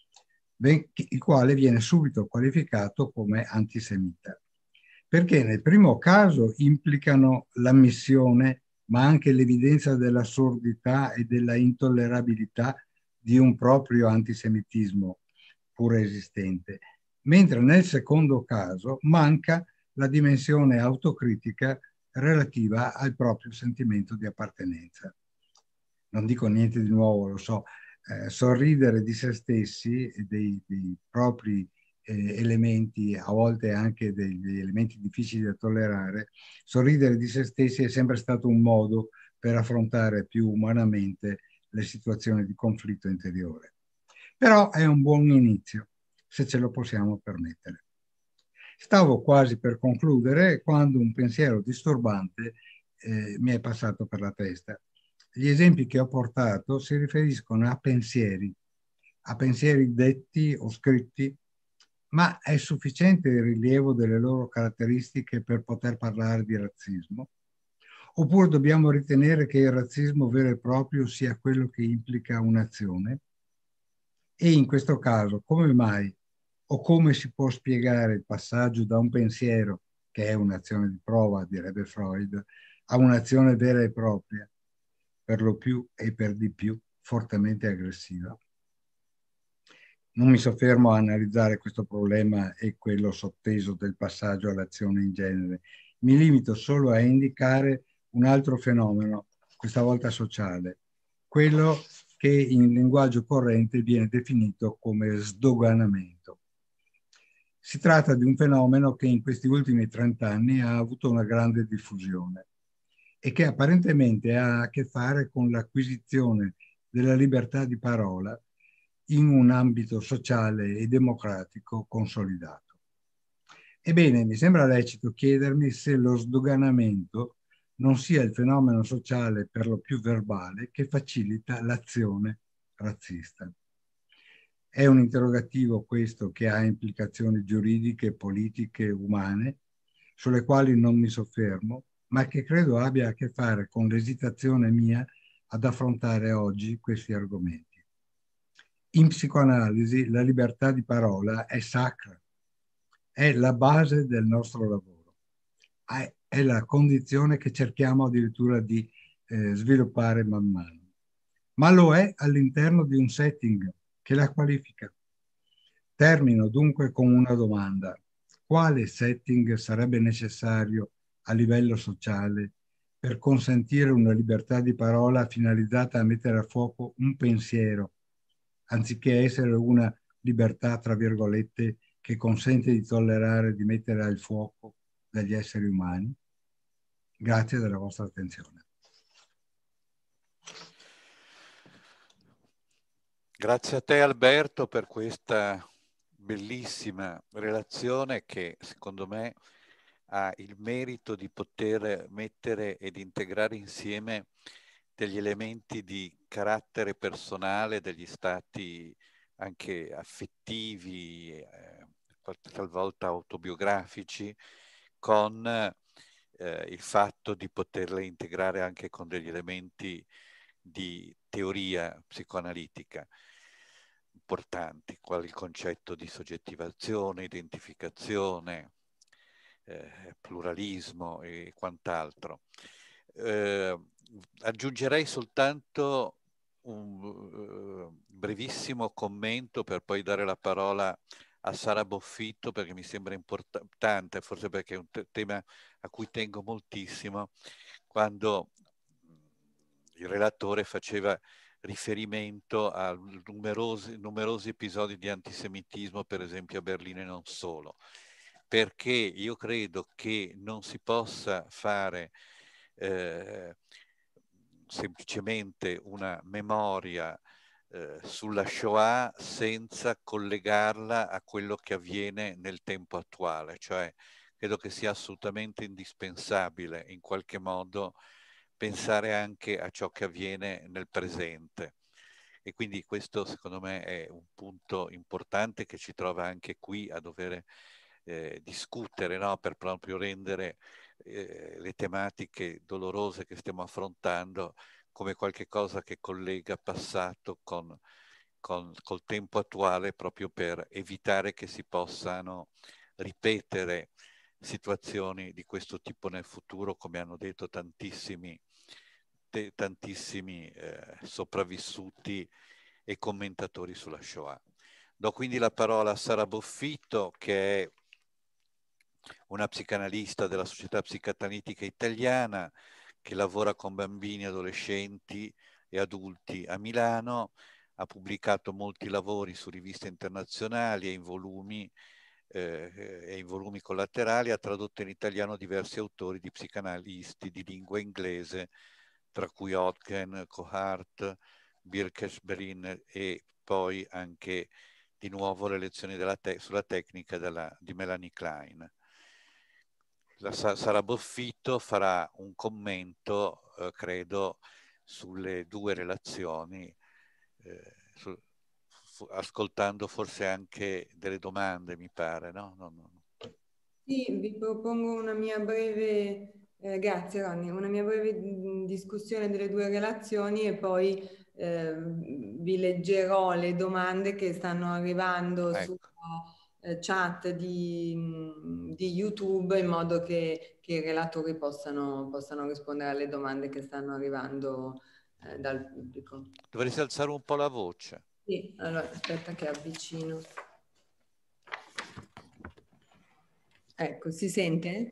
il quale viene subito qualificato come antisemita, perché nel primo caso implicano l'ammissione, ma anche l'evidenza dell'assurdità e della intollerabilità di un proprio antisemitismo pure esistente, mentre nel secondo caso manca la dimensione autocritica relativa al proprio sentimento di appartenenza. Non dico niente di nuovo, lo so, eh, sorridere di se stessi e dei, dei propri eh, elementi, a volte anche degli elementi difficili da tollerare, sorridere di se stessi è sempre stato un modo per affrontare più umanamente le situazioni di conflitto interiore. Però è un buon inizio, se ce lo possiamo permettere. Stavo quasi per concludere quando un pensiero disturbante eh, mi è passato per la testa. Gli esempi che ho portato si riferiscono a pensieri, a pensieri detti o scritti, ma è sufficiente il rilievo delle loro caratteristiche per poter parlare di razzismo? Oppure dobbiamo ritenere che il razzismo vero e proprio sia quello che implica un'azione? E in questo caso, come mai o come si può spiegare il passaggio da un pensiero, che è un'azione di prova, direbbe Freud, a un'azione vera e propria, per lo più e per di più fortemente aggressiva? Non mi soffermo a analizzare questo problema e quello sotteso del passaggio all'azione in genere. Mi limito solo a indicare un altro fenomeno, questa volta sociale, quello che in linguaggio corrente viene definito come sdoganamento. Si tratta di un fenomeno che in questi ultimi trent'anni ha avuto una grande diffusione e che apparentemente ha a che fare con l'acquisizione della libertà di parola in un ambito sociale e democratico consolidato. Ebbene, mi sembra lecito chiedermi se lo sdoganamento non sia il fenomeno sociale per lo più verbale che facilita l'azione razzista. È un interrogativo questo che ha implicazioni giuridiche, politiche, umane, sulle quali non mi soffermo, ma che credo abbia a che fare con l'esitazione mia ad affrontare oggi questi argomenti. In psicoanalisi la libertà di parola è sacra, è la base del nostro lavoro, è, è la condizione che cerchiamo addirittura di eh, sviluppare man mano, ma lo è all'interno di un setting che la qualifica. Termino dunque con una domanda. Quale setting sarebbe necessario a livello sociale per consentire una libertà di parola finalizzata a mettere a fuoco un pensiero, anziché essere una libertà, tra virgolette, che consente di tollerare, di mettere al fuoco degli esseri umani? Grazie della vostra attenzione. Grazie a te Alberto per questa bellissima relazione che secondo me ha il merito di poter mettere ed integrare insieme degli elementi di carattere personale, degli stati anche affettivi, eh, talvolta autobiografici, con eh, il fatto di poterle integrare anche con degli elementi di teoria psicoanalitica importanti, quali il concetto di soggettivazione, identificazione, eh, pluralismo e quant'altro. Eh, aggiungerei soltanto un uh, brevissimo commento per poi dare la parola a Sara Boffitto, perché mi sembra importante, forse perché è un tema a cui tengo moltissimo, quando il relatore faceva riferimento a numerosi, numerosi episodi di antisemitismo, per esempio a Berlino e non solo, perché io credo che non si possa fare eh, semplicemente una memoria eh, sulla Shoah senza collegarla a quello che avviene nel tempo attuale, cioè credo che sia assolutamente indispensabile in qualche modo pensare anche a ciò che avviene nel presente. E quindi questo secondo me è un punto importante che ci trova anche qui a dover eh, discutere, no? Per proprio rendere eh, le tematiche dolorose che stiamo affrontando come qualche cosa che collega passato con, con, col tempo attuale, proprio per evitare che si possano ripetere situazioni di questo tipo nel futuro, come hanno detto tantissimi tantissimi eh, sopravvissuti e commentatori sulla Shoah. Do quindi la parola a Sara Boffitto, che è una psicanalista della Società Psicanalitica Italiana, che lavora con bambini, adolescenti e adulti a Milano, ha pubblicato molti lavori su riviste internazionali e in volumi, eh, e in volumi collaterali, ha tradotto in italiano diversi autori di psicanalisti di lingua inglese, tra cui Hodgkin, Kohart, Birkersberin e poi anche di nuovo le lezioni della te sulla tecnica della, di Melanie Klein. La Sara Boffitto farà un commento, eh, credo, sulle due relazioni, eh, su, fu, ascoltando forse anche delle domande, mi pare, no? No, no. Sì, vi propongo una mia breve... Eh, grazie Ronny, una mia breve discussione delle due relazioni e poi eh, vi leggerò le domande che stanno arrivando ecco. sulla eh, chat di, di YouTube in modo che, che i relatori possano, possano rispondere alle domande che stanno arrivando eh, dal pubblico. Dovresti alzare un po' la voce. Sì, allora aspetta che avvicino. Ecco, si sente?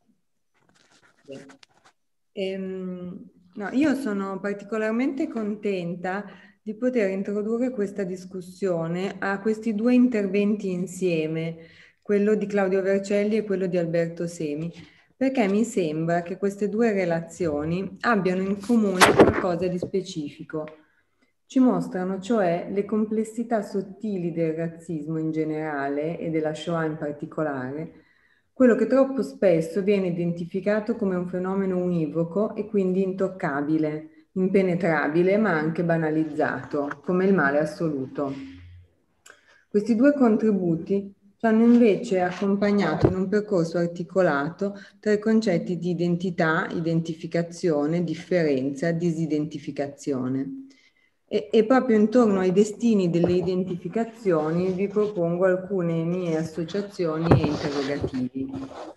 Ehm, no, io sono particolarmente contenta di poter introdurre questa discussione a questi due interventi insieme, quello di Claudio Vercelli e quello di Alberto Semi, perché mi sembra che queste due relazioni abbiano in comune qualcosa di specifico. Ci mostrano cioè le complessità sottili del razzismo in generale e della Shoah in particolare, quello che troppo spesso viene identificato come un fenomeno univoco e quindi intoccabile, impenetrabile, ma anche banalizzato, come il male assoluto. Questi due contributi ci hanno invece accompagnato in un percorso articolato tra i concetti di identità, identificazione, differenza, disidentificazione. E, e proprio intorno ai destini delle identificazioni vi propongo alcune mie associazioni e interrogativi.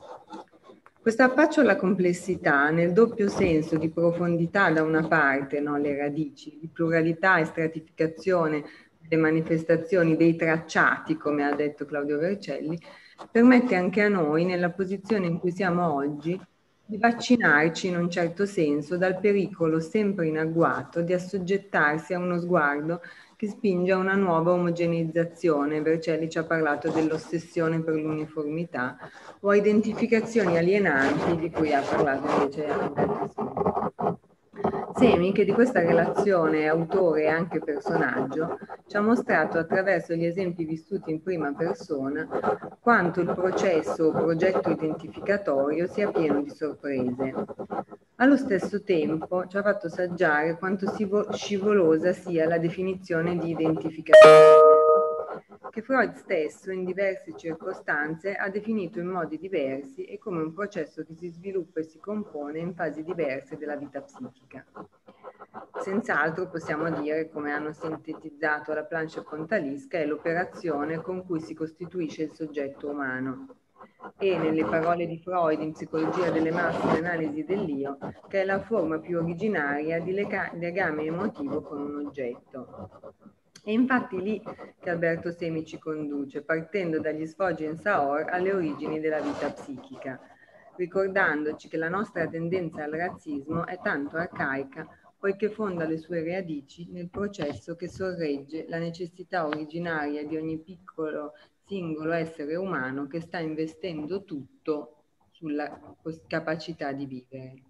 Questo affaccio alla complessità, nel doppio senso di profondità da una parte, no, le radici, di pluralità e stratificazione delle manifestazioni, dei tracciati, come ha detto Claudio Vercelli, permette anche a noi, nella posizione in cui siamo oggi, di vaccinarci in un certo senso dal pericolo sempre in agguato di assoggettarsi a uno sguardo che spinge a una nuova omogeneizzazione. Vercelli ci ha parlato dell'ossessione per l'uniformità, o a identificazioni alienanti di cui ha parlato invece Alberto Semi. Semi, che di questa relazione autore e anche personaggio, ci ha mostrato attraverso gli esempi vissuti in prima persona quanto il processo o progetto identificatorio sia pieno di sorprese. Allo stesso tempo ci ha fatto saggiare quanto scivolosa sia la definizione di identificazione, che Freud stesso in diverse circostanze ha definito in modi diversi e come un processo che si sviluppa e si compone in fasi diverse della vita psichica. Senz'altro possiamo dire, come hanno sintetizzato la Planche Pontalisca, è l'operazione con cui si costituisce il soggetto umano. E, nelle parole di Freud in Psicologia delle masse e analisi dell'io, che è la forma più originaria di legame emotivo con un oggetto. È infatti lì che Alberto Semi ci conduce, partendo dagli sfoggi in Saor alle origini della vita psichica, ricordandoci che la nostra tendenza al razzismo è tanto arcaica poiché fonda le sue radici nel processo che sorregge la necessità originaria di ogni piccolo singolo essere umano che sta investendo tutto sulla capacità di vivere.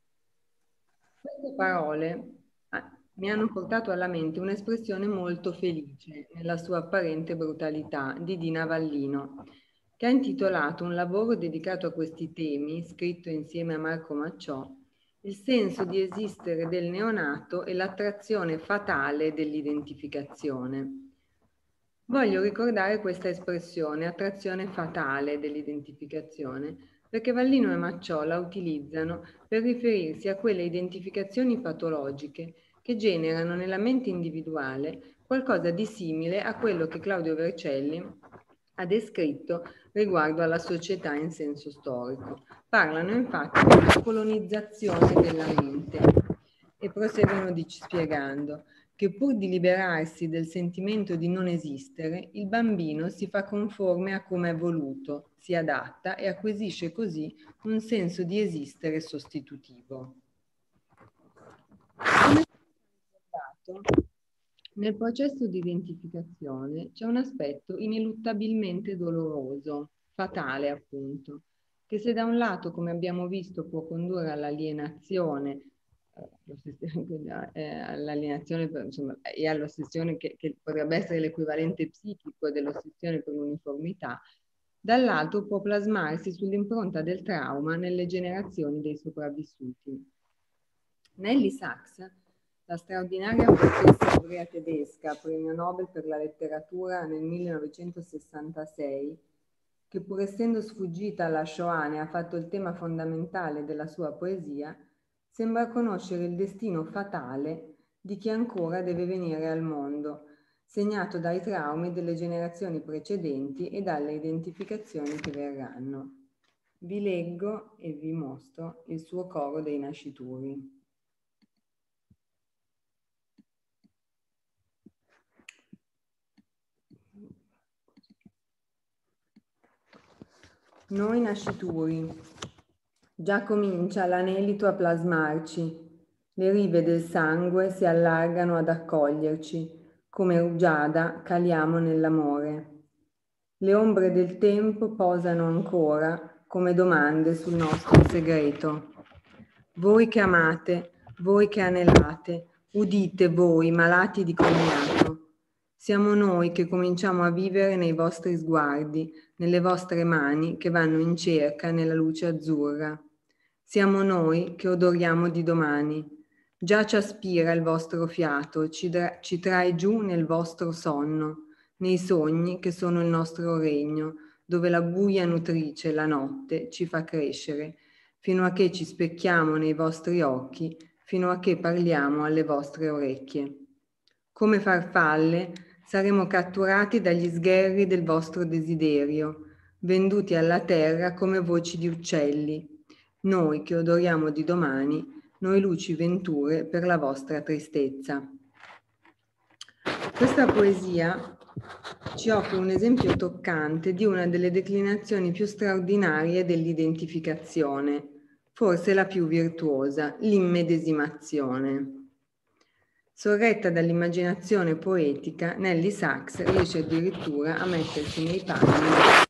Queste parole mi hanno portato alla mente un'espressione molto felice nella sua apparente brutalità di Dina Vallino, che ha intitolato un lavoro dedicato a questi temi, scritto insieme a Marco Macciò, Il senso di esistere del neonato e l'attrazione fatale dell'identificazione. Voglio ricordare questa espressione, attrazione fatale dell'identificazione, perché Vallino e Macciò la utilizzano per riferirsi a quelle identificazioni patologiche che generano nella mente individuale qualcosa di simile a quello che Claudio Vercelli ha descritto riguardo alla società in senso storico. Parlano infatti della colonizzazione della mente e proseguono dic- spiegando che pur di liberarsi del sentimento di non esistere, il bambino si fa conforme a come è voluto, si adatta e acquisisce così un senso di esistere sostitutivo. Come ricordato, nel processo di identificazione c'è un aspetto ineluttabilmente doloroso, fatale appunto, che se da un lato, come abbiamo visto, può condurre all'alienazione, eh, all'alienazione insomma, e all'ossessione che, che potrebbe essere l'equivalente psichico dell'ossessione per l'uniformità, dall'altro può plasmarsi sull'impronta del trauma nelle generazioni dei sopravvissuti. Nelly Sachs, la straordinaria professoressa ebrea tedesca, premio Nobel per la letteratura nel millenovecentosessantasei, che pur essendo sfuggita alla Shoah ne ha fatto il tema fondamentale della sua poesia, sembra conoscere il destino fatale di chi ancora deve venire al mondo, segnato dai traumi delle generazioni precedenti e dalle identificazioni che verranno. Vi leggo e vi mostro il suo coro dei nascituri. Noi nascituri, già comincia l'anelito a plasmarci, le rive del sangue si allargano ad accoglierci, come rugiada caliamo nell'amore. Le ombre del tempo posano ancora come domande sul nostro segreto. Voi che amate, voi che anelate, udite voi malati di cognato. Siamo noi che cominciamo a vivere nei vostri sguardi, nelle vostre mani che vanno in cerca nella luce azzurra. Siamo noi che odoriamo di domani. Già ci aspira il vostro fiato, ci, ci trae giù nel vostro sonno. nei sogni che sono il nostro regno, dove la buia nutrice, la notte, ci fa crescere, fino a che ci specchiamo nei vostri occhi, fino a che parliamo alle vostre orecchie. Come farfalle saremo catturati dagli sgherri del vostro desiderio, venduti alla terra come voci di uccelli, noi che odoriamo di domani, noi luci venture per la vostra tristezza. Questa poesia ci offre un esempio toccante di una delle declinazioni più straordinarie dell'identificazione, forse la più virtuosa, l'immedesimazione. Sorretta dall'immaginazione poetica, Nelly Sachs riesce addirittura a mettersi nei panni.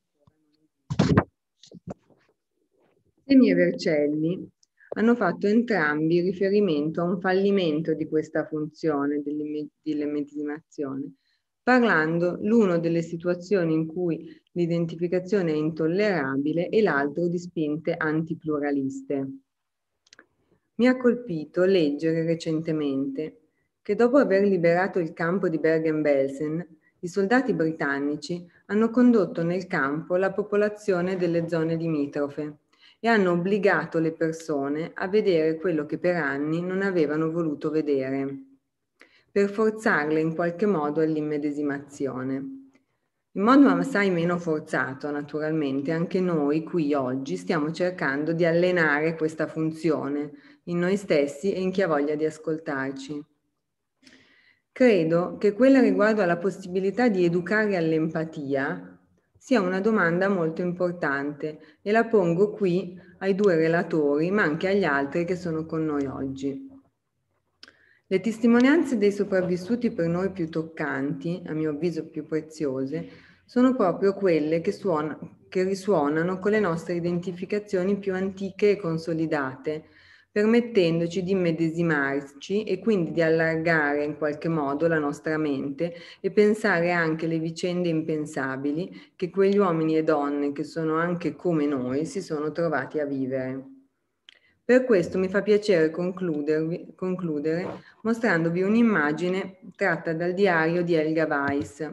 Semi e Vercelli hanno fatto entrambi riferimento a un fallimento di questa funzione dell'immedesimazione, parlando l'uno delle situazioni in cui l'identificazione è intollerabile e l'altro di spinte antipluraliste. Mi ha colpito leggere recentemente che dopo aver liberato il campo di Bergen-Belsen, i soldati britannici hanno condotto nel campo la popolazione delle zone limitrofe e hanno obbligato le persone a vedere quello che per anni non avevano voluto vedere, per forzarle in qualche modo all'immedesimazione. In modo assai meno forzato, naturalmente, anche noi qui oggi stiamo cercando di allenare questa funzione in noi stessi e in chi ha voglia di ascoltarci. Credo che quella riguardo alla possibilità di educare all'empatia sia una domanda molto importante e la pongo qui ai due relatori, ma anche agli altri che sono con noi oggi. Le testimonianze dei sopravvissuti per noi più toccanti, a mio avviso più preziose, sono proprio quelle che, suona, che risuonano con le nostre identificazioni più antiche e consolidate, permettendoci di immedesimarci e quindi di allargare in qualche modo la nostra mente e pensare anche le vicende impensabili che quegli uomini e donne che sono anche come noi si sono trovati a vivere. Per questo mi fa piacere concludere mostrandovi un'immagine tratta dal diario di Helga Weiss.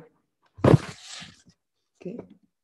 Che,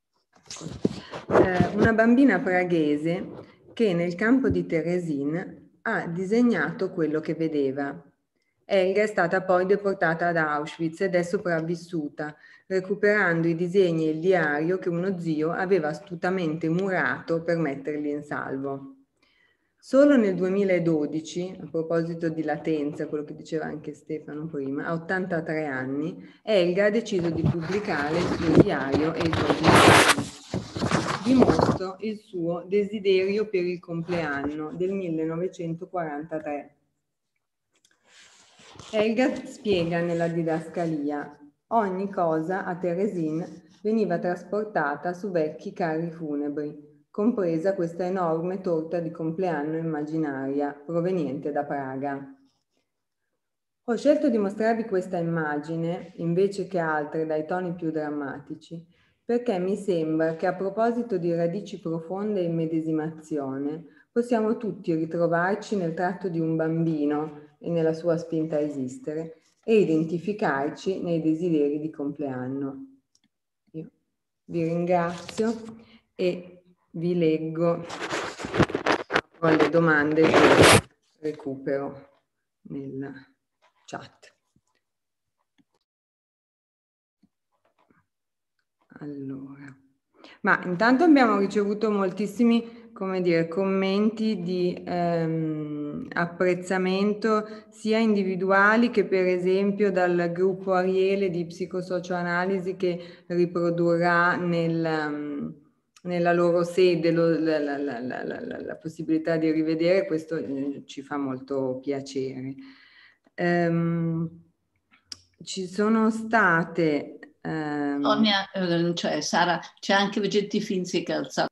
eh, una bambina praghese che nel campo di Teresin ha disegnato quello che vedeva. Helga è stata poi deportata ad Auschwitz ed è sopravvissuta, recuperando i disegni e il diario che uno zio aveva astutamente murato per metterli in salvo. Solo nel duemiladodici, a proposito di latenza, quello che diceva anche Stefano prima, a ottantatré anni, Helga ha deciso di pubblicare il suo diario e i suoi disegni. Vi mostro il suo desiderio per il compleanno del millenovecentoquarantatré. Helga spiega nella didascalia: ogni cosa a Teresin veniva trasportata su vecchi carri funebri, compresa questa enorme torta di compleanno immaginaria proveniente da Praga. Ho scelto di mostrarvi questa immagine, invece che altre dai toni più drammatici, perché mi sembra che a proposito di radici profonde e immedesimazione, possiamo tutti ritrovarci nel tratto di un bambino e nella sua spinta a esistere e identificarci nei desideri di compleanno. Io vi ringrazio e vi leggo alle domande che recupero nella chat. Allora, ma intanto abbiamo ricevuto moltissimi, come dire, commenti di ehm, apprezzamento sia individuali che per esempio dal gruppo Ariele di psicosocioanalisi che riprodurrà nel, um, nella loro sede lo, la, la, la, la, la, la possibilità di rivedere. Questo eh, ci fa molto piacere. Um, ci sono state... Um... Sonia, eh, cioè Sara, c'è anche Vegetti Finzi che ha alzato.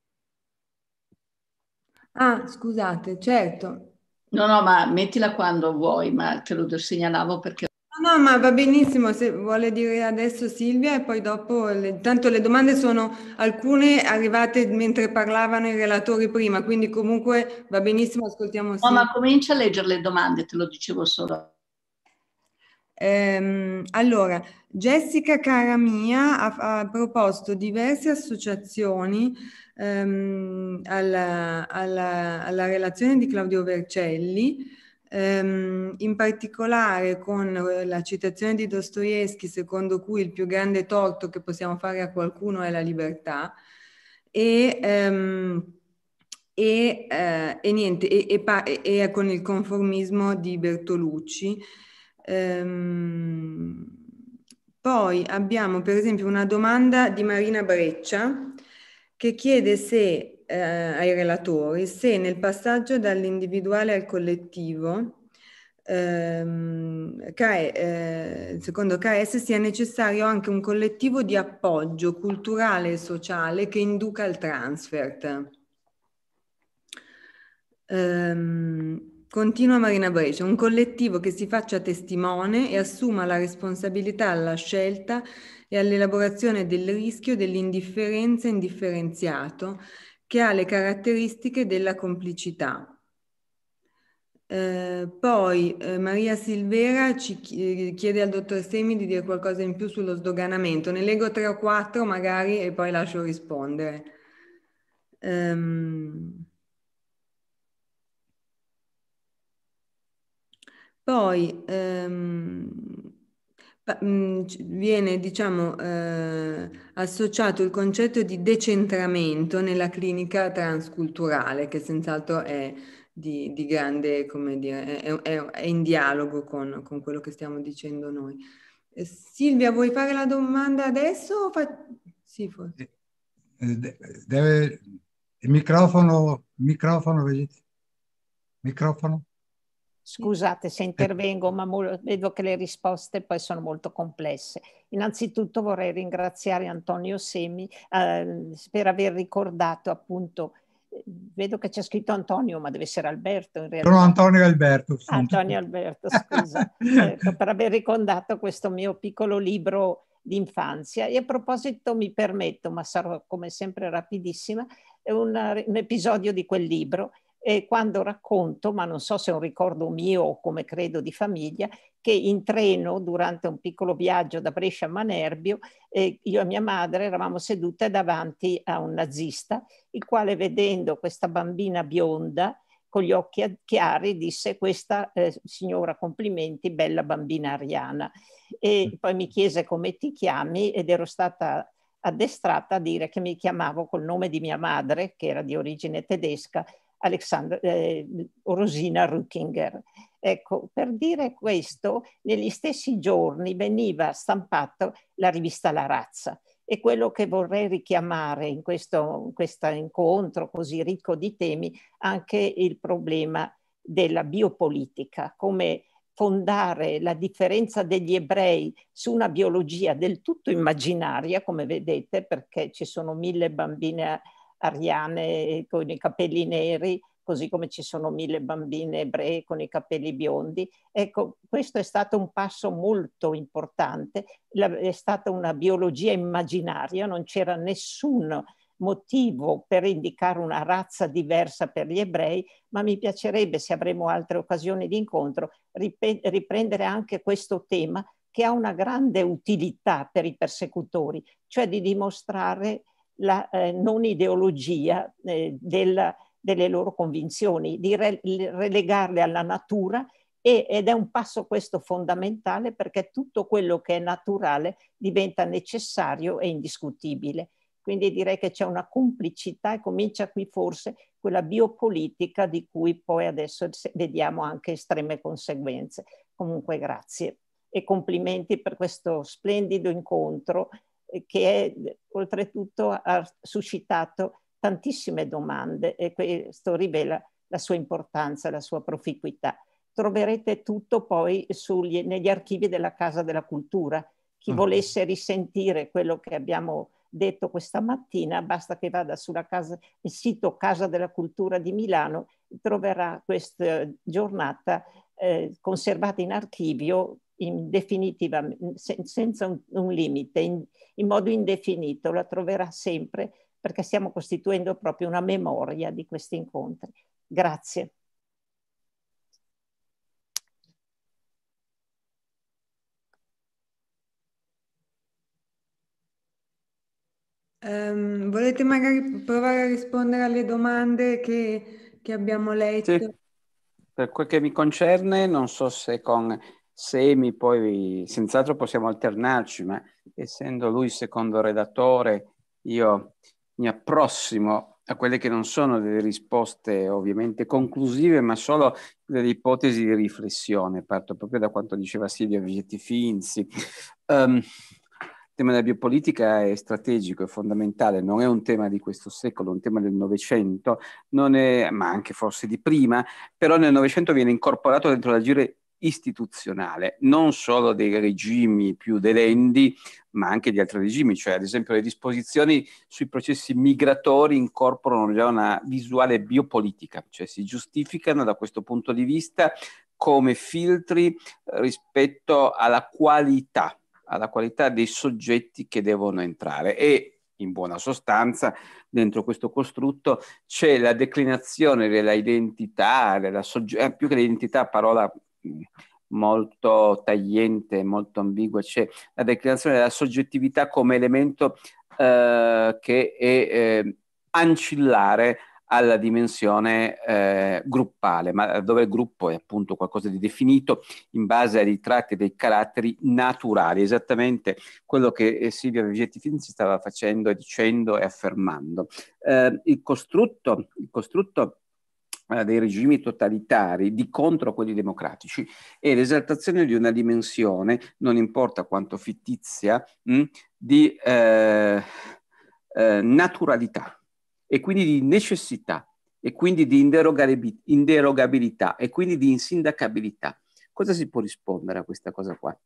Ah, scusate, certo. No, no, ma mettila quando vuoi, ma te lo segnalavo perché... No, no, ma va benissimo, se vuole dire adesso Silvia e poi dopo, le, tanto le domande sono alcune arrivate mentre parlavano i relatori prima, quindi comunque va benissimo, ascoltiamo Silvia. No, ma comincia a leggere le domande, te lo dicevo solo. Ehm, allora, Jessica cara mia ha, ha proposto diverse associazioni ehm, alla, alla, alla relazione di Claudio Vercelli, ehm, in particolare con la citazione di Dostoevskij, secondo cui il più grande torto che possiamo fare a qualcuno è la libertà, e... ehm, E, eh, e niente, e, e, pa- e- e con il conformismo di Bertolucci. Ehm, poi abbiamo per esempio una domanda di Marina Breccia che chiede se, eh, ai relatori, se nel passaggio dall'individuale al collettivo, ehm, K E, eh, secondo K S sia necessario anche un collettivo di appoggio culturale e sociale che induca al transfert. Ehm, continua Marina Breccia, un collettivo che si faccia testimone e assuma la responsabilità alla scelta e all'elaborazione del rischio dell'indifferenza indifferenziato che ha le caratteristiche della complicità. Eh, poi eh, Maria Silvera ci chiede al dottor Semi di dire qualcosa in più sullo sdoganamento. Ne leggo tre o quattro magari e poi lascio rispondere. Ehm... Poi ehm, viene, diciamo, eh, associato il concetto di decentramento nella clinica transculturale, che senz'altro è di, di grande, come dire, è, è, è in dialogo con, con quello che stiamo dicendo noi. Eh, Silvia, vuoi fare la domanda adesso? O fa... Sì, forse. Deve... Il microfono, microfono, vedi? Microfono? Scusate se intervengo, ma vedo che le risposte poi sono molto complesse. Innanzitutto vorrei ringraziare Antonio Semi eh, per aver ricordato appunto, eh, vedo che c'è scritto Antonio, ma deve essere Alberto in realtà. Sono Antonio Alberto. Sono Antonio tutti... Alberto, scusa, ecco, per aver ricordato questo mio piccolo libro d'infanzia. E a proposito mi permetto, ma sarò come sempre rapidissima, un, un episodio di quel libro. E quando racconto, ma non so se è un ricordo mio o come credo di famiglia, che in treno durante un piccolo viaggio da Brescia a Manerbio, eh, io e mia madre eravamo sedute davanti a un nazista, il quale vedendo questa bambina bionda con gli occhi chiari disse: questa eh, signora, complimenti, bella bambina ariana. E poi mi chiese come ti chiami ed ero stata addestrata a dire che mi chiamavo col nome di mia madre, che era di origine tedesca, Alexandra, eh, Rosina Rückinger. Ecco, per dire questo, negli stessi giorni veniva stampata la rivista La Razza, e quello che vorrei richiamare in questo, in questo incontro così ricco di temi, anche il problema della biopolitica, come fondare la differenza degli ebrei su una biologia del tutto immaginaria, come vedete, perché ci sono mille bambine ariane con i capelli neri, così come ci sono mille bambine ebree con i capelli biondi. Ecco, questo è stato un passo molto importante, è stata una biologia immaginaria, non c'era nessun motivo per indicare una razza diversa per gli ebrei, ma mi piacerebbe, se avremo altre occasioni di incontro, riprendere anche questo tema che ha una grande utilità per i persecutori, cioè di dimostrare la eh, non ideologia eh, della, delle loro convinzioni, di re, relegarle alla natura, e, ed è un passo questo fondamentale, perché tutto quello che è naturale diventa necessario e indiscutibile. Quindi direi che c'è una complicità e comincia qui forse quella biopolitica di cui poi adesso vediamo anche estreme conseguenze. Comunque grazie e complimenti per questo splendido incontro che è, oltretutto ha suscitato tantissime domande, e questo rivela la sua importanza, la sua proficuità. Troverete tutto poi sugli, negli archivi della Casa della Cultura. Chi volesse risentire quello che abbiamo detto questa mattina, basta che vada sulla casa, il sito Casa della Cultura di Milano, troverà questa giornata eh, conservata in archivio in definitiva, sen senza un, un limite, in, in modo indefinito. La troverà sempre, perché stiamo costituendo proprio una memoria di questi incontri. Grazie. Um, volete magari provare a rispondere alle domande che, che abbiamo letto? Sì. Per quel che mi concerne, non so se con Semi poi senz'altro possiamo alternarci, ma essendo lui secondo redattore, io mi approssimo a quelle che non sono delle risposte ovviamente conclusive, ma solo delle ipotesi di riflessione. Parto proprio da quanto diceva Silvia Vigetti Finzi. Um, Il tema della biopolitica è strategico, è fondamentale, non è un tema di questo secolo, è un tema del Novecento, non è, ma anche forse di prima, però nel Novecento viene incorporato dentro l'agire istituzionale, non solo dei regimi più delendi, ma anche di altri regimi, cioè ad esempio le disposizioni sui processi migratori incorporano già una visuale biopolitica, cioè si giustificano da questo punto di vista come filtri rispetto alla qualità alla qualità dei soggetti che devono entrare e in buona sostanza dentro questo costrutto c'è la declinazione della identità, della sogge- eh, più che l'identità, parola mh, molto tagliente, molto ambigua, c'è la declinazione della soggettività come elemento eh, che è eh, ancillare alla dimensione eh, gruppale, ma dove il gruppo è appunto qualcosa di definito in base ai tratti e dei caratteri naturali, esattamente quello che Silvia Vigetti Finzi stava facendo e dicendo e affermando. Eh, il costrutto, il costrutto eh, dei regimi totalitari di contro quelli democratici è l'esaltazione di una dimensione, non importa quanto fittizia, mh, di eh, eh, naturalità e quindi di necessità e quindi di inderogabilità e quindi di insindacabilità. Cosa si può rispondere a questa cosa qua?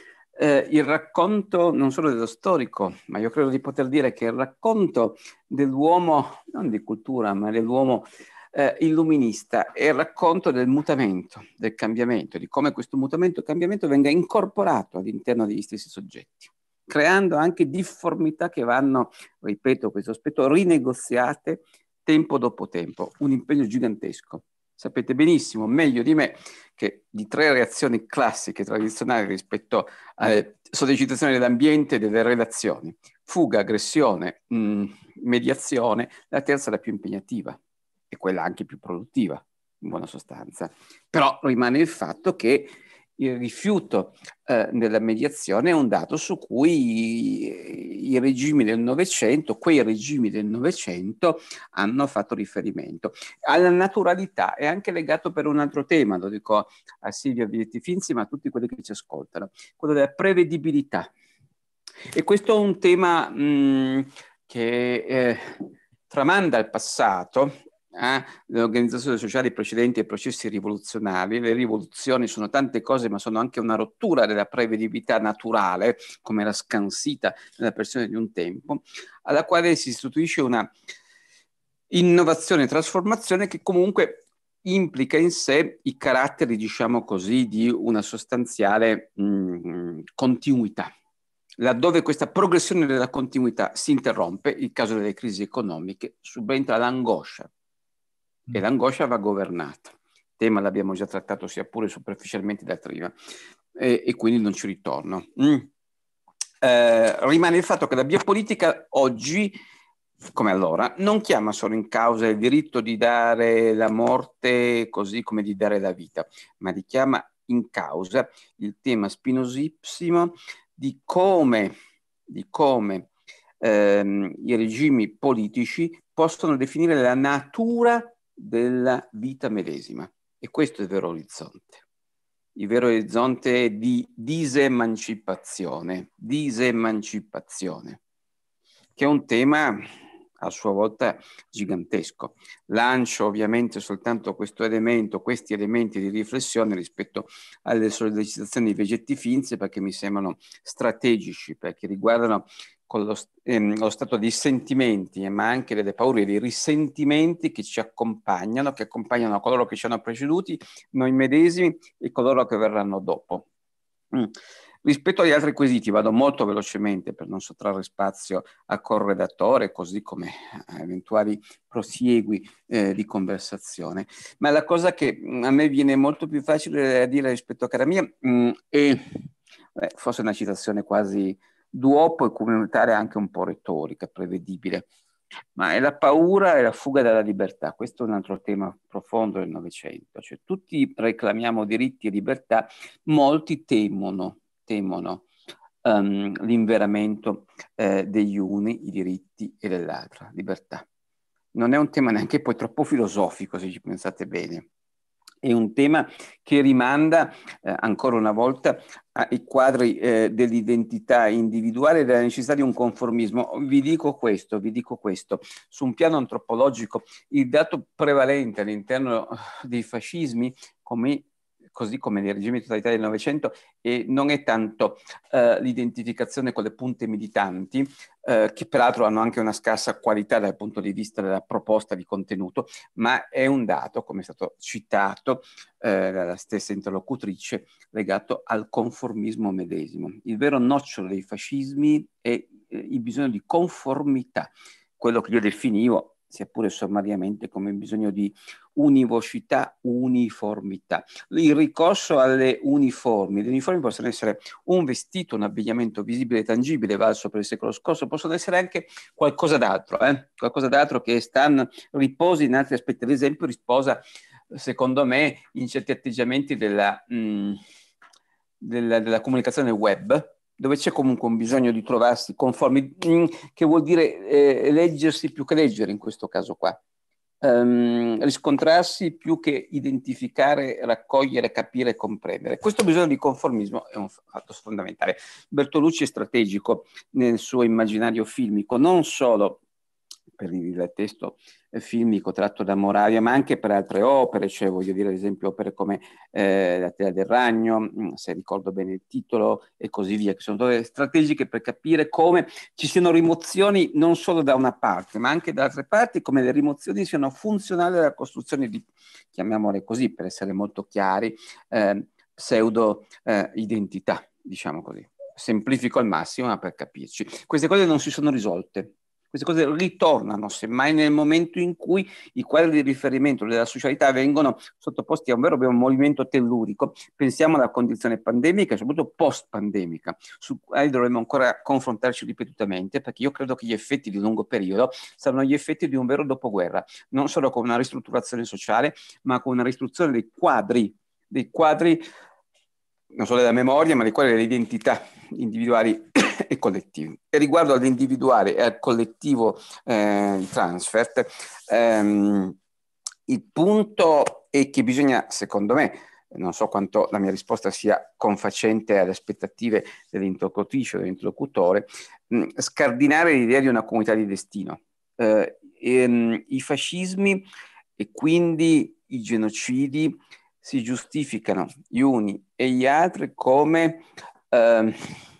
Eh, il racconto non solo dello storico, ma io credo di poter dire che il racconto dell'uomo, non di cultura, ma dell'uomo eh, illuminista, è il racconto del mutamento, del cambiamento, di come questo mutamento e cambiamento venga incorporato all'interno degli stessi soggetti, creando anche difformità che vanno, ripeto questo aspetto, rinegoziate tempo dopo tempo. Un impegno gigantesco. Sapete benissimo, meglio di me, che di tre reazioni classiche, tradizionali rispetto alle sollecitazioni dell'ambiente e delle relazioni, fuga, aggressione, mh, mediazione, la terza è la più impegnativa e quella anche più produttiva, in buona sostanza. Però rimane il fatto che il rifiuto eh, della mediazione è un dato su cui i, i regimi del Novecento, quei regimi del Novecento hanno fatto riferimento. Alla naturalità è anche legato per un altro tema, lo dico a Silvia Vigetti Finzi, ma a tutti quelli che ci ascoltano, quello della prevedibilità. E questo è un tema mh, che eh, tramanda il passato, Eh, le organizzazioni sociali precedenti ai processi rivoluzionari. Le rivoluzioni sono tante cose, ma sono anche una rottura della prevedibilità naturale, come era scansita nella persona di un tempo, alla quale si istituisce una innovazione e trasformazione che comunque implica in sé i caratteri, diciamo così, di una sostanziale mh, continuità. Laddove questa progressione della continuità si interrompe, il caso delle crisi economiche, subentra l'angoscia. E l'angoscia va governata. Il tema l'abbiamo già trattato sia pure superficialmente da prima e, e quindi non ci ritorno. Mm. Eh, rimane il fatto che la biopolitica oggi, come allora, non chiama solo in causa il diritto di dare la morte così come di dare la vita, ma li chiama in causa il tema spinosissimo di come, di come ehm, i regimi politici possono definire la natura della vita medesima. E questo è il vero orizzonte. Il vero orizzonte di disemancipazione, disemancipazione, che è un tema a sua volta gigantesco. Lancio ovviamente soltanto questo elemento, questi elementi di riflessione rispetto alle sollecitazioni di Vigetti Finzi, perché mi sembrano strategici, perché riguardano con lo, ehm, lo stato di sentimenti, eh, ma anche delle paure e dei risentimenti che ci accompagnano, che accompagnano coloro che ci hanno preceduti, noi medesimi e coloro che verranno dopo. Mm. Rispetto agli altri quesiti, vado molto velocemente per non sottrarre spazio al corredatore, così come a eventuali prosiegui eh, di conversazione. Ma la cosa che mh, a me viene molto più facile da dire rispetto a cara mia mh, è beh, forse una citazione quasi d'uopo e comunitaria anche un po' retorica, prevedibile. Ma è la paura e la fuga dalla libertà. Questo è un altro tema profondo del Novecento. Cioè, tutti reclamiamo diritti e libertà, molti temono, temono um, l'inveramento eh, degli uni, i diritti, e dell'altra, libertà. Non è un tema neanche poi troppo filosofico, se ci pensate bene. È un tema che rimanda eh, ancora una volta ai quadri eh, dell'identità individuale e della necessità di un conformismo. Vi dico questo, vi dico questo. Su un piano antropologico, il dato prevalente all'interno dei fascismi, come così come nei regimi totalitari del Novecento, e non è tanto eh, l'identificazione con le punte militanti, eh, che peraltro hanno anche una scarsa qualità dal punto di vista della proposta di contenuto, ma è un dato, come è stato citato eh, dalla stessa interlocutrice, legato al conformismo medesimo. Il vero nocciolo dei fascismi è eh, il bisogno di conformità, quello che io definivo, sia pure sommariamente, come bisogno di univocità, uniformità. Il ricorso alle uniformi, le uniformi possono essere un vestito, un abbigliamento visibile e tangibile, valso per il secolo scorso, possono essere anche qualcosa d'altro, eh? qualcosa d'altro che sta, riposi in altri aspetti. Ad esempio riposa, secondo me, in certi atteggiamenti della, mh, della, della comunicazione web, dove c'è comunque un bisogno di trovarsi conformi, che vuol dire eh, leggersi più che leggere in questo caso qua. Um, riscontrarsi più che identificare, raccogliere, capire e comprendere. Questo bisogno di conformismo è un fatto fondamentale. Bertolucci è strategico nel suo immaginario filmico, non solo per il testo filmico tratto da Moravia, ma anche per altre opere, cioè voglio dire ad esempio opere come eh, La tela del ragno, se ricordo bene il titolo, e così via, che sono tutte strategiche per capire come ci siano rimozioni non solo da una parte, ma anche da altre parti, come le rimozioni siano funzionali alla costruzione di, chiamiamole così, per essere molto chiari, eh, pseudo eh, identità, diciamo così. Semplifico al massimo, ma per capirci. Queste cose non si sono risolte. Queste cose ritornano, semmai nel momento in cui i quadri di riferimento della socialità vengono sottoposti a un vero un movimento tellurico. Pensiamo alla condizione pandemica e soprattutto post-pandemica, su cui dovremmo ancora confrontarci ripetutamente, perché io credo che gli effetti di lungo periodo saranno gli effetti di un vero dopoguerra, non solo con una ristrutturazione sociale, ma con una ristrutturazione dei quadri, dei quadri non solo della memoria, ma dei quadri delle identità individuali e collettivi. E riguardo all'individuale e al collettivo eh, transfert, ehm, il punto è che bisogna, secondo me, non so quanto la mia risposta sia confacente alle aspettative dell'interlocutrice o dell'interlocutore, mh, scardinare l'idea di una comunità di destino. Eh, ehm, I fascismi e quindi i genocidi si giustificano gli uni e gli altri come ehm,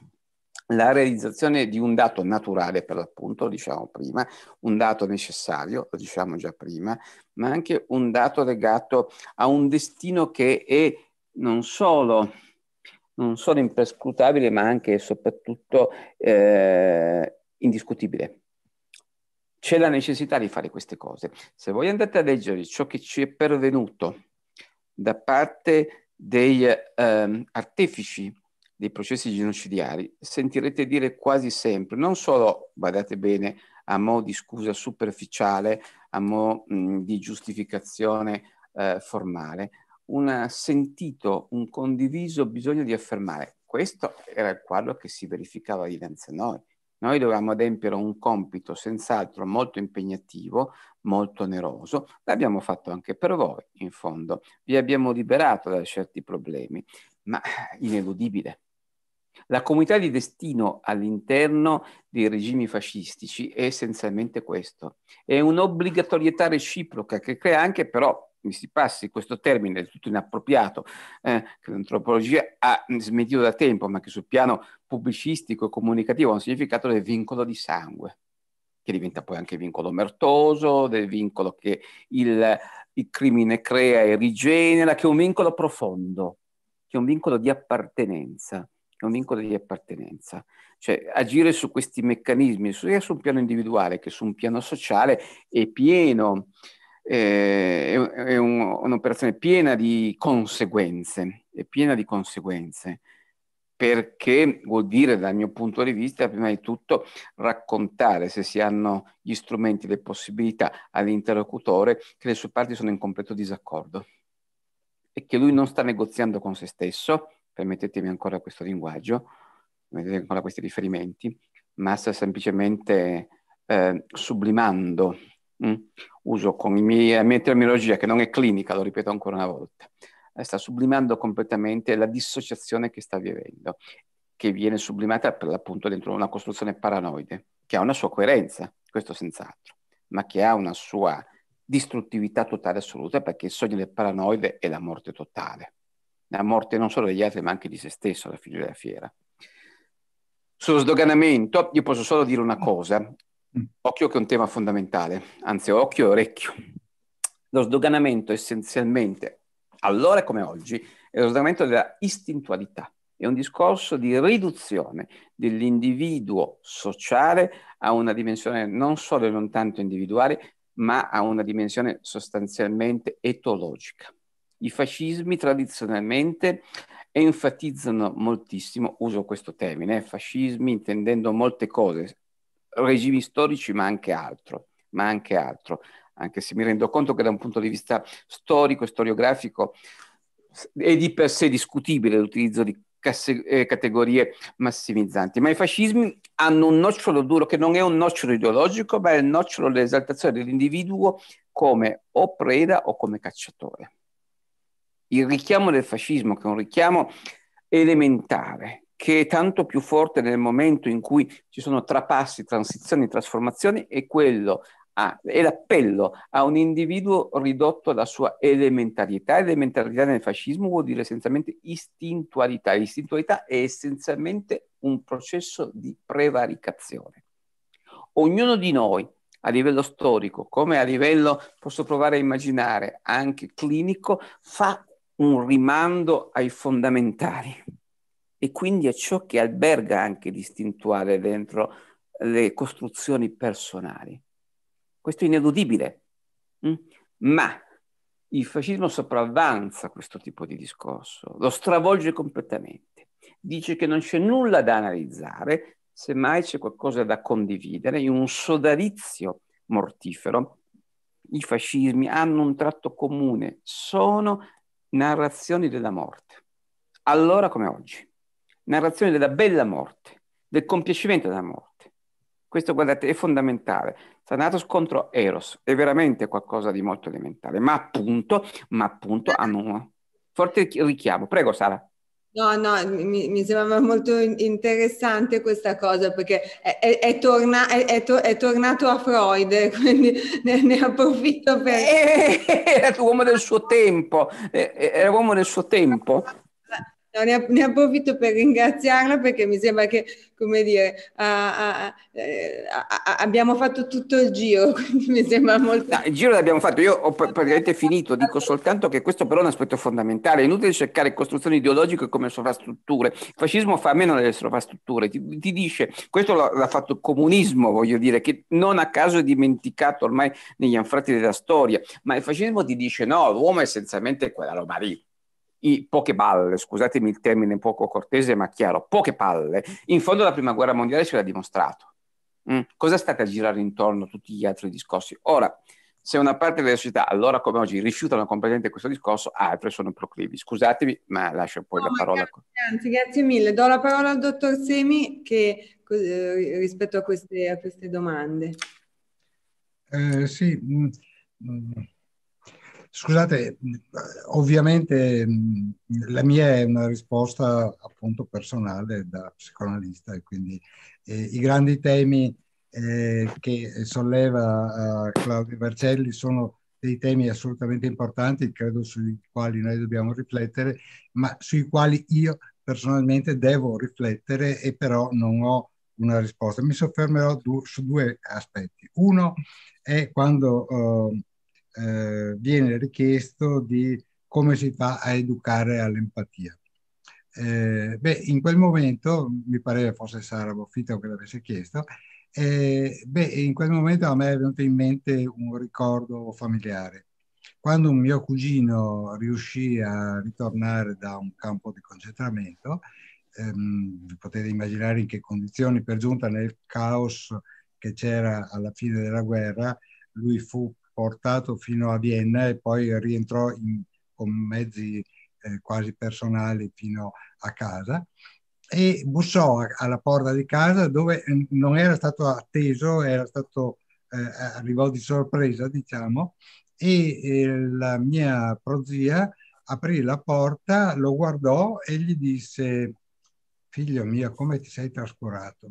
la realizzazione di un dato naturale, per l'appunto, lo diciamo prima, un dato necessario, lo diciamo già prima, ma anche un dato legato a un destino che è non solo, non solo imperscrutabile, ma anche e soprattutto eh, indiscutibile. C'è la necessità di fare queste cose. Se voi andate a leggere ciò che ci è pervenuto da parte degli eh, artefici dei processi genocidiari, sentirete dire quasi sempre, non solo, badate bene, a mo' di scusa superficiale, a mo' mh, di giustificazione eh, formale, un sentito, un condiviso bisogno di affermare. Questo era il quadro che si verificava dinanzi a noi. Noi dovevamo adempiere un compito senz'altro molto impegnativo, molto oneroso, l'abbiamo fatto anche per voi, in fondo. Vi abbiamo liberato da certi problemi, ma ineludibile. La comunità di destino all'interno dei regimi fascistici è essenzialmente questo. È un'obbligatorietà reciproca che crea anche però, mi si passi questo termine, del tutto inappropriato, eh, che l'antropologia ha smentito da tempo, ma che sul piano pubblicistico e comunicativo ha un significato del vincolo di sangue, che diventa poi anche vincolo omertoso, del vincolo che il, il crimine crea e rigenera, che è un vincolo profondo, che è un vincolo di appartenenza. È un vincolo di appartenenza, cioè agire su questi meccanismi sia su un piano individuale che su un piano sociale è pieno, eh, è, è un, un'operazione piena di conseguenze, è piena di conseguenze. perché vuol dire, dal mio punto di vista, prima di tutto raccontare, se si hanno gli strumenti, le possibilità all'interlocutore, che le sue parti sono in completo disaccordo e che lui non sta negoziando con se stesso, permettetemi ancora questo linguaggio, permettetemi ancora questi riferimenti, ma sta semplicemente eh, sublimando, mh? uso con i miei, la mia terminologia che non è clinica, lo ripeto ancora una volta, sta sublimando completamente la dissociazione che sta vivendo, che viene sublimata per l'appunto dentro una costruzione paranoide, che ha una sua coerenza, questo senz'altro, ma che ha una sua distruttività totale assoluta, perché il sogno del paranoide è la morte totale, la morte non solo degli altri ma anche di se stesso alla fine della fiera. Sullo sdoganamento io posso solo dire una cosa, occhio che è un tema fondamentale, anzi occhio e orecchio. Lo sdoganamento essenzialmente, allora come oggi, è lo sdoganamento della istintualità, è un discorso di riduzione dell'individuo sociale a una dimensione non solo e non tanto individuale, ma a una dimensione sostanzialmente etologica. I fascismi tradizionalmente enfatizzano moltissimo, uso questo termine, fascismi intendendo molte cose, regimi storici ma anche altro, ma anche altro, anche se mi rendo conto che da un punto di vista storico e storiografico è di per sé discutibile l'utilizzo di casse, eh, categorie massimizzanti, ma i fascismi hanno un nocciolo duro che non è un nocciolo ideologico, ma è il nocciolo dell'esaltazione dell'individuo come o preda o come cacciatore. Il richiamo del fascismo, che è un richiamo elementare, che è tanto più forte nel momento in cui ci sono trapassi, transizioni, trasformazioni, è quello, a, è l'appello a un individuo ridotto alla sua elementarietà. Elementarietà nel fascismo vuol dire essenzialmente istintualità. L'istintualità è essenzialmente un processo di prevaricazione. Ognuno di noi, a livello storico, come a livello, posso provare a immaginare, anche clinico, fa un rimando ai fondamentali e quindi a ciò che alberga anche l'istintuale dentro le costruzioni personali. Questo è ineludibile, mm? Ma il fascismo sopravvanza questo tipo di discorso, lo stravolge completamente, dice che non c'è nulla da analizzare, semmai c'è qualcosa da condividere, in un sodalizio mortifero. I fascismi hanno un tratto comune, sono narrazioni della morte, allora come oggi, narrazioni della bella morte, del compiacimento della morte. Questo, guardate, è fondamentale. Thanatos contro Eros è veramente qualcosa di molto elementare, ma appunto, ma appunto hanno un forte richiamo. Prego, Sara. No, no, mi, mi sembrava molto interessante questa cosa, perché è, è, è, torna, è, è, to, è tornato a Freud, quindi ne, ne approfitto per... Era uomo del suo tempo, era uomo del suo tempo. No, ne, ne approfitto per ringraziarla, perché mi sembra che, come dire, a, a, a, abbiamo fatto tutto il giro, quindi mi sembra molto... No, il giro l'abbiamo fatto, io ho praticamente finito, dico soltanto che questo però è un aspetto fondamentale, è inutile cercare costruzioni ideologiche come sovrastrutture, il fascismo fa a meno delle sovrastrutture, ti, ti dice, questo l'ha fatto il comunismo, voglio dire, che non a caso è dimenticato ormai negli anfratti della storia, ma il fascismo ti dice no, l'uomo è essenzialmente quella roba lì. I poche palle, scusatemi il termine poco cortese ma chiaro, poche palle, in fondo la prima guerra mondiale ce l'ha dimostrato. Mm. Cosa state a girare intorno a tutti gli altri discorsi? Ora, se una parte della società, allora come oggi, rifiutano completamente questo discorso, altre sono proclivi. Scusatemi, ma lascio poi no, la parola. Grazie, anzi, grazie mille. Do la parola al dottor Semi che, eh, rispetto a queste, a queste domande. Eh, sì, mm, mm. Scusate, ovviamente la mia è una risposta appunto personale da psicoanalista e quindi eh, i grandi temi eh, che solleva uh, Claudio Vercelli sono dei temi assolutamente importanti, credo sui quali noi dobbiamo riflettere, ma sui quali io personalmente devo riflettere e però non ho una risposta. Mi soffermerò du- su due aspetti. Uno è quando uh, Eh, viene richiesto di come si fa a educare all'empatia. Eh, beh, in quel momento, mi pareva fosse Sara Boffito che l'avesse chiesto, eh, beh, in quel momento a me è venuto in mente un ricordo familiare. Quando un mio cugino riuscì a ritornare da un campo di concentramento, ehm, potete immaginare in che condizioni, per giunta nel caos che c'era alla fine della guerra, lui fu portato fino a Vienna e poi rientrò in, con mezzi eh, quasi personali fino a casa e bussò a, alla porta di casa, dove non era stato atteso, era stato, eh, arrivò di sorpresa, diciamo, e eh, la mia prozia aprì la porta, lo guardò e gli disse: figlio mio, come ti sei trascurato?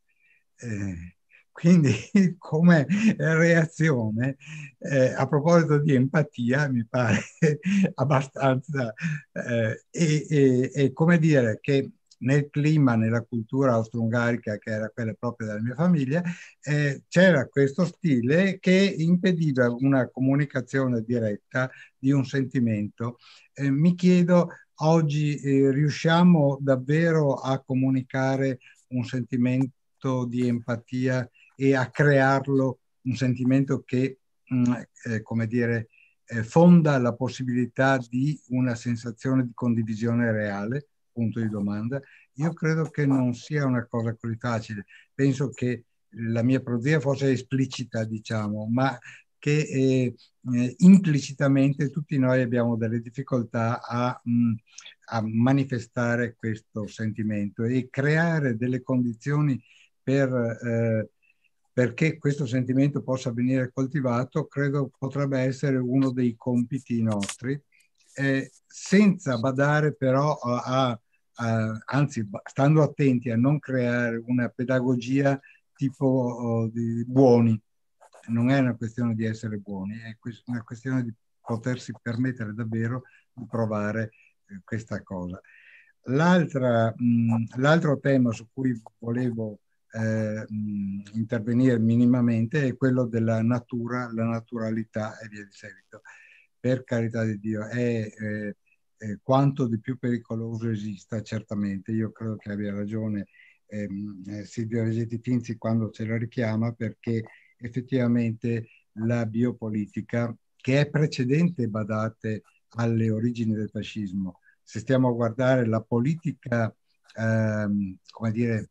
Eh, quindi come reazione, eh, a proposito di empatia, mi pare abbastanza, eh, e, e, e come dire che nel clima, nella cultura austro-ungarica, che era quella propria della mia famiglia, eh, c'era questo stile che impediva una comunicazione diretta di un sentimento. Eh, mi chiedo, oggi eh, riusciamo davvero a comunicare un sentimento di empatia e a crearlo, un sentimento che, mh, eh, come dire, eh, fonda la possibilità di una sensazione di condivisione reale? Punto di domanda. Io credo che non sia una cosa così facile. Penso che la mia prozia fosse esplicita, diciamo, ma che eh, eh, implicitamente tutti noi abbiamo delle difficoltà a, mh, a manifestare questo sentimento e creare delle condizioni per, eh, perché questo sentimento possa venire coltivato, credo potrebbe essere uno dei compiti nostri, eh, senza badare però a, a Uh, anzi, stando attenti a non creare una pedagogia tipo uh, di buoni. Non è una questione di essere buoni, è una questione di potersi permettere davvero di provare eh, questa cosa. L'altra, mh, l'altro tema su cui volevo eh, mh, intervenire minimamente è quello della natura, la naturalità e via di seguito. Per carità di Dio, è... Eh, Eh, quanto di più pericoloso esista, certamente. Io credo che abbia ragione ehm, eh, Silvia Vegetti Finzi quando ce la richiama, perché effettivamente la biopolitica, che è precedente, badate, alle origini del fascismo, se stiamo a guardare la politica, ehm, come dire,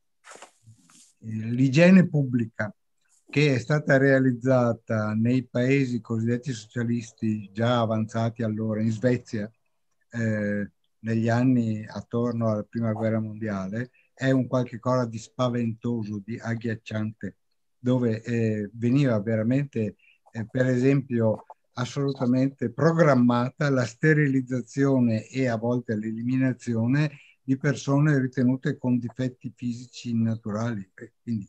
l'igiene pubblica che è stata realizzata nei paesi cosiddetti socialisti già avanzati allora, in Svezia, Eh, negli anni attorno alla prima guerra mondiale, è un qualche cosa di spaventoso, di agghiacciante, dove eh, veniva veramente, eh, per esempio, assolutamente programmata la sterilizzazione e a volte l'eliminazione di persone ritenute con difetti fisici naturali. E quindi,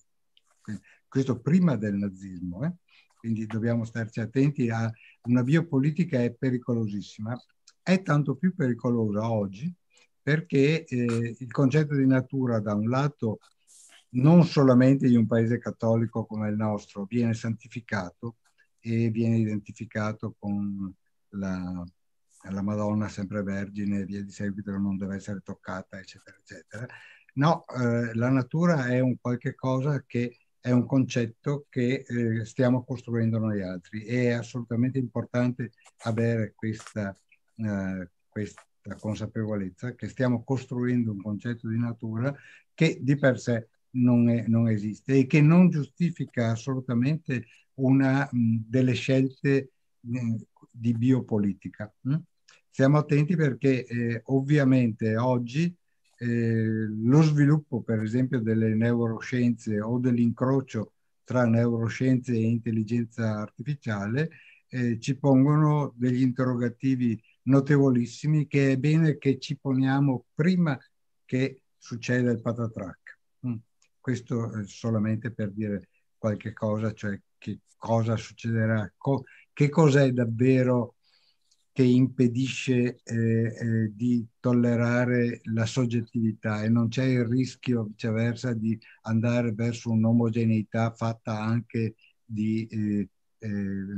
questo prima del nazismo, eh? Quindi dobbiamo starci attenti a una biopolitica, è pericolosissima. È tanto più pericolosa oggi perché eh, il concetto di natura, da un lato, non solamente in un paese cattolico come il nostro, viene santificato e viene identificato con la, la Madonna sempre vergine e via di seguito, non deve essere toccata, eccetera, eccetera. No, eh, la natura è un qualche cosa che è un concetto che eh, stiamo costruendo noi altri. È assolutamente importante avere questa Uh, questa consapevolezza che stiamo costruendo un concetto di natura che di per sé non, è, non esiste e che non giustifica assolutamente una mh, delle scelte mh, di biopolitica. Mh? Stiamo attenti perché eh, ovviamente oggi eh, lo sviluppo, per esempio, delle neuroscienze o dell'incrocio tra neuroscienze e intelligenza artificiale eh, ci pongono degli interrogativi notevolissimi che è bene che ci poniamo prima che succeda il patatrac. Mm. Questo è solamente per dire qualche cosa, cioè che cosa succederà, co- che cos'è davvero che impedisce eh, eh, di tollerare la soggettività, e non c'è il rischio viceversa di andare verso un'omogeneità fatta anche di eh, eh,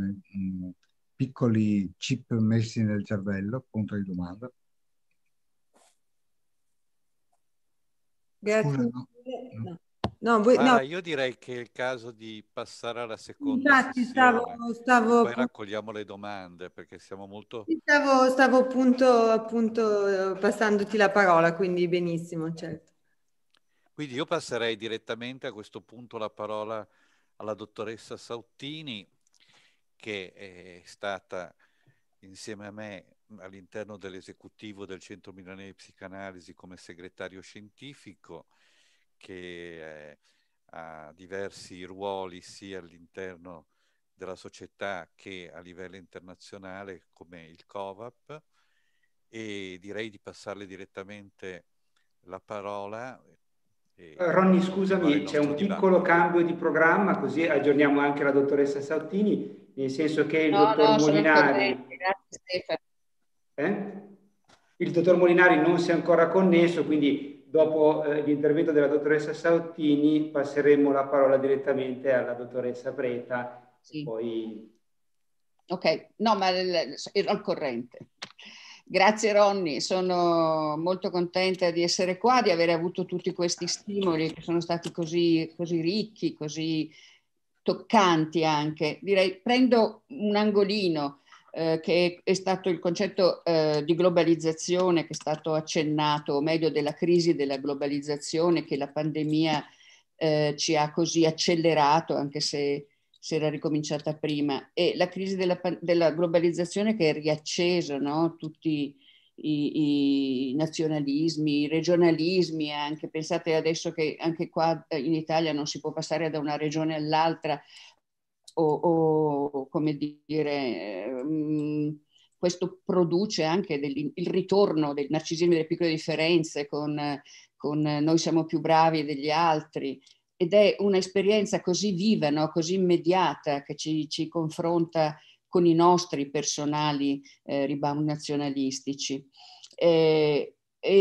mh, piccoli chip messi nel cervello, punto di domanda. Grazie. Scusa, no. No. No, voi, Mara, no. io direi che è il caso di passare alla seconda Infatti sessione. stavo, stavo, Poi raccogliamo le domande perché siamo molto... stavo, stavo appunto, appunto passandoti la parola, quindi benissimo, certo. Quindi io passerei direttamente a questo punto la parola alla dottoressa Sauttini, che è stata insieme a me all'interno dell'esecutivo del Centro Milanese di Psicanalisi come segretario scientifico, che eh, ha diversi ruoli sia all'interno della società che a livello internazionale come il COVAP, e direi di passarle direttamente la parola. Ronny, scusami, c'è un piccolo cambio di programma, così aggiorniamo anche la dottoressa Sauttini, nel senso che il no, dottor no, Molinari... Grazie Stefano. Eh? Il dottor Molinari non si è ancora connesso, quindi dopo eh, l'intervento della dottoressa Sauttini passeremo la parola direttamente alla dottoressa Preta. Sì. Poi... Ok, no, ma ero al corrente. Grazie Ronny, sono molto contenta di essere qua, di aver avuto tutti questi stimoli che sono stati così, così ricchi, così toccanti anche. Direi, prendo un angolino eh, che è stato il concetto eh, di globalizzazione che è stato accennato, o meglio della crisi della globalizzazione che la pandemia eh, ci ha così accelerato, anche se si era ricominciata prima, e la crisi della, della globalizzazione che è riacceso, no? Tutti i, i nazionalismi, i regionalismi anche. Pensate adesso che anche qua in Italia non si può passare da una regione all'altra o, o come dire, um, questo produce anche del, il ritorno del narcisismo delle piccole differenze con, con noi siamo più bravi degli altri. Ed è un'esperienza così viva, no? Così immediata, che ci, ci confronta con i nostri personali eh, rebound nazionalistici. Eh,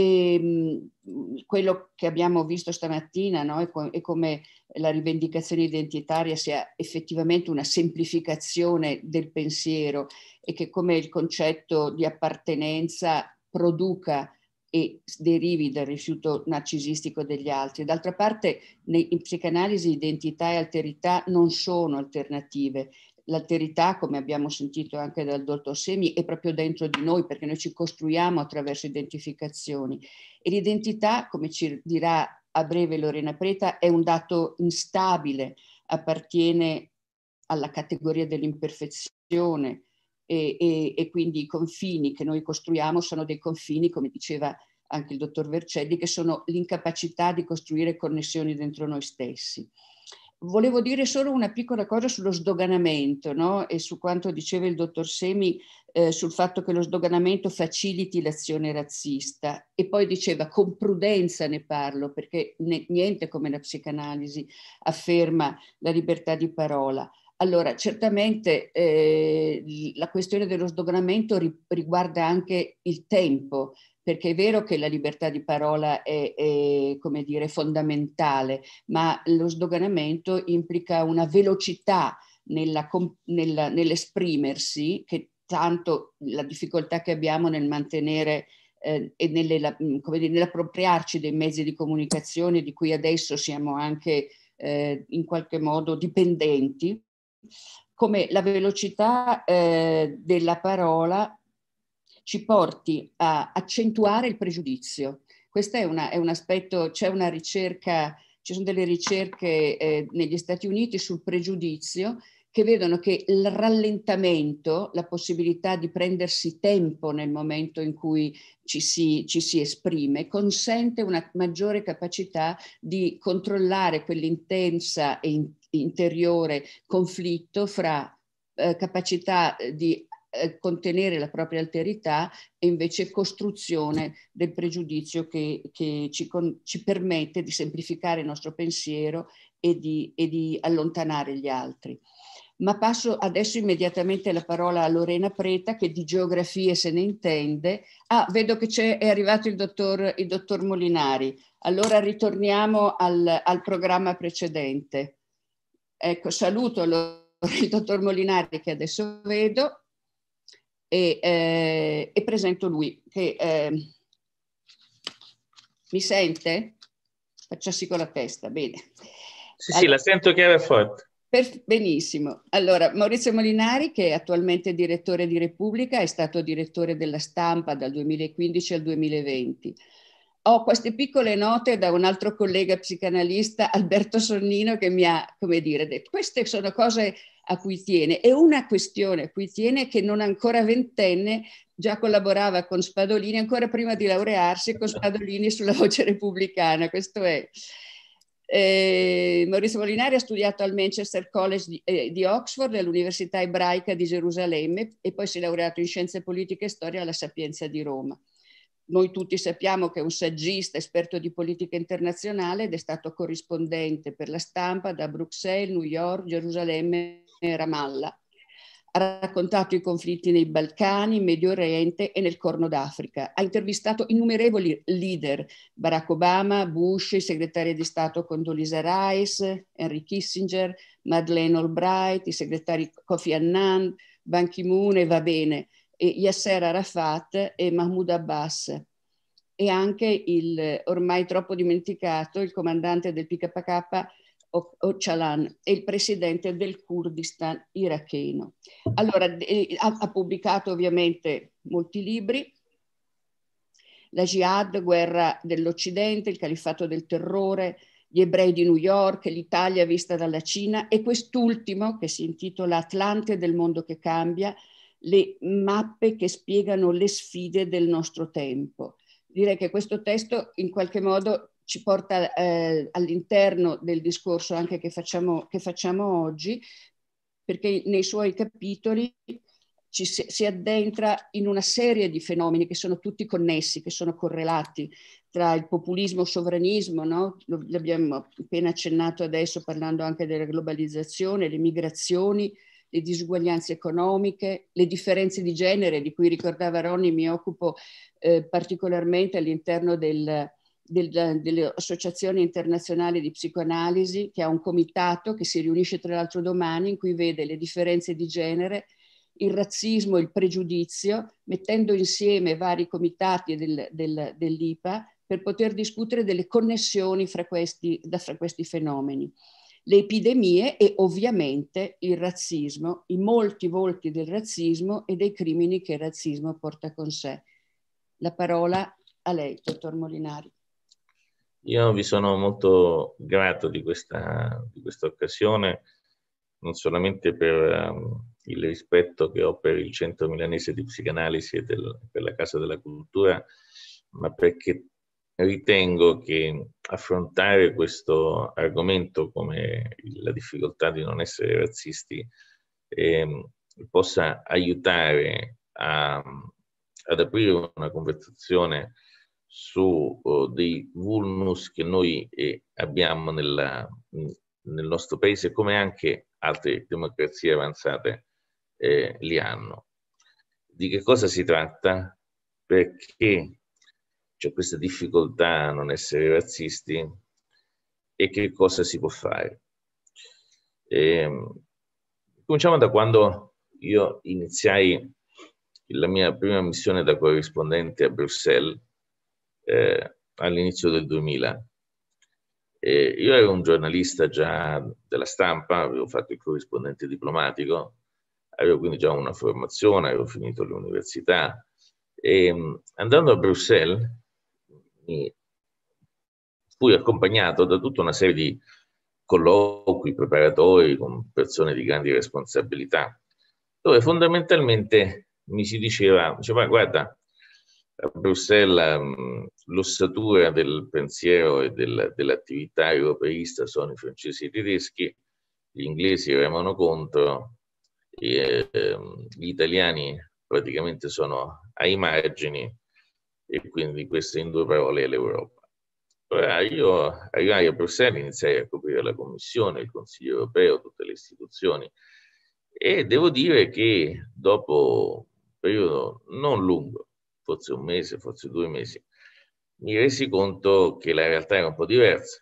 e quello che abbiamo visto stamattina, no? è, co- è come la rivendicazione identitaria sia effettivamente una semplificazione del pensiero e che come il concetto di appartenenza produca e derivi dal rifiuto narcisistico degli altri. D'altra parte, nei, in psicanalisi identità e alterità non sono alternative. L'alterità, come abbiamo sentito anche dal dottor Semi, è proprio dentro di noi, perché noi ci costruiamo attraverso identificazioni. E l'identità, come ci dirà a breve Lorena Preta, è un dato instabile, appartiene alla categoria dell'imperfezione, E, e, e quindi i confini che noi costruiamo sono dei confini, come diceva anche il dottor Vercelli, che sono l'incapacità di costruire connessioni dentro noi stessi. Volevo dire solo una piccola cosa sullo sdoganamento, no? E su quanto diceva il dottor Semi eh, sul fatto che lo sdoganamento faciliti l'azione razzista, e poi diceva con prudenza ne parlo perché ne, niente come la psicanalisi afferma la libertà di parola. Allora, certamente eh, la questione dello sdoganamento ri- riguarda anche il tempo, perché è vero che la libertà di parola è, è, come dire, fondamentale, ma lo sdoganamento implica una velocità nella, nella, nell'esprimersi, che tanto la difficoltà che abbiamo nel mantenere eh, e nelle, come dire, nell'appropriarci dei mezzi di comunicazione di cui adesso siamo anche eh, in qualche modo dipendenti, come la velocità eh, della parola ci porti a accentuare il pregiudizio. Questo è, una, è un aspetto, c'è una ricerca, ci sono delle ricerche eh, negli Stati Uniti sul pregiudizio che vedono che il rallentamento, la possibilità di prendersi tempo nel momento in cui ci si, ci si esprime, consente una maggiore capacità di controllare quell'intensa e in, interiore conflitto fra eh, capacità di eh, contenere la propria alterità e invece costruzione del pregiudizio che, che ci, con, ci permette di semplificare il nostro pensiero e di, e di allontanare gli altri. Ma passo adesso immediatamente la parola a Lorena Preta, che di geografie se ne intende. Ah, vedo che c'è, è arrivato il dottor, il dottor Molinari. Allora ritorniamo al, al programma precedente. Ecco, saluto allora il dottor Molinari che adesso vedo e, eh, e presento lui. Che, eh, mi sente? Faccia sì con la testa, bene. Sì, sì, la sento chiara e forte. Per, benissimo. Allora, Maurizio Molinari, che è attualmente direttore di Repubblica, è stato direttore della Stampa dal duemilaquindici al duemilaventi. ho queste piccole note da un altro collega psicanalista, Alberto Sonnino, che mi ha, come dire, detto, queste sono cose a cui tiene. E una questione a cui tiene, che non ancora ventenne, già collaborava con Spadolini, ancora prima di laurearsi, con Spadolini sulla Voce Repubblicana. Questo è. Eh, Maurizio Molinari ha studiato al Manchester College di, eh, di Oxford e all'Università Ebraica di Gerusalemme e poi si è laureato in Scienze Politiche e Storia alla Sapienza di Roma. Noi tutti sappiamo che è un saggista, esperto di politica internazionale ed è stato corrispondente per La Stampa da Bruxelles, New York, Gerusalemme e Ramallah. Ha raccontato i conflitti nei Balcani, in Medio Oriente e nel Corno d'Africa. Ha intervistato innumerevoli leader, Barack Obama, Bush, i segretari di Stato Condoleezza Rice, Henry Kissinger, Madeleine Albright, i segretari Kofi Annan, Ban Ki-moon e va bene, e Yasser Arafat e Mahmoud Abbas. E anche il ormai troppo dimenticato, il comandante del P K K, Öcalan, e il presidente del Kurdistan iracheno. Allora, ha, ha pubblicato ovviamente molti libri, La Jihad, Guerra dell'Occidente, Il Califfato del Terrore, Gli ebrei di New York, L'Italia vista dalla Cina, e quest'ultimo, che si intitola Atlante del mondo che cambia, le mappe che spiegano le sfide del nostro tempo. Direi che questo testo in qualche modo ci porta eh, all'interno del discorso anche che facciamo, che facciamo oggi, perché nei suoi capitoli ci si, si addentra in una serie di fenomeni che sono tutti connessi, che sono correlati tra il populismo, sovranismo, no? L'abbiamo appena accennato adesso parlando anche della globalizzazione, le migrazioni, le disuguaglianze economiche, le differenze di genere, di cui ricordava Ronny, mi occupo eh, particolarmente all'interno del Del, delle associazioni internazionali di psicoanalisi, che ha un comitato che si riunisce tra l'altro domani, in cui vede le differenze di genere, il razzismo, il pregiudizio, mettendo insieme vari comitati del, del, dell'I P A per poter discutere delle connessioni fra questi, da, fra questi fenomeni. Le epidemie e ovviamente il razzismo, i molti volti del razzismo e dei crimini che il razzismo porta con sé. La parola a lei, dottor Molinari. Io vi sono molto grato di questa, di questa occasione, non solamente per um, il rispetto che ho per il Centro Milanese di Psicanalisi e del, per la Casa della Cultura, ma perché ritengo che affrontare questo argomento come la difficoltà di non essere razzisti eh, possa aiutare a, ad aprire una conversazione su uh, dei vulnus che noi eh, abbiamo nella, nel nostro paese, come anche altre democrazie avanzate eh, li hanno. Di che cosa si tratta? Perché c'è questa difficoltà a non essere razzisti e che cosa si può fare? Eh, cominciamo da quando io iniziai la mia prima missione da corrispondente a Bruxelles, Eh, all'inizio del duemila. Eh, io ero un giornalista già della Stampa, avevo fatto il corrispondente diplomatico, avevo quindi già una formazione, avevo finito l'università e andando a Bruxelles mi fui accompagnato da tutta una serie di colloqui preparatori con persone di grandi responsabilità, dove fondamentalmente mi si diceva, diceva guarda, a Bruxelles l'ossatura del pensiero e del, dell'attività europeista sono i francesi e i tedeschi, gli inglesi remano contro, e, eh, gli italiani praticamente sono ai margini e quindi queste in due parole è l'Europa. Ora io arrivai a Bruxelles, iniziai a coprire la Commissione, il Consiglio europeo, tutte le istituzioni e devo dire che dopo un periodo non lungo, forse un mese, forse due mesi, mi resi conto che la realtà era un po' diversa,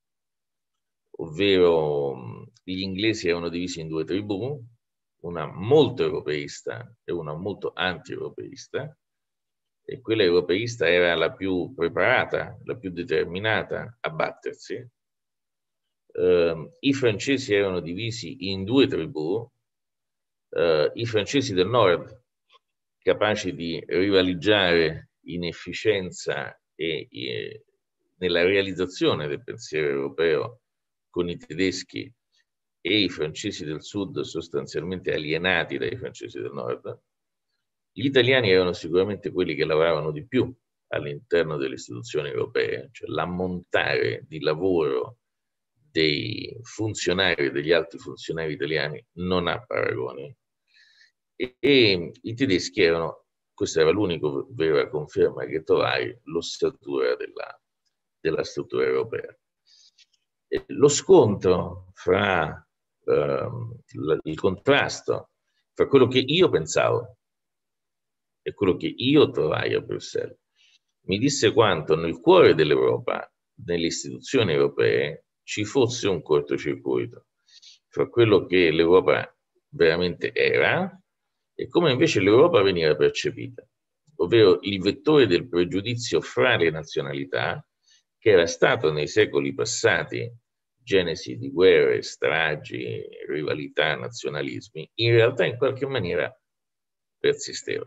ovvero gli inglesi erano divisi in due tribù, una molto europeista e una molto anti-europeista, e quella europeista era la più preparata, la più determinata a battersi. Uh, I francesi erano divisi in due tribù, uh, i francesi del nord capaci di rivaleggiare in efficienza e, e nella realizzazione del pensiero europeo con i tedeschi e i francesi del sud sostanzialmente alienati dai francesi del nord, gli italiani erano sicuramente quelli che lavoravano di più all'interno delle istituzioni europee, cioè l'ammontare di lavoro dei funzionari e degli alti funzionari italiani non ha paragoni. E, e i tedeschi erano, questa era l'unica vera conferma che trovai, l'ossatura della, della struttura europea. E lo scontro fra ehm, la, il contrasto fra quello che io pensavo e quello che io trovai a Bruxelles mi disse quanto nel cuore dell'Europa, nelle istituzioni europee, ci fosse un cortocircuito fra quello che l'Europa veramente era e come invece l'Europa veniva percepita, ovvero il vettore del pregiudizio fra le nazionalità, che era stato nei secoli passati genesi di guerre, stragi, rivalità, nazionalismi, in realtà in qualche maniera persisteva.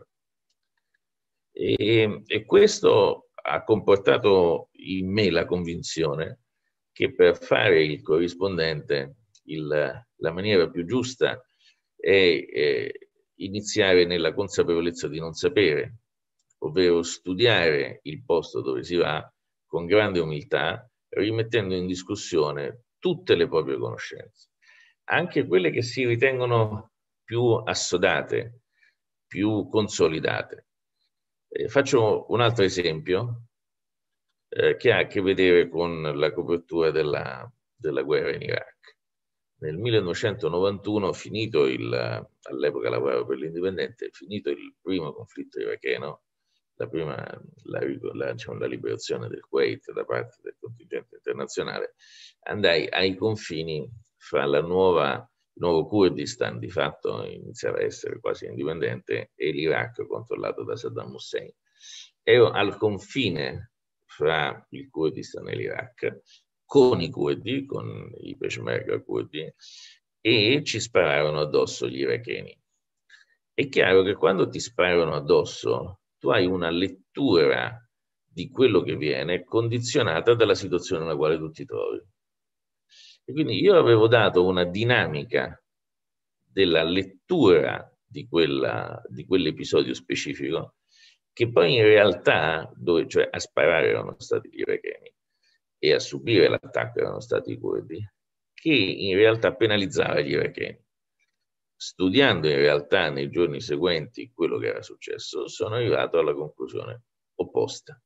E, e questo ha comportato in me la convinzione che per fare il corrispondente il, la maniera più giusta è, è iniziare nella consapevolezza di non sapere, ovvero studiare il posto dove si va con grande umiltà, rimettendo in discussione tutte le proprie conoscenze, anche quelle che si ritengono più assodate, più consolidate. Eh, faccio un altro esempio eh, che ha a che vedere con la copertura della, della guerra in Iraq. Nel millenovecentonovantuno, finito il, all'epoca lavoravo per l'Indipendente, finito il primo conflitto iracheno, la prima la, la, diciamo, la liberazione del Kuwait da parte del contingente internazionale, andai ai confini fra la nuova, il nuovo Kurdistan, di fatto iniziava a essere quasi indipendente, e l'Iraq controllato da Saddam Hussein. Ero al confine fra il Kurdistan e l'Iraq, con i curdi, con i peshmerga curdi, e ci spararono addosso gli iracheni. È chiaro che quando ti sparano addosso, tu hai una lettura di quello che viene condizionata dalla situazione nella quale tu ti trovi. E quindi io avevo dato una dinamica della lettura di, quella, di quell'episodio specifico, che poi in realtà, dove, cioè a sparare erano stati gli iracheni e a subire l'attacco erano stati i curdi, che in realtà penalizzava gli iracheni. Studiando in realtà nei giorni seguenti quello che era successo, sono arrivato alla conclusione opposta.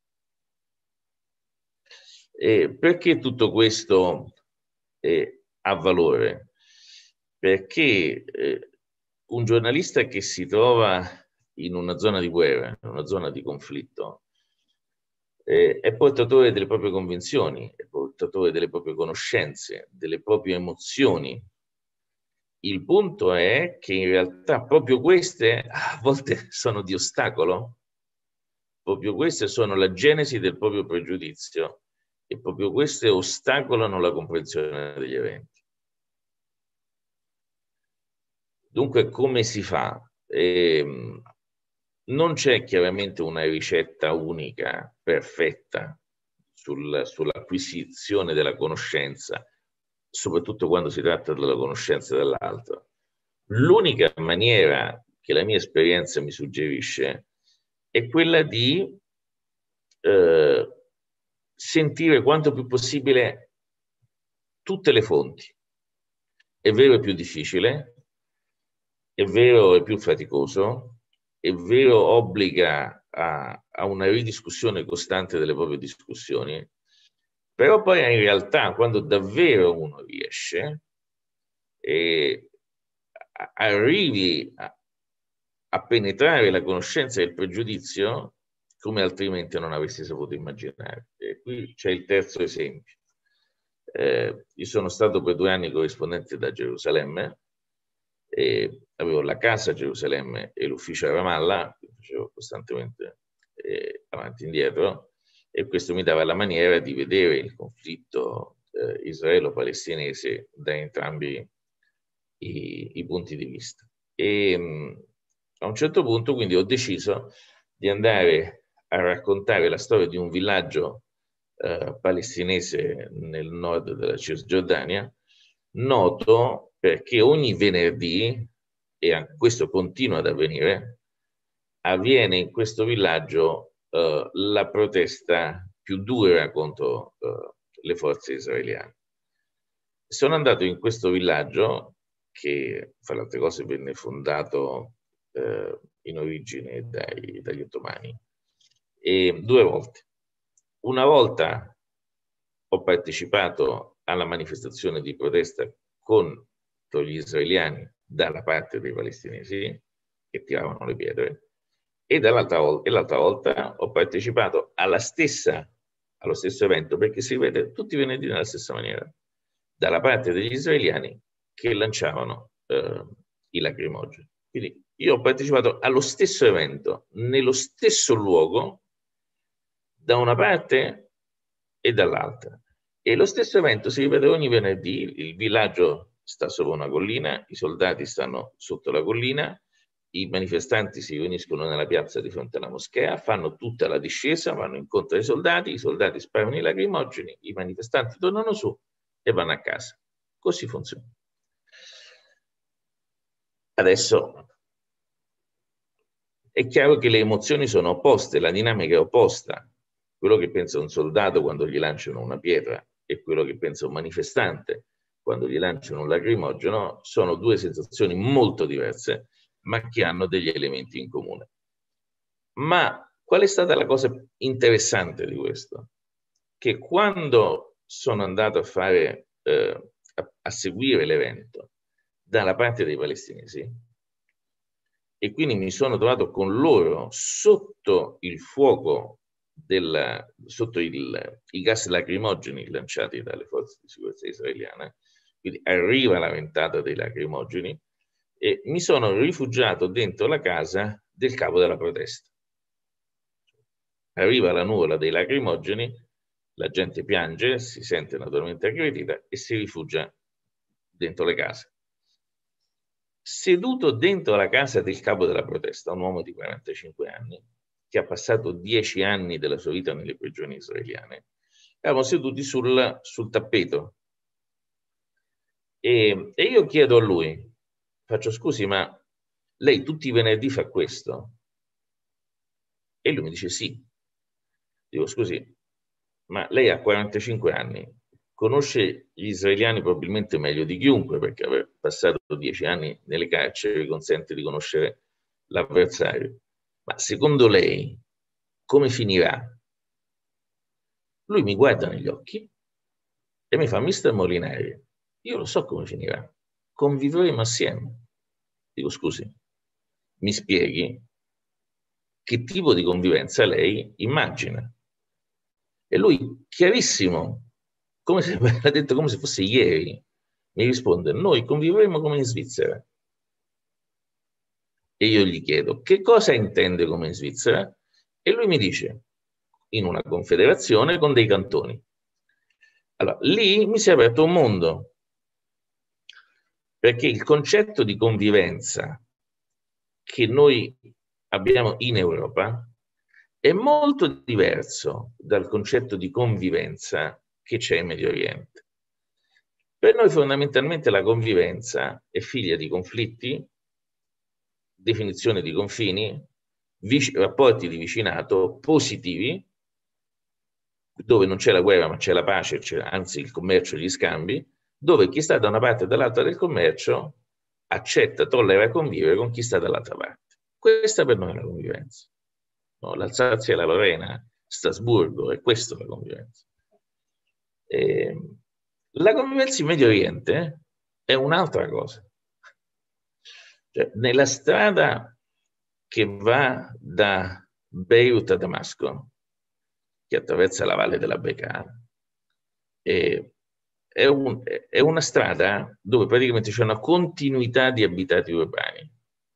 E perché tutto questo eh, ha valore? Perché eh, un giornalista che si trova in una zona di guerra, in una zona di conflitto, eh, è portatore delle proprie convinzioni, è portatore delle proprie conoscenze, delle proprie emozioni. Il punto è che in realtà proprio queste a volte sono di ostacolo, proprio queste sono la genesi del proprio pregiudizio e proprio queste ostacolano la comprensione degli eventi. Dunque, come si fa? Eh, non c'è chiaramente una ricetta unica, perfetta, sul, sull'acquisizione della conoscenza, soprattutto quando si tratta della conoscenza dell'altro. L'unica maniera che la mia esperienza mi suggerisce è quella di eh, sentire quanto più possibile tutte le fonti. È vero, è più difficile, è vero, è più faticoso, è vero, obbliga a, a una ridiscussione costante delle proprie discussioni, però poi in realtà quando davvero uno riesce e arrivi a, a penetrare la conoscenza e il pregiudizio come altrimenti non avresti saputo immaginare. E qui c'è il terzo esempio. Eh, io sono stato per due anni corrispondente da Gerusalemme, e avevo la casa a Gerusalemme e l'ufficio a Ramallah, facevo costantemente eh, avanti e indietro, e questo mi dava la maniera di vedere il conflitto eh, israelo-palestinese da entrambi i, i punti di vista. E mh, a un certo punto quindi ho deciso di andare a raccontare la storia di un villaggio eh, palestinese nel nord della Cisgiordania, noto perché ogni venerdì, e questo continua ad avvenire, avviene in questo villaggio eh, la protesta più dura contro eh, le forze israeliane. Sono andato in questo villaggio che, fra le altre cose, venne fondato eh, in origine dai, dagli ottomani, e due volte. Una volta ho partecipato alla manifestazione di protesta contro gli israeliani dalla parte dei palestinesi che tiravano le pietre, e dall'altra volta, e l'altra volta ho partecipato alla stessa, allo stesso evento, perché si vede tutti i venerdì nella stessa maniera, dalla parte degli israeliani che lanciavano eh, i lacrimogeni. Quindi io ho partecipato allo stesso evento, nello stesso luogo, da una parte e dall'altra. E lo stesso evento si ripete ogni venerdì. Il villaggio sta sopra una collina, i soldati stanno sotto la collina, i manifestanti si riuniscono nella piazza di fronte alla moschea, fanno tutta la discesa, vanno incontro ai soldati, i soldati sparano i lacrimogeni, i manifestanti tornano su e vanno a casa. Così funziona. Adesso è chiaro che le emozioni sono opposte, la dinamica è opposta. Quello che pensa un soldato quando gli lanciano una pietra e quello che pensa un manifestante quando gli lanciano un lacrimogeno sono due sensazioni molto diverse, ma che hanno degli elementi in comune. Ma qual è stata la cosa interessante di questo? Che quando sono andato a fare, eh, a, a seguire l'evento dalla parte dei palestinesi, e quindi mi sono trovato con loro sotto il fuoco, del, sotto il, i gas lacrimogeni lanciati dalle forze di sicurezza israeliane, quindi arriva la ventata dei lacrimogeni, e mi sono rifugiato dentro la casa del capo della protesta. Arriva la nuvola dei lacrimogeni, la gente piange, si sente naturalmente aggredita e si rifugia dentro le case. Seduto dentro la casa del capo della protesta, un uomo di quarantacinque anni, che ha passato dieci anni della sua vita nelle prigioni israeliane, eravamo seduti sul, sul tappeto. E, e io chiedo a lui, faccio: scusi, ma lei tutti i venerdì fa questo? E lui mi dice sì. Dico: scusi, ma lei ha quarantacinque anni, conosce gli israeliani probabilmente meglio di chiunque, perché aver passato dieci anni nelle carceri consente di conoscere l'avversario. Ma secondo lei come finirà? Lui mi guarda negli occhi e mi fa: mister Molinari, io lo so come finirà, convivremo assieme. Dico: scusi, mi spieghi che tipo di convivenza lei immagina? E lui, chiarissimo, come se ha detto come se fosse ieri, mi risponde: noi convivremo come in Svizzera. E io gli chiedo: che cosa intende come in Svizzera? E lui mi dice: in una confederazione con dei cantoni. Allora, lì mi si è aperto un mondo, perché il concetto di convivenza che noi abbiamo in Europa è molto diverso dal concetto di convivenza che c'è in Medio Oriente. Per noi fondamentalmente la convivenza è figlia di conflitti, definizione di confini, rapporti di vicinato positivi, dove non c'è la guerra ma c'è la pace, c'è anzi il commercio e gli scambi, dove chi sta da una parte e dall'altra del commercio accetta, tollera e convive con chi sta dall'altra parte. Questa per noi è la convivenza. No, l'Alsazia e la Lorena, Strasburgo, è questa la convivenza. E la convivenza in Medio Oriente è un'altra cosa. Cioè, nella strada che va da Beirut a Damasco, che attraversa la valle della Bekaa, è, è, un, è una strada dove praticamente c'è una continuità di abitati urbani.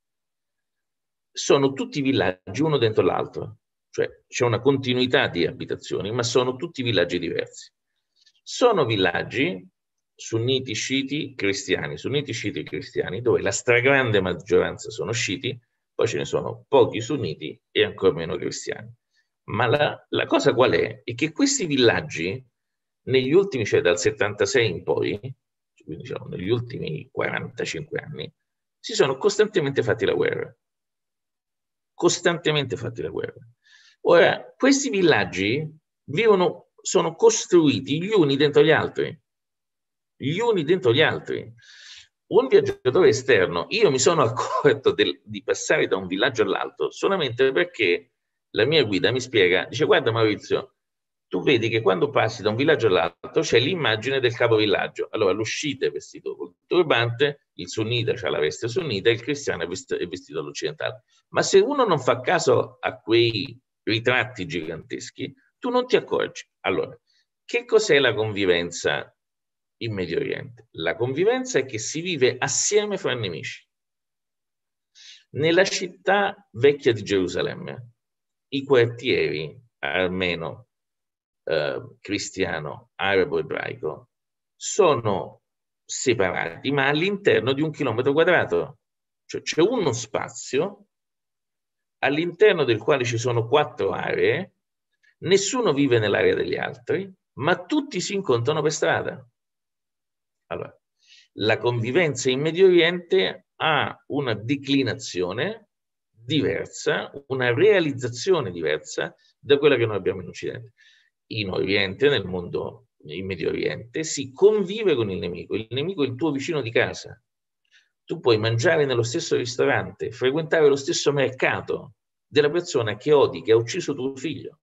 Sono tutti villaggi uno dentro l'altro, cioè c'è una continuità di abitazioni, ma sono tutti villaggi diversi. Sono villaggi sunniti, sciiti, cristiani, sunniti, sciiti, cristiani, dove la stragrande maggioranza sono sciiti, poi ce ne sono pochi sunniti e ancora meno cristiani. Ma la, la cosa qual è? È che questi villaggi, negli ultimi, cioè dal settantasei in poi, quindi diciamo negli ultimi quarantacinque anni, si sono costantemente fatti la guerra. Costantemente fatti la guerra. Ora, questi villaggi vivono, sono costruiti gli uni dentro gli altri. Gli uni dentro gli altri. Un viaggiatore esterno, io mi sono accorto del, di passare da un villaggio all'altro solamente perché la mia guida mi spiega, dice: guarda Maurizio, tu vedi che quando passi da un villaggio all'altro c'è l'immagine del capovillaggio. Allora l'uscita è vestito col turbante, il sunnita ha la veste sunnita, il cristiano è vestito, è vestito all'occidentale. Ma se uno non fa caso a quei ritratti giganteschi, tu non ti accorgi. Allora, che cos'è la convivenza in Medio Oriente? La convivenza è che si vive assieme fra nemici. Nella città vecchia di Gerusalemme, i quartieri armeno, eh, cristiano, arabo, ebraico sono separati, ma all'interno di un chilometro quadrato. Cioè c'è uno spazio all'interno del quale ci sono quattro aree, nessuno vive nell'area degli altri, ma tutti si incontrano per strada. Allora, la convivenza in Medio Oriente ha una declinazione diversa, una realizzazione diversa da quella che noi abbiamo in Occidente. In Oriente, nel mondo, in Medio Oriente, si convive con il nemico. Il nemico è il tuo vicino di casa. Tu puoi mangiare nello stesso ristorante, frequentare lo stesso mercato della persona che odi, che ha ucciso tuo figlio.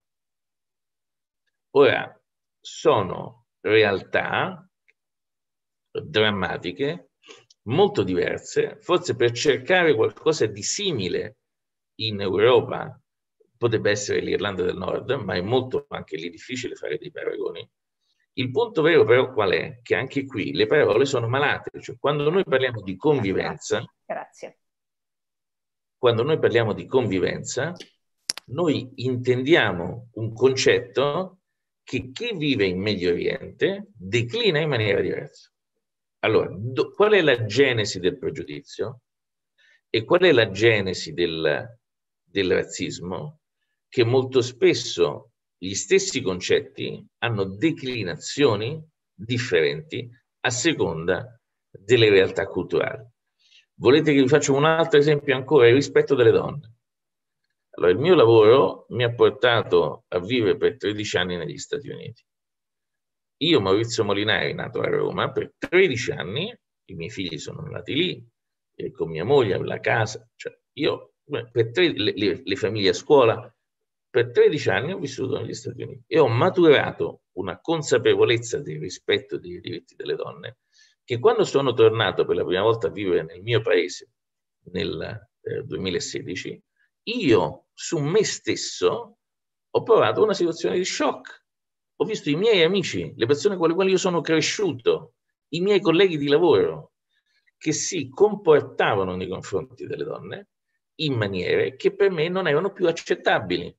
Ora, sono realtà drammatiche, molto diverse, forse per cercare qualcosa di simile in Europa potrebbe essere l'Irlanda del Nord, ma è molto anche lì difficile fare dei paragoni. Il punto vero però qual è? Che anche qui le parole sono malate, cioè quando noi parliamo di convivenza, Grazie. Grazie. Quando noi parliamo di convivenza, noi intendiamo un concetto che chi vive in Medio Oriente declina in maniera diversa. Allora, do, qual è la genesi del pregiudizio e qual è la genesi del, del razzismo? Che molto spesso gli stessi concetti hanno declinazioni differenti a seconda delle realtà culturali. Volete che vi faccia un altro esempio ancora? Il rispetto delle donne. Allora, il mio lavoro mi ha portato a vivere per tredici anni negli Stati Uniti. Io, Maurizio Molinari, nato a Roma, per tredici anni, i miei figli sono nati lì, e con mia moglie, la casa, cioè io, per tre, le, le, le famiglie a scuola, per tredici anni ho vissuto negli Stati Uniti e ho maturato una consapevolezza del rispetto dei diritti delle donne, che quando sono tornato per la prima volta a vivere nel mio paese, nel eh, duemilasedici, io su me stesso ho provato una situazione di shock. Ho visto i miei amici, le persone con le quali io sono cresciuto, i miei colleghi di lavoro, che si comportavano nei confronti delle donne in maniere che per me non erano più accettabili.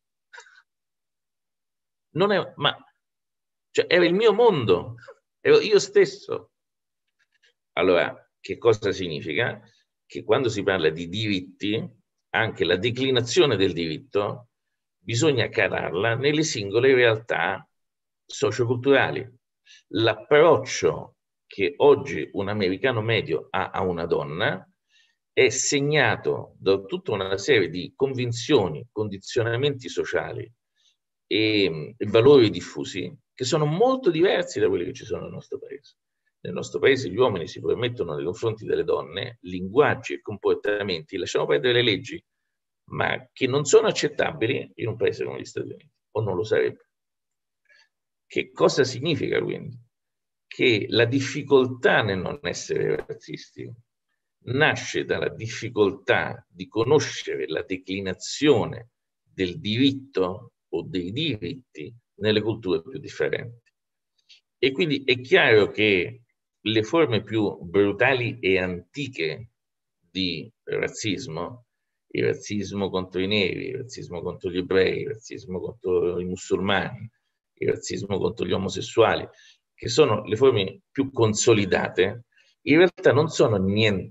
Non è, ma cioè, era il mio mondo, ero io stesso. Allora, che cosa significa? Che quando si parla di diritti, anche la declinazione del diritto bisogna calarla nelle singole realtà socioculturali. L'approccio che oggi un americano medio ha a una donna è segnato da tutta una serie di convinzioni, condizionamenti sociali e, e valori diffusi che sono molto diversi da quelli che ci sono nel nostro paese. Nel nostro paese gli uomini si permettono nei confronti delle donne linguaggi e comportamenti, lasciamo perdere le leggi, ma che non sono accettabili in un paese come gli Stati Uniti, o non lo sarebbe. Che cosa significa quindi? Che la difficoltà nel non essere razzisti nasce dalla difficoltà di conoscere la declinazione del diritto o dei diritti nelle culture più differenti. E quindi è chiaro che le forme più brutali e antiche di razzismo, il razzismo contro i neri, il razzismo contro gli ebrei, il razzismo contro i musulmani, il razzismo contro gli omosessuali, che sono le forme più consolidate, in realtà non sono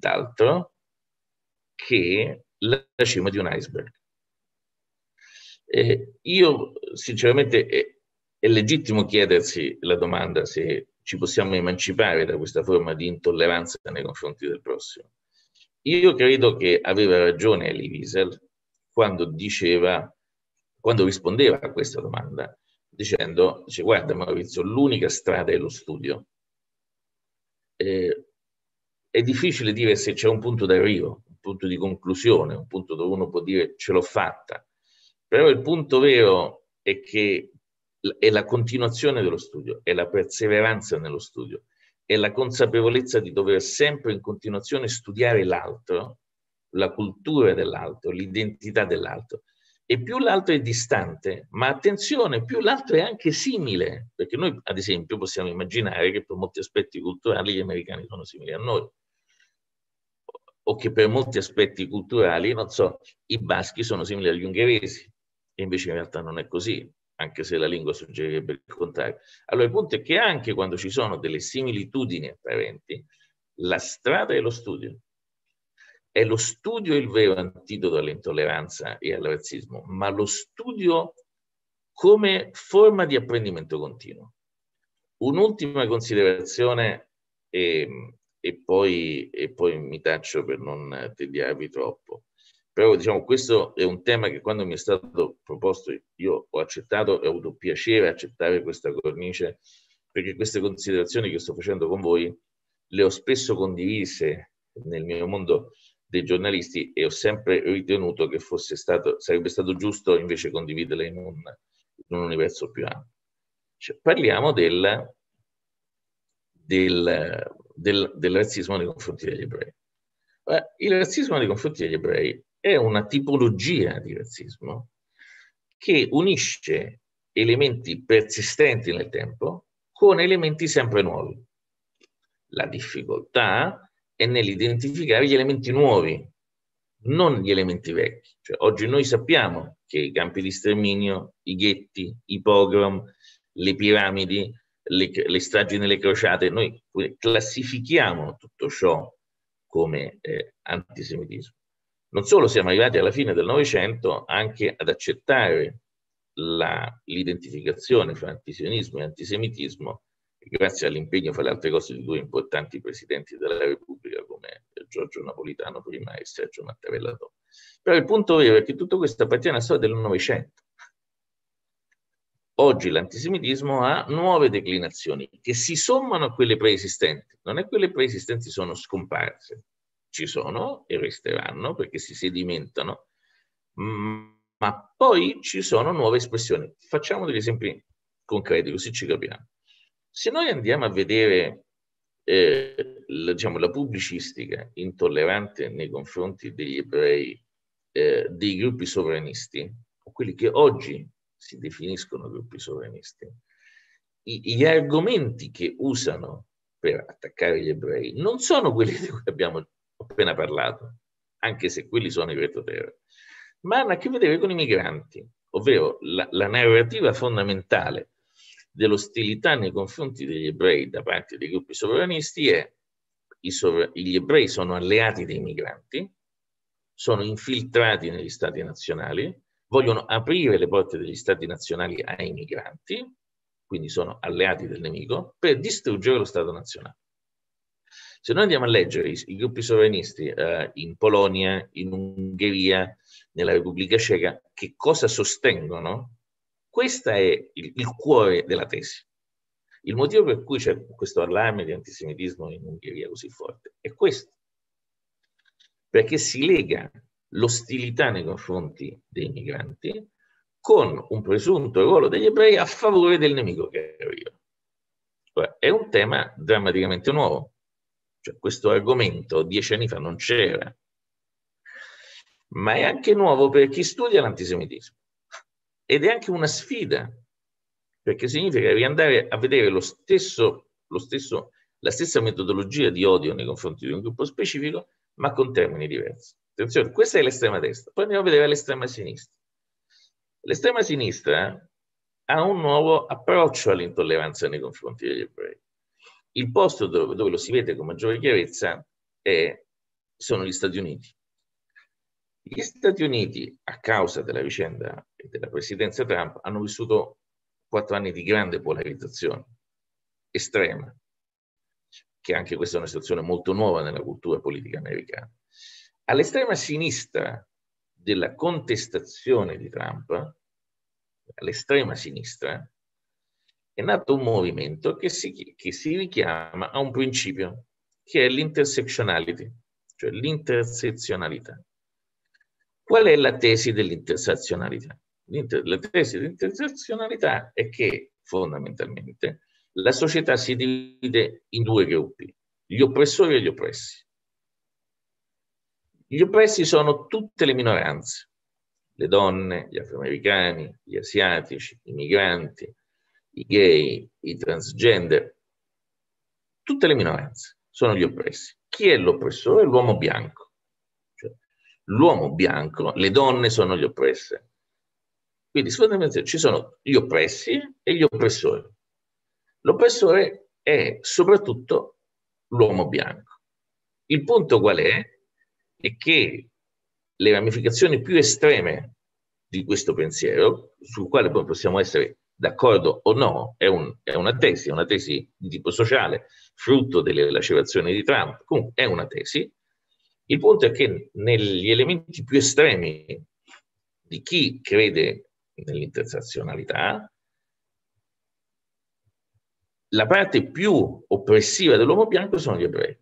nient'altro che la cima di un iceberg. Eh, io sinceramente è, è legittimo chiedersi la domanda se ci possiamo emancipare da questa forma di intolleranza nei confronti del prossimo. Io credo che aveva ragione Elie Wiesel quando diceva, quando rispondeva a questa domanda, dicendo, dice, guarda Maurizio, l'unica strada è lo studio. Eh, è difficile dire se c'è un punto d'arrivo, un punto di conclusione, un punto dove uno può dire ce l'ho fatta, però il punto vero è che è la continuazione dello studio, è la perseveranza nello studio, è la consapevolezza di dover sempre in continuazione studiare l'altro, la cultura dell'altro, l'identità dell'altro. E più l'altro è distante, ma attenzione, più l'altro è anche simile, perché noi ad esempio possiamo immaginare che per molti aspetti culturali gli americani sono simili a noi, o che per molti aspetti culturali, non so, i baschi sono simili agli ungheresi, e invece in realtà non è così, anche se la lingua suggerirebbe il contrario. Allora il punto è che anche quando ci sono delle similitudini apparenti, la strada è lo studio. È lo studio il vero antidoto all'intolleranza e al razzismo, ma lo studio come forma di apprendimento continuo. Un'ultima considerazione e, e, poi, e poi mi taccio per non tediarvi troppo. Però diciamo questo è un tema che quando mi è stato proposto io ho accettato e ho avuto piacere accettare questa cornice, perché queste considerazioni che sto facendo con voi le ho spesso condivise nel mio mondo dei giornalisti e ho sempre ritenuto che fosse stato, sarebbe stato giusto invece condividerle in un, in un universo più ampio. Cioè, parliamo del, del, del, del razzismo nei confronti degli ebrei. Il razzismo nei confronti degli ebrei è una tipologia di razzismo che unisce elementi persistenti nel tempo con elementi sempre nuovi. La difficoltà è nell'identificare gli elementi nuovi, non gli elementi vecchi. Cioè, oggi noi sappiamo che i campi di sterminio, i ghetti, i pogrom, le piramidi, le, le stragi nelle crociate, noi classifichiamo tutto ciò come eh, antisemitismo. Non solo siamo arrivati alla fine del Novecento anche ad accettare l'identificazione fra antisionismo e antisemitismo, grazie all'impegno fra le altre cose di due importanti presidenti della Repubblica come Giorgio Napolitano prima e Sergio Mattarella dopo. Però il punto vero è che tutto questo appartiene alla storia del Novecento. Oggi l'antisemitismo ha nuove declinazioni che si sommano a quelle preesistenti. Non è che quelle preesistenti sono scomparse, ci sono e resteranno perché si sedimentano, ma poi ci sono nuove espressioni. Facciamo degli esempi concreti così ci capiamo. Se noi andiamo a vedere eh, la, diciamo, la pubblicistica intollerante nei confronti degli ebrei, eh, dei gruppi sovranisti, o quelli che oggi si definiscono gruppi sovranisti, I, gli argomenti che usano per attaccare gli ebrei non sono quelli di cui abbiamo appena parlato, anche se quelli sono i retroterra, ma hanno a che vedere con i migranti, ovvero la, la narrativa fondamentale dell'ostilità nei confronti degli ebrei da parte dei gruppi sovranisti è i sovra- gli ebrei sono alleati dei migranti, sono infiltrati negli stati nazionali, vogliono aprire le porte degli stati nazionali ai migranti, quindi sono alleati del nemico, per distruggere lo Stato nazionale. Se noi andiamo a leggere i, i gruppi sovranisti eh, in Polonia, in Ungheria, nella Repubblica Ceca, che cosa sostengono? Questo è il, il cuore della tesi. Il motivo per cui c'è questo allarme di antisemitismo in Ungheria così forte è questo. Perché si lega l'ostilità nei confronti dei migranti con un presunto ruolo degli ebrei a favore del nemico che arriva. Ora, è un tema drammaticamente nuovo. Cioè, questo argomento dieci anni fa non c'era. Ma è anche nuovo per chi studia l'antisemitismo. Ed è anche una sfida, perché significa riandare a vedere lo stesso, lo stesso, la stessa metodologia di odio nei confronti di un gruppo specifico, ma con termini diversi. Attenzione, questa è l'estrema destra. Poi andiamo a vedere l'estrema sinistra. L'estrema sinistra ha un nuovo approccio all'intolleranza nei confronti degli ebrei. Il posto dove, dove lo si vede con maggiore chiarezza è, sono gli Stati Uniti. Gli Stati Uniti, a causa della vicenda e della presidenza Trump hanno vissuto quattro anni di grande polarizzazione, estrema, che anche questa è una situazione molto nuova nella cultura politica americana. All'estrema sinistra della contestazione di Trump, all'estrema sinistra, è nato un movimento che si, che si richiama a un principio, che è l'intersectionality, cioè l'intersezionalità. Qual è la tesi dell'intersezionalità? La tesi dell'intersezionalità è che fondamentalmente la società si divide in due gruppi, gli oppressori e gli oppressi. Gli oppressi sono tutte le minoranze, le donne, gli afroamericani, gli asiatici, i migranti, i gay, i transgender, tutte le minoranze sono gli oppressi. Chi è l'oppressore? L'uomo bianco. Cioè, l'uomo bianco, le donne sono gli oppresse. Quindi fondamentalmente ci sono gli oppressi e gli oppressori. L'oppressore è soprattutto l'uomo bianco. Il punto qual è? È che le ramificazioni più estreme di questo pensiero, sul quale poi possiamo essere d'accordo o no, è, un, è una tesi, è una tesi di tipo sociale, frutto delle lacerazioni di Trump, comunque è una tesi. Il punto è che negli elementi più estremi di chi crede nell'intersezionalità, la parte più oppressiva dell'uomo bianco sono gli ebrei.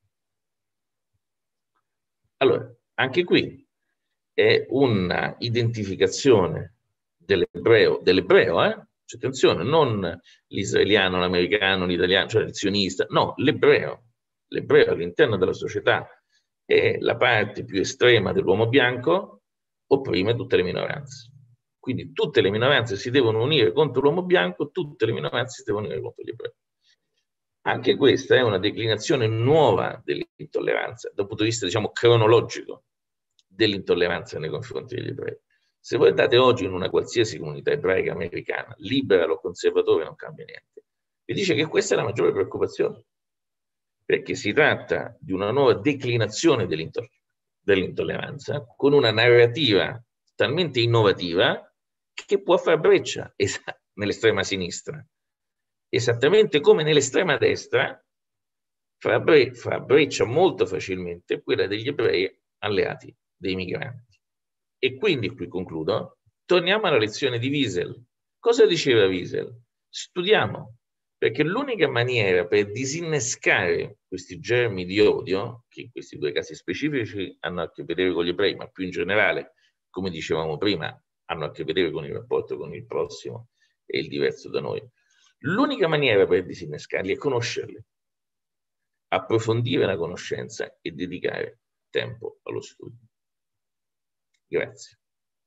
Allora, anche qui è una identificazione dell'ebreo, dell'ebreo, eh? Cioè, attenzione, non l'israeliano, l'americano, l'italiano, cioè il sionista, no, l'ebreo. L'ebreo all'interno della società è la parte più estrema dell'uomo bianco, opprime tutte le minoranze. Quindi tutte le minoranze si devono unire contro l'uomo bianco, tutte le minoranze si devono unire contro gli ebrei. Anche questa è una declinazione nuova dell'intolleranza, dal punto di vista, diciamo, cronologico dell'intolleranza nei confronti degli ebrei. Se voi andate oggi in una qualsiasi comunità ebraica americana, libera o conservatore, non cambia niente. Vi dice che questa è la maggiore preoccupazione, perché si tratta di una nuova declinazione dell'intolleranza con una narrativa talmente innovativa che può far breccia nell'estrema sinistra, esattamente come nell'estrema destra fa, bre fa breccia molto facilmente quella degli ebrei alleati dei migranti. E quindi, qui concludo, torniamo alla lezione di Wiesel. Cosa diceva Wiesel? Studiamo, perché l'unica maniera per disinnescare questi germi di odio, che in questi due casi specifici hanno a che vedere con gli ebrei, ma più in generale, come dicevamo prima, hanno a che vedere con il rapporto con il prossimo e il diverso da noi. L'unica maniera per disinnescarli è conoscerli, approfondire la conoscenza e dedicare tempo allo studio. Grazie.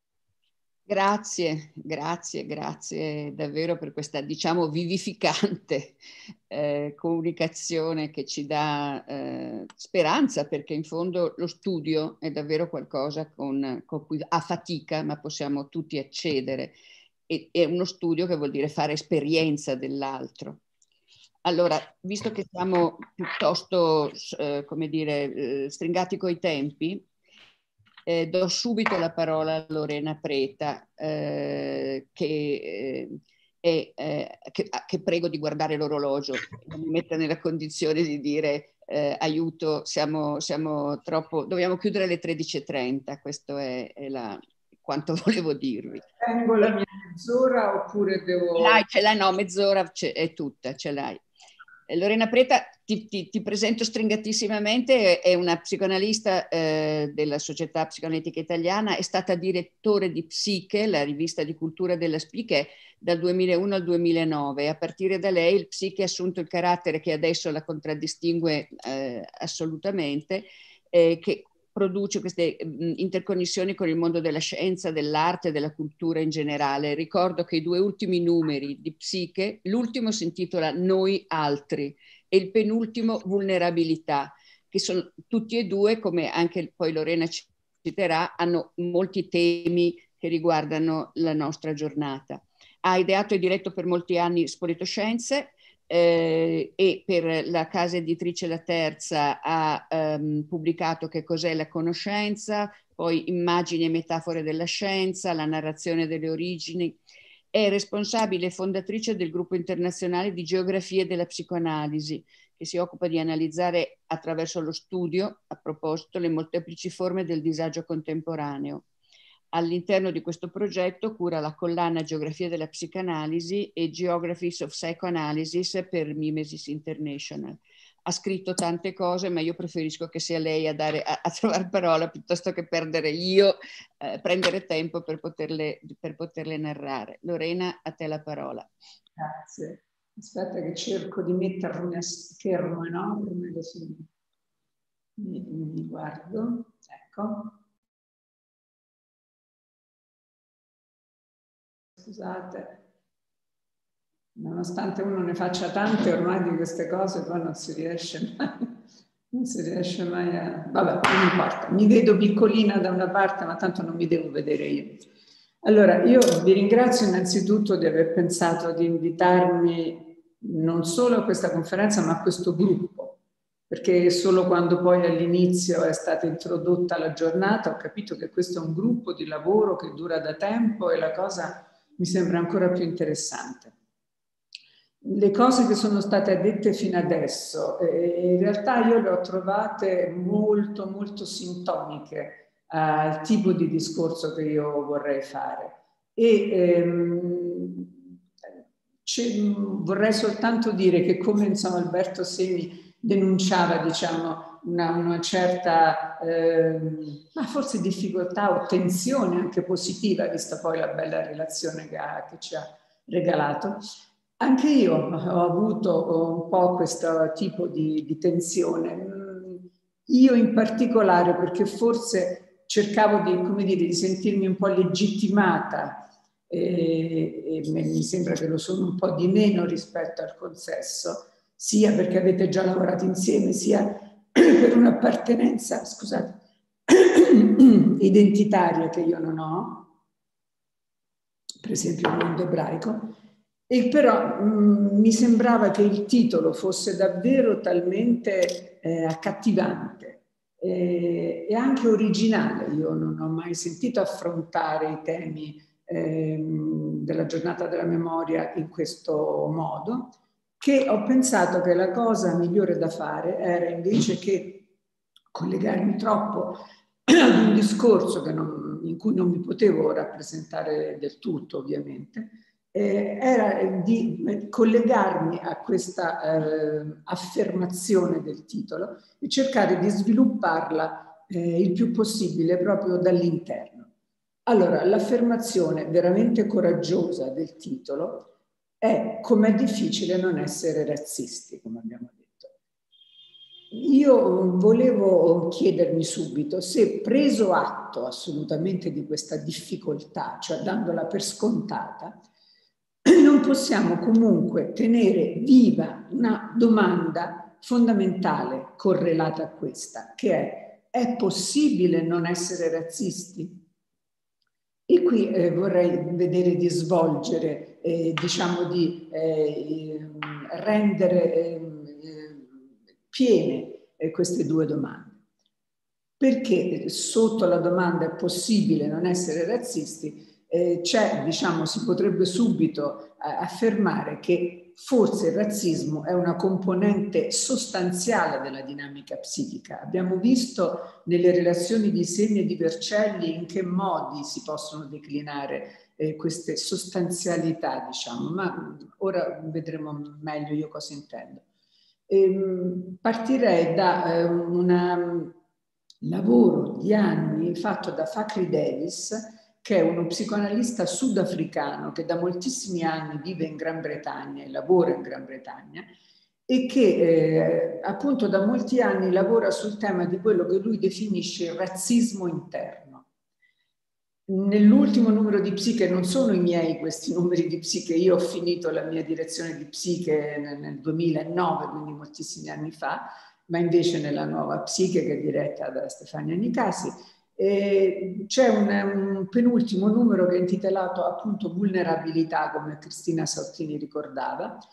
Grazie, grazie, grazie davvero per questa, diciamo, vivificante eh, comunicazione che ci dà eh, speranza, perché in fondo lo studio è davvero qualcosa con, con cui a fatica, ma possiamo tutti accedere. E, è uno studio che vuol dire fare esperienza dell'altro. Allora, visto che siamo piuttosto, eh, come dire, eh, stringati coi tempi, Eh, do subito la parola a Lorena Preta, eh, che, eh, è, eh, che, che prego di guardare l'orologio, non mi metta nella condizione di dire eh, aiuto, siamo, siamo troppo, dobbiamo chiudere alle tredici e trenta, questo è, è la, quanto volevo dirvi. Tengo la mia mezz'ora oppure devo... Ce l'hai, ce l'hai, no, mezz'ora è tutta, ce l'hai. Lorena Preta, ti, ti, ti presento stringatissimamente, è una psicoanalista eh, della Società Psicoanalitica Italiana, è stata direttore di Psiche, la rivista di cultura della Psiche, dal duemilauno al duemilanove. A partire da lei il Psiche ha assunto il carattere che adesso la contraddistingue eh, assolutamente, eh, che produce queste mh, interconnessioni con il mondo della scienza, dell'arte e della cultura in generale. Ricordo che i due ultimi numeri di Psiche, l'ultimo si intitola Noi Altri e il penultimo Vulnerabilità, che sono tutti e due, come anche poi Lorena citerà, hanno molti temi che riguardano la nostra giornata. Ha ideato e diretto per molti anni Spolitoscienze, eh, e per la casa editrice La Terza ha ehm, pubblicato Che cos'è la conoscenza, poi Immagini e metafore della scienza, la narrazione delle origini. È responsabile e fondatrice del gruppo internazionale di geografia della psicoanalisi, che si occupa di analizzare attraverso lo studio, a proposito, le molteplici forme del disagio contemporaneo. All'interno di questo progetto cura la collana Geografia della psicanalisi e Geographies of Psychoanalysis per Mimesis International. Ha scritto tante cose, ma io preferisco che sia lei a, dare, a, a trovare parola piuttosto che perdere io, eh, prendere tempo per poterle, per poterle narrare. Lorena, a te la parola. Grazie. Aspetta che cerco di mettermi a schermo enorme, così mi, mi guardo. Ecco. Scusate, nonostante uno ne faccia tante ormai di queste cose, poi non si riesce mai, non si riesce mai a... Vabbè, non importa, mi vedo piccolina da una parte, ma tanto non mi devo vedere io. Allora, io vi ringrazio innanzitutto di aver pensato di invitarmi non solo a questa conferenza, ma a questo gruppo, perché solo quando poi all'inizio è stata introdotta la giornata ho capito che questo è un gruppo di lavoro che dura da tempo e la cosa mi sembra ancora più interessante. Le cose che sono state dette fino adesso, eh, in realtà io le ho trovate molto, molto sintoniche al tipo di discorso che io vorrei fare. E ehm, vorrei soltanto dire che, come insomma Alberto Semi denunciava, diciamo, una, una certa, eh, ma forse difficoltà o tensione anche positiva, vista poi la bella relazione che, ha, che ci ha regalato. Anche io ho avuto un po' questo tipo di, di tensione. Io in particolare, perché forse cercavo di, come dire, di sentirmi un po' legittimata e, e mi sembra che lo sono un po' di meno rispetto al consesso, sia perché avete già lavorato insieme, sia per un'appartenenza, scusate, identitaria che io non ho, per esempio il mondo ebraico, e però mh, mi sembrava che il titolo fosse davvero talmente eh, accattivante eh, e anche originale. Io non ho mai sentito affrontare i temi eh, della giornata della memoria in questo modo, che ho pensato che la cosa migliore da fare era, invece che collegarmi troppo ad un discorso che non, in cui non mi potevo rappresentare del tutto, ovviamente, eh, era di collegarmi a questa eh, affermazione del titolo e cercare di svilupparla eh, il più possibile proprio dall'interno. Allora, l'affermazione veramente coraggiosa del titolo è: com'è difficile non essere razzisti, come abbiamo detto. Io volevo chiedermi subito se, preso atto assolutamente di questa difficoltà, cioè dandola per scontata, non possiamo comunque tenere viva una domanda fondamentale correlata a questa, che è: è possibile non essere razzisti? E qui eh, vorrei vedere di svolgere, eh, diciamo di eh, rendere eh, piene eh, queste due domande. Perché sotto la domanda è possibile non essere razzisti, eh, c'è, diciamo, si potrebbe subito eh, affermare che forse il razzismo è una componente sostanziale della dinamica psichica. Abbiamo visto nelle relazioni di Semi e di Vercelli in che modi si possono declinare eh, queste sostanzialità, diciamo, ma ora vedremo meglio io cosa intendo. Ehm, partirei da eh, un lavoro di anni fatto da Fakhri Davis, che è uno psicoanalista sudafricano che da moltissimi anni vive in Gran Bretagna e lavora in Gran Bretagna e che eh, appunto da molti anni lavora sul tema di quello che lui definisce il razzismo interno. Nell'ultimo numero di Psiche, non sono i miei questi numeri di Psiche, io ho finito la mia direzione di Psiche nel, nel duemilanove, quindi moltissimi anni fa, ma invece nella nuova Psiche, che è diretta da Stefania Nicasi, c'è un, un penultimo numero che è intitolato appunto Vulnerabilità, come Cristina Sauttini ricordava,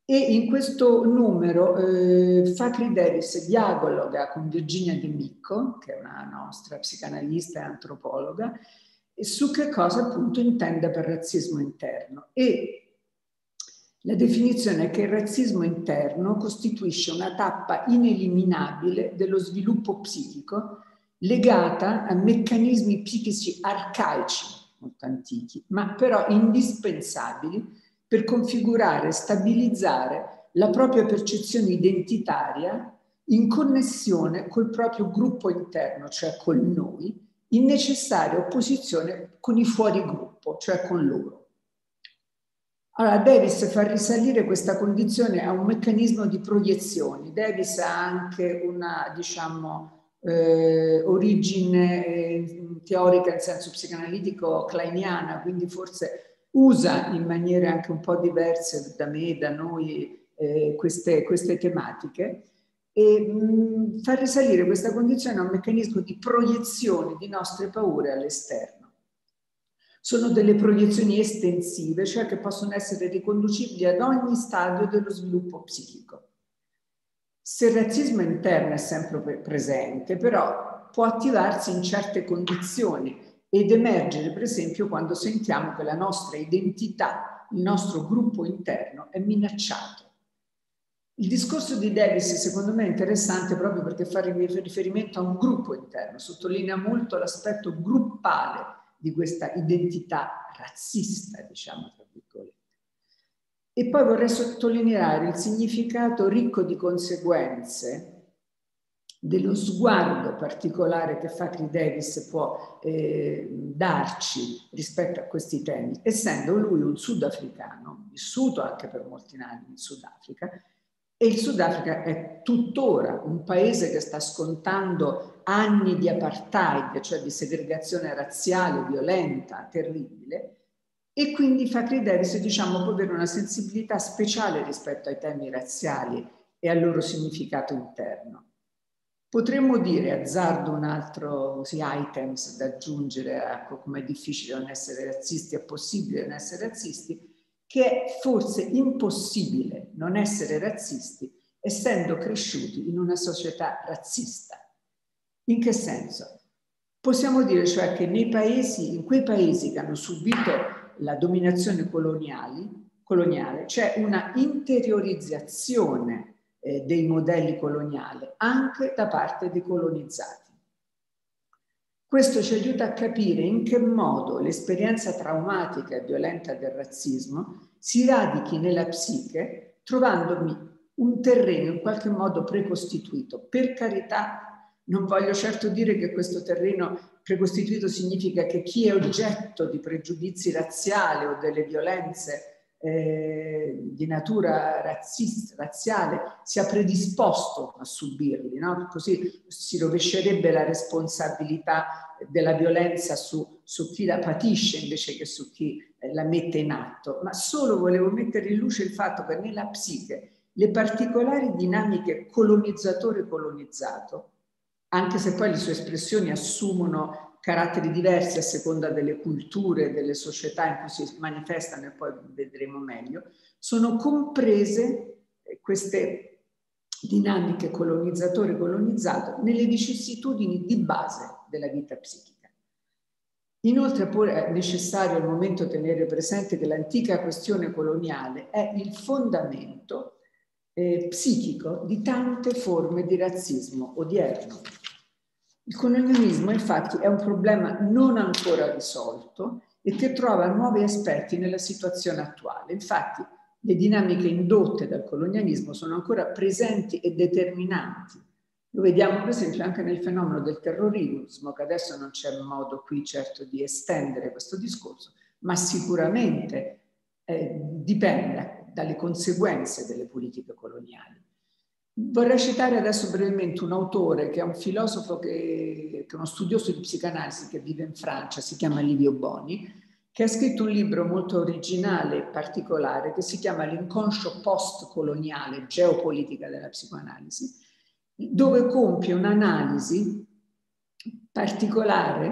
E in questo numero eh, Fakry Davis dialoga con Virginia De Micco, che è una nostra psicanalista e antropologa, su che cosa appunto intende per razzismo interno. E la definizione è che il razzismo interno costituisce una tappa ineliminabile dello sviluppo psichico legata a meccanismi psichici arcaici, molto antichi, ma però indispensabili per configurare e stabilizzare la propria percezione identitaria in connessione col proprio gruppo interno, cioè col noi, in necessaria opposizione con i fuorigruppo, cioè con loro. Allora, Davis fa risalire questa condizione a un meccanismo di proiezioni. Davis ha anche una, diciamo, eh, origine eh, teorica in senso psicanalitico kleiniana, quindi forse usa in maniere anche un po' diverse da me, da noi, eh, queste, queste tematiche, e mh, fa risalire questa condizione a un meccanismo di proiezione di nostre paure all'esterno. Sono delle proiezioni estensive, cioè che possono essere riconducibili ad ogni stadio dello sviluppo psichico. Se il razzismo interno è sempre presente, però può attivarsi in certe condizioni ed emergere, per esempio, quando sentiamo che la nostra identità, il nostro gruppo interno è minacciato. Il discorso di Davis, secondo me, è interessante proprio perché fa riferimento a un gruppo interno, sottolinea molto l'aspetto gruppale di questa identità razzista, diciamo, tra virgolette. E poi vorrei sottolineare il significato ricco di conseguenze dello sguardo particolare che Fakry Davis può eh, darci rispetto a questi temi, essendo lui un sudafricano, vissuto anche per molti anni in Sudafrica, e il Sudafrica è tuttora un paese che sta scontando anni di apartheid, cioè di segregazione razziale, violenta, terribile, e quindi Fakry Davis, diciamo, può avere una sensibilità speciale rispetto ai temi razziali e al loro significato interno. Potremmo dire, azzardo un altro così, items da aggiungere a come è difficile non essere razzisti, è possibile non essere razzisti, che è forse impossibile non essere razzisti essendo cresciuti in una società razzista. In che senso? Possiamo dire cioè che nei paesi, in quei paesi che hanno subito la dominazione coloniale c'è una interiorizzazione eh, dei modelli coloniali anche da parte dei colonizzati. Questo ci aiuta a capire in che modo l'esperienza traumatica e violenta del razzismo si radichi nella psiche, trovandomi un terreno in qualche modo precostituito. Per carità, non voglio certo dire che questo terreno precostituito significa che chi è oggetto di pregiudizi razziali o delle violenze eh, di natura razzista, razziale sia predisposto a subirli, no? Così si rovescerebbe la responsabilità della violenza su, su chi la patisce invece che su chi eh, la mette in atto. Ma solo volevo mettere in luce il fatto che nella psiche le particolari dinamiche colonizzatore-colonizzato, anche se poi le sue espressioni assumono caratteri diversi a seconda delle culture, delle società in cui si manifestano, e poi vedremo meglio, sono comprese eh, queste dinamiche colonizzatore-colonizzato nelle vicissitudini di base della vita psichica. Inoltre pure è necessario al momento tenere presente che l'antica questione coloniale è il fondamento eh, psichico di tante forme di razzismo odierno. Il colonialismo infatti è un problema non ancora risolto e che trova nuovi aspetti nella situazione attuale. Infatti le dinamiche indotte dal colonialismo sono ancora presenti e determinanti. Lo vediamo per esempio anche nel fenomeno del terrorismo, che adesso non c'è modo qui certo di estendere questo discorso, ma sicuramente eh, dipende dalle conseguenze delle politiche coloniali. Vorrei citare adesso brevemente un autore che è un filosofo, che, che è uno studioso di psicanalisi che vive in Francia, si chiama Livio Boni, che ha scritto un libro molto originale e particolare che si chiama L'inconscio post-coloniale, geopolitica della psicoanalisi, dove compie un'analisi particolare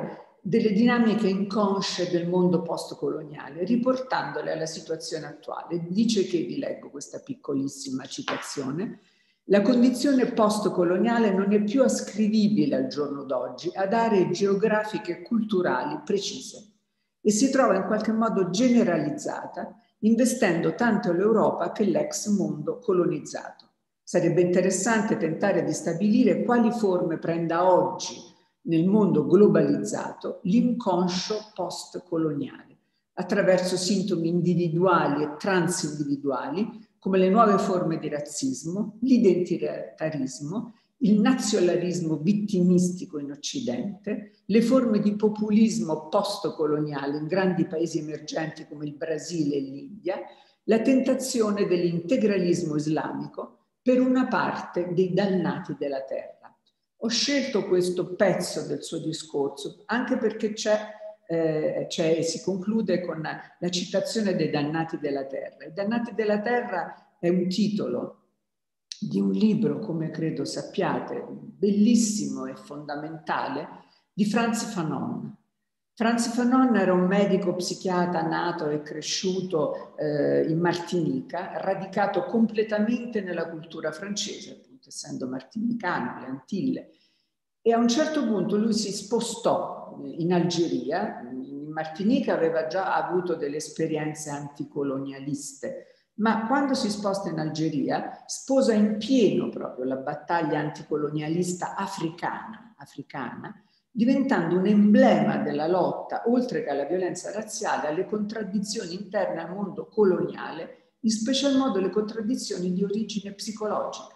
delle dinamiche inconsce del mondo postcoloniale, riportandole alla situazione attuale. Dice che, vi leggo questa piccolissima citazione, la condizione postcoloniale non è più ascrivibile al giorno d'oggi ad aree geografiche e culturali precise e si trova in qualche modo generalizzata, investendo tanto l'Europa che l'ex mondo colonizzato. Sarebbe interessante tentare di stabilire quali forme prenda oggi nel mondo globalizzato l'inconscio postcoloniale, attraverso sintomi individuali e transindividuali come le nuove forme di razzismo, l'identitarismo, il nazionalismo vittimistico in Occidente, le forme di populismo postcoloniale in grandi paesi emergenti come il Brasile e l'India, la tentazione dell'integralismo islamico per una parte dei dannati della terra. Ho scelto questo pezzo del suo discorso anche perché c'è, eh, c'è, si conclude con la citazione dei dannati della terra. I dannati della terra è un titolo di un libro, come credo sappiate, bellissimo e fondamentale, di Frantz Fanon. Frantz Fanon era un medico psichiatra nato e cresciuto eh, in Martinica, radicato completamente nella cultura francese, appunto essendo martinicano, le Antille. E a un certo punto lui si spostò in Algeria. In Martinica aveva già avuto delle esperienze anticolonialiste, ma quando si sposta in Algeria sposa in pieno proprio la battaglia anticolonialista africana, africana, diventando un emblema della lotta, oltre che alla violenza razziale, alle contraddizioni interne al mondo coloniale, in special modo le contraddizioni di origine psicologica.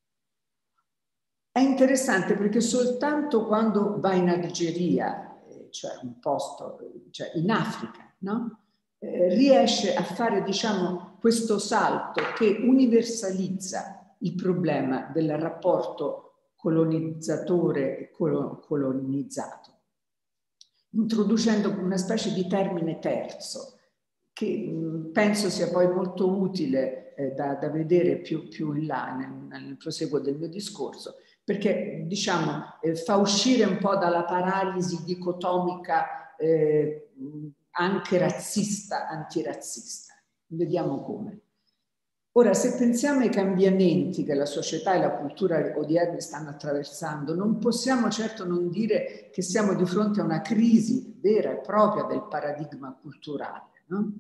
È interessante perché soltanto quando va in Algeria, cioè un posto, cioè in Africa, no? Eh, riesce a fare, diciamo, questo salto che universalizza il problema del rapporto colonizzatore e colonizzato, introducendo una specie di termine terzo che mh, penso sia poi molto utile eh, da, da vedere più, più in là nel, nel proseguo del mio discorso, perché diciamo eh, fa uscire un po' dalla paralisi dicotomica eh, anche razzista, antirazzista. Vediamo come. Ora, se pensiamo ai cambiamenti che la società e la cultura odierne stanno attraversando, non possiamo certo non dire che siamo di fronte a una crisi vera e propria del paradigma culturale, no?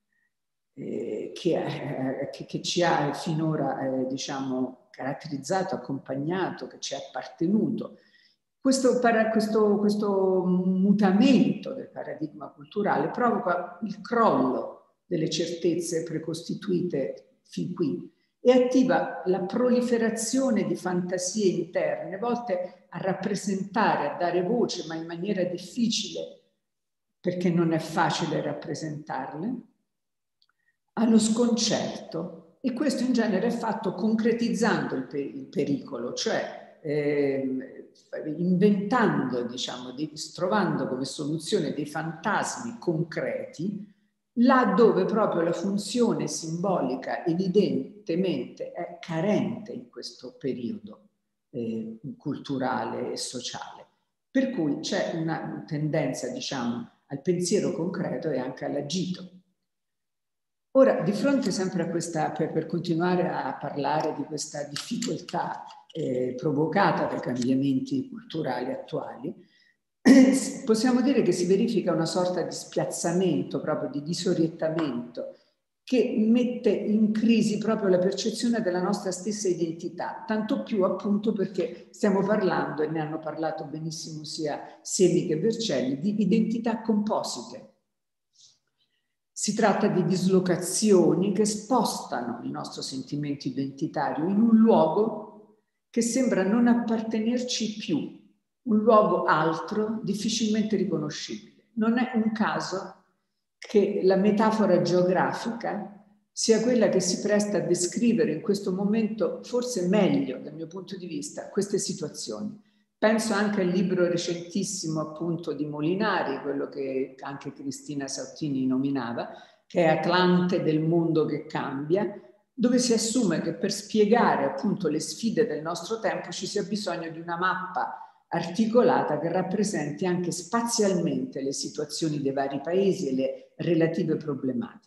eh, che, eh, che, che ci ha finora, eh, diciamo, caratterizzato, accompagnato, che ci è appartenuto. Questo, para, questo, questo mutamento del paradigma culturale provoca il crollo delle certezze precostituite fin qui e attiva la proliferazione di fantasie interne, volte a rappresentare, a dare voce, ma in maniera difficile, perché non è facile rappresentarle, allo sconcerto, e questo in genere è fatto concretizzando il, per, il pericolo, cioè eh, inventando, diciamo, di, trovando come soluzione dei fantasmi concreti, là dove proprio la funzione simbolica evidentemente è carente in questo periodo eh, culturale e sociale. Per cui c'è una tendenza, diciamo, al pensiero concreto e anche all'agito. Ora, di fronte sempre a questa, per, per continuare a parlare di questa difficoltà eh, provocata dai cambiamenti culturali attuali, possiamo dire che si verifica una sorta di spiazzamento, proprio di disorientamento, che mette in crisi proprio la percezione della nostra stessa identità, tanto più appunto perché stiamo parlando, e ne hanno parlato benissimo sia Semi che Vercelli, di identità composite. Si tratta di dislocazioni che spostano il nostro sentimento identitario in un luogo che sembra non appartenerci più, un luogo altro, difficilmente riconoscibile. Non è un caso che la metafora geografica sia quella che si presta a descrivere in questo momento forse meglio, dal mio punto di vista, queste situazioni. Penso anche al libro recentissimo appunto di Molinari, quello che anche Cristina Sauttini nominava, che è Atlante del mondo che cambia, dove si assume che per spiegare appunto le sfide del nostro tempo ci sia bisogno di una mappa articolata che rappresenti anche spazialmente le situazioni dei vari paesi e le relative problematiche.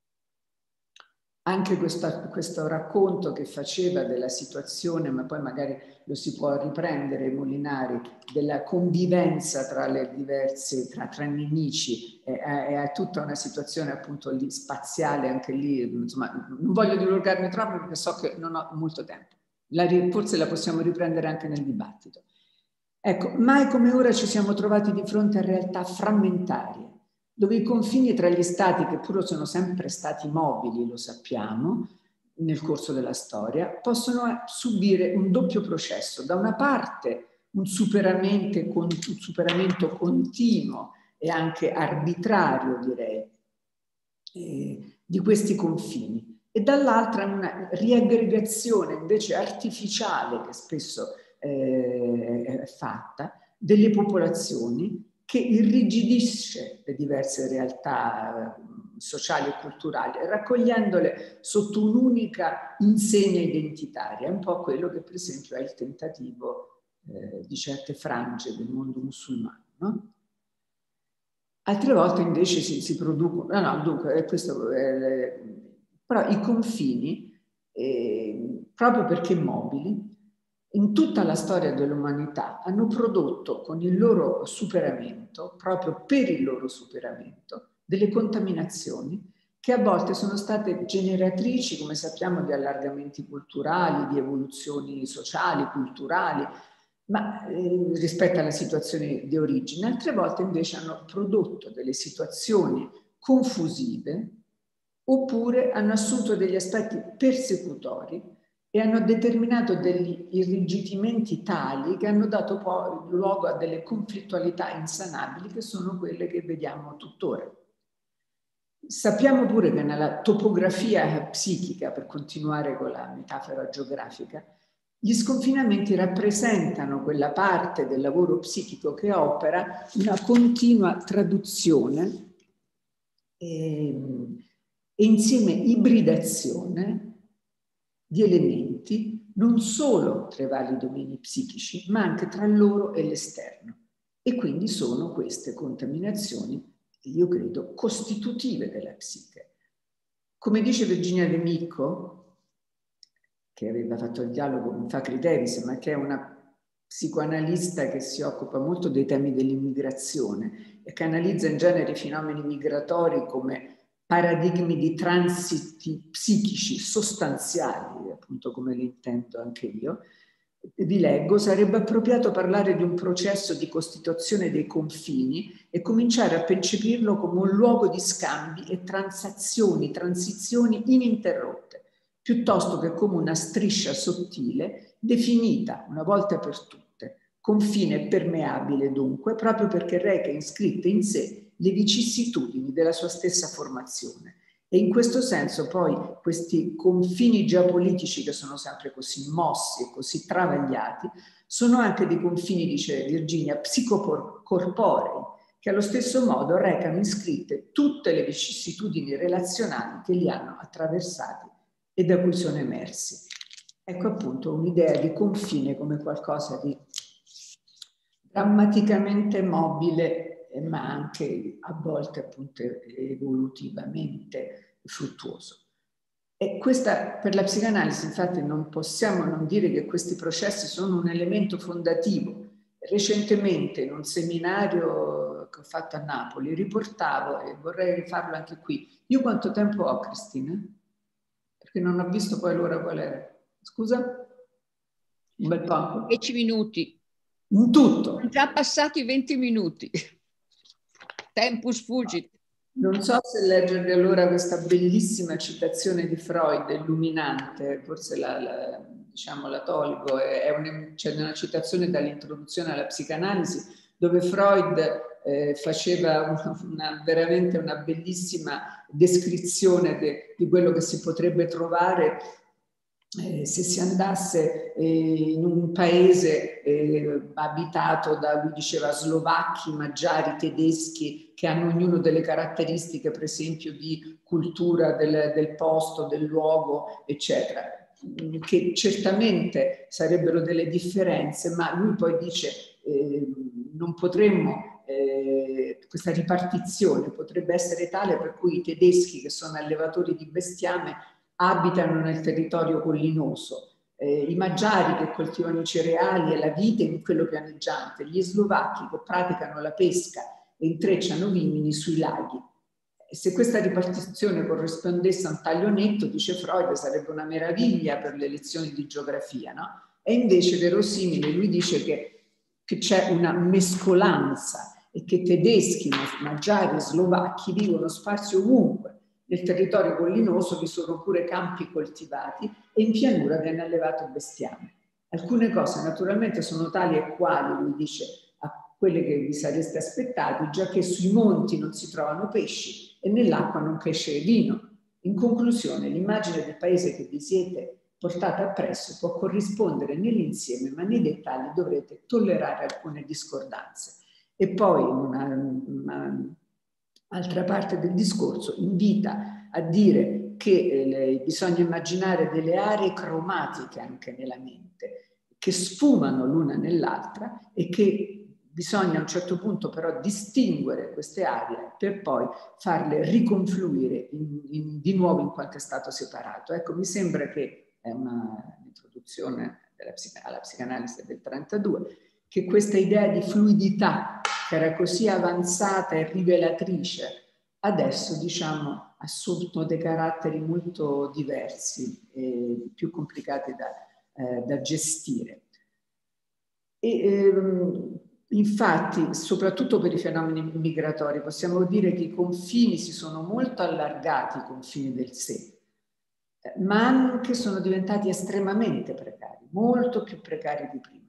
Anche questo, questo racconto che faceva della situazione, ma poi magari lo si può riprendere, Molinari, della convivenza tra le diverse, tra, tra nemici, è, è, è tutta una situazione appunto lì spaziale, anche lì, insomma, non voglio divulgarmi troppo perché so che non ho molto tempo. La, forse la possiamo riprendere anche nel dibattito. Ecco, mai come ora ci siamo trovati di fronte a realtà frammentarie, dove i confini tra gli stati, che pure sono sempre stati mobili, lo sappiamo, nel corso della storia, possono subire un doppio processo. Da una parte un superamento, un superamento continuo e anche arbitrario, direi, eh, di questi confini, e dall'altra una riaggregazione invece artificiale, che spesso eh, è fatta, delle popolazioni, che irrigidisce le diverse realtà sociali e culturali, raccogliendole sotto un'unica insegna identitaria, un po' quello che per esempio è il tentativo eh, di certe frange del mondo musulmano, no? Altre volte invece si, si producono, no, no, dunque, questo, eh, però i confini, eh, proprio perché mobili, in tutta la storia dell'umanità hanno prodotto con il loro superamento, proprio per il loro superamento, delle contaminazioni che a volte sono state generatrici, come sappiamo, di allargamenti culturali, di evoluzioni sociali, culturali, ma eh, rispetto alla situazione di origine. Altre volte invece hanno prodotto delle situazioni confusive oppure hanno assunto degli aspetti persecutori e hanno determinato degli irrigidimenti tali che hanno dato poi luogo a delle conflittualità insanabili che sono quelle che vediamo tuttora. Sappiamo pure che nella topografia psichica, per continuare con la metafora geografica, gli sconfinamenti rappresentano quella parte del lavoro psichico che opera una continua traduzione e, e insieme ibridazione di elementi non solo tra i vari domini psichici, ma anche tra loro e l'esterno. E quindi sono queste contaminazioni, io credo, costitutive della psiche. Come dice Virginia De Micco, che aveva fatto il dialogo con Facri Davis, ma che è una psicoanalista che si occupa molto dei temi dell'immigrazione e che analizza in genere i fenomeni migratori come paradigmi di transiti psichici sostanziali, appunto come li intendo anche io. Vi leggo: sarebbe appropriato parlare di un processo di costituzione dei confini e cominciare a percepirlo come un luogo di scambi e transazioni, transizioni ininterrotte, piuttosto che come una striscia sottile definita una volta per tutte, confine permeabile dunque, proprio perché reca iscritte in sé le vicissitudini della sua stessa formazione. E in questo senso poi questi confini geopolitici che sono sempre così mossi e così travagliati sono anche dei confini, dice Virginia, psicocorporei, che allo stesso modo recano iscritte tutte le vicissitudini relazionali che li hanno attraversati e da cui sono emersi. Ecco appunto un'idea di confine come qualcosa di drammaticamente mobile, ma anche a volte appunto evolutivamente fruttuoso. E questa, per la psicanalisi, infatti, non possiamo non dire che questi processi sono un elemento fondativo. Recentemente in un seminario che ho fatto a Napoli riportavo, e vorrei rifarlo anche qui, io quanto tempo ho, Cristina? Perché non ho visto poi l'ora qual era. Scusa? Un bel po'? dieci minuti. In tutto? Sono già passati venti minuti. Tempus fugit. Non so se leggervi allora questa bellissima citazione di Freud, illuminante, forse la, la, diciamo, la tolgo, è un, c'è una citazione dall'introduzione alla psicanalisi dove Freud eh, faceva una, una, veramente una bellissima descrizione de, di quello che si potrebbe trovare Eh, se si andasse eh, in un paese eh, abitato da, lui diceva, slovacchi, maggiari, tedeschi, che hanno ognuno delle caratteristiche, per esempio, di cultura del, del posto, del luogo, eccetera, che certamente sarebbero delle differenze, ma lui poi dice eh, non potremmo, eh, questa ripartizione potrebbe essere tale per cui i tedeschi, che sono allevatori di bestiame, abitano nel territorio collinoso, eh, i magiari che coltivano i cereali e la vite in quello pianeggiante, gli slovacchi che praticano la pesca e intrecciano vimini sui laghi. Se questa ripartizione corrispondesse a un taglio netto, dice Freud, sarebbe una meraviglia per le lezioni di geografia, no? E invece verosimile, lui dice che, che c'è una mescolanza e che tedeschi, magiari e slovacchi vivono sparsi ovunque. Nel territorio collinoso vi sono pure campi coltivati e in pianura viene allevato bestiame. Alcune cose naturalmente sono tali e quali, lui dice, a quelle che vi sareste aspettati, già che sui monti non si trovano pesci e nell'acqua non cresce vino. In conclusione, l'immagine del paese che vi siete portata appresso può corrispondere nell'insieme, ma nei dettagli dovrete tollerare alcune discordanze. E poi una, una altra parte del discorso invita a dire che eh, bisogna immaginare delle aree cromatiche anche nella mente, che sfumano l'una nell'altra e che bisogna a un certo punto però distinguere queste aree per poi farle riconfluire in, in, di nuovo in qualche stato separato. Ecco, mi sembra che è un'introduzione alla psicanalisi del trentadue, che questa idea di fluidità, che era così avanzata e rivelatrice, adesso diciamo ha assunto dei caratteri molto diversi e più complicati da, eh, da gestire. E, ehm, infatti, soprattutto per i fenomeni migratori, possiamo dire che i confini si sono molto allargati, i confini del sé, ma anche sono diventati estremamente precari, molto più precari di prima.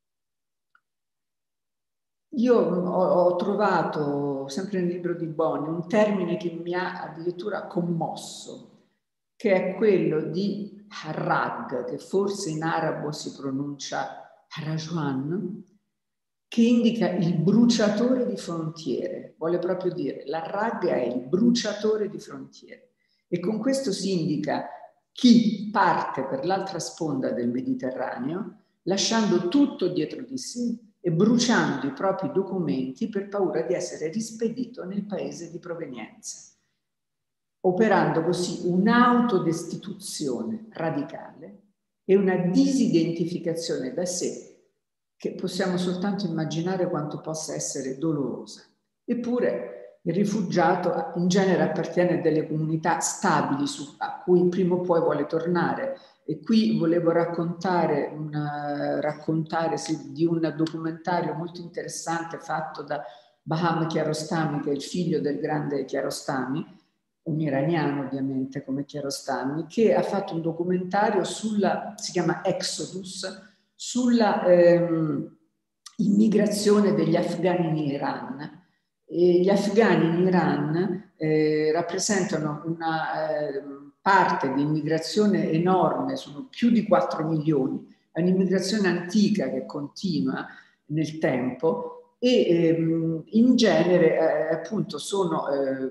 Io ho, ho trovato, sempre nel libro di Bonni, un termine che mi ha addirittura commosso, che è quello di harrag, che forse in arabo si pronuncia harajuan, che indica il bruciatore di frontiere. Vuole proprio dire, l'harrag è il bruciatore di frontiere. E con questo si indica chi parte per l'altra sponda del Mediterraneo, lasciando tutto dietro di sé e bruciando i propri documenti per paura di essere rispedito nel paese di provenienza, operando così un'autodestituzione radicale e una disidentificazione da sé che possiamo soltanto immaginare quanto possa essere dolorosa. Eppure il rifugiato in genere appartiene a delle comunità stabili su, a cui prima o poi vuole tornare. E qui volevo raccontare, una, raccontare sì, di un documentario molto interessante fatto da Baham Kiarostami, che è il figlio del grande Kiarostami, un iraniano ovviamente come Kiarostami, che ha fatto un documentario sulla, si chiama Exodus, sulla ehm, immigrazione degli afghani in Iran. E gli afghani in Iran eh, rappresentano una eh, parte di immigrazione enorme, sono più di quattro milioni, è un'immigrazione antica che continua nel tempo e ehm, in genere eh, appunto sono, eh,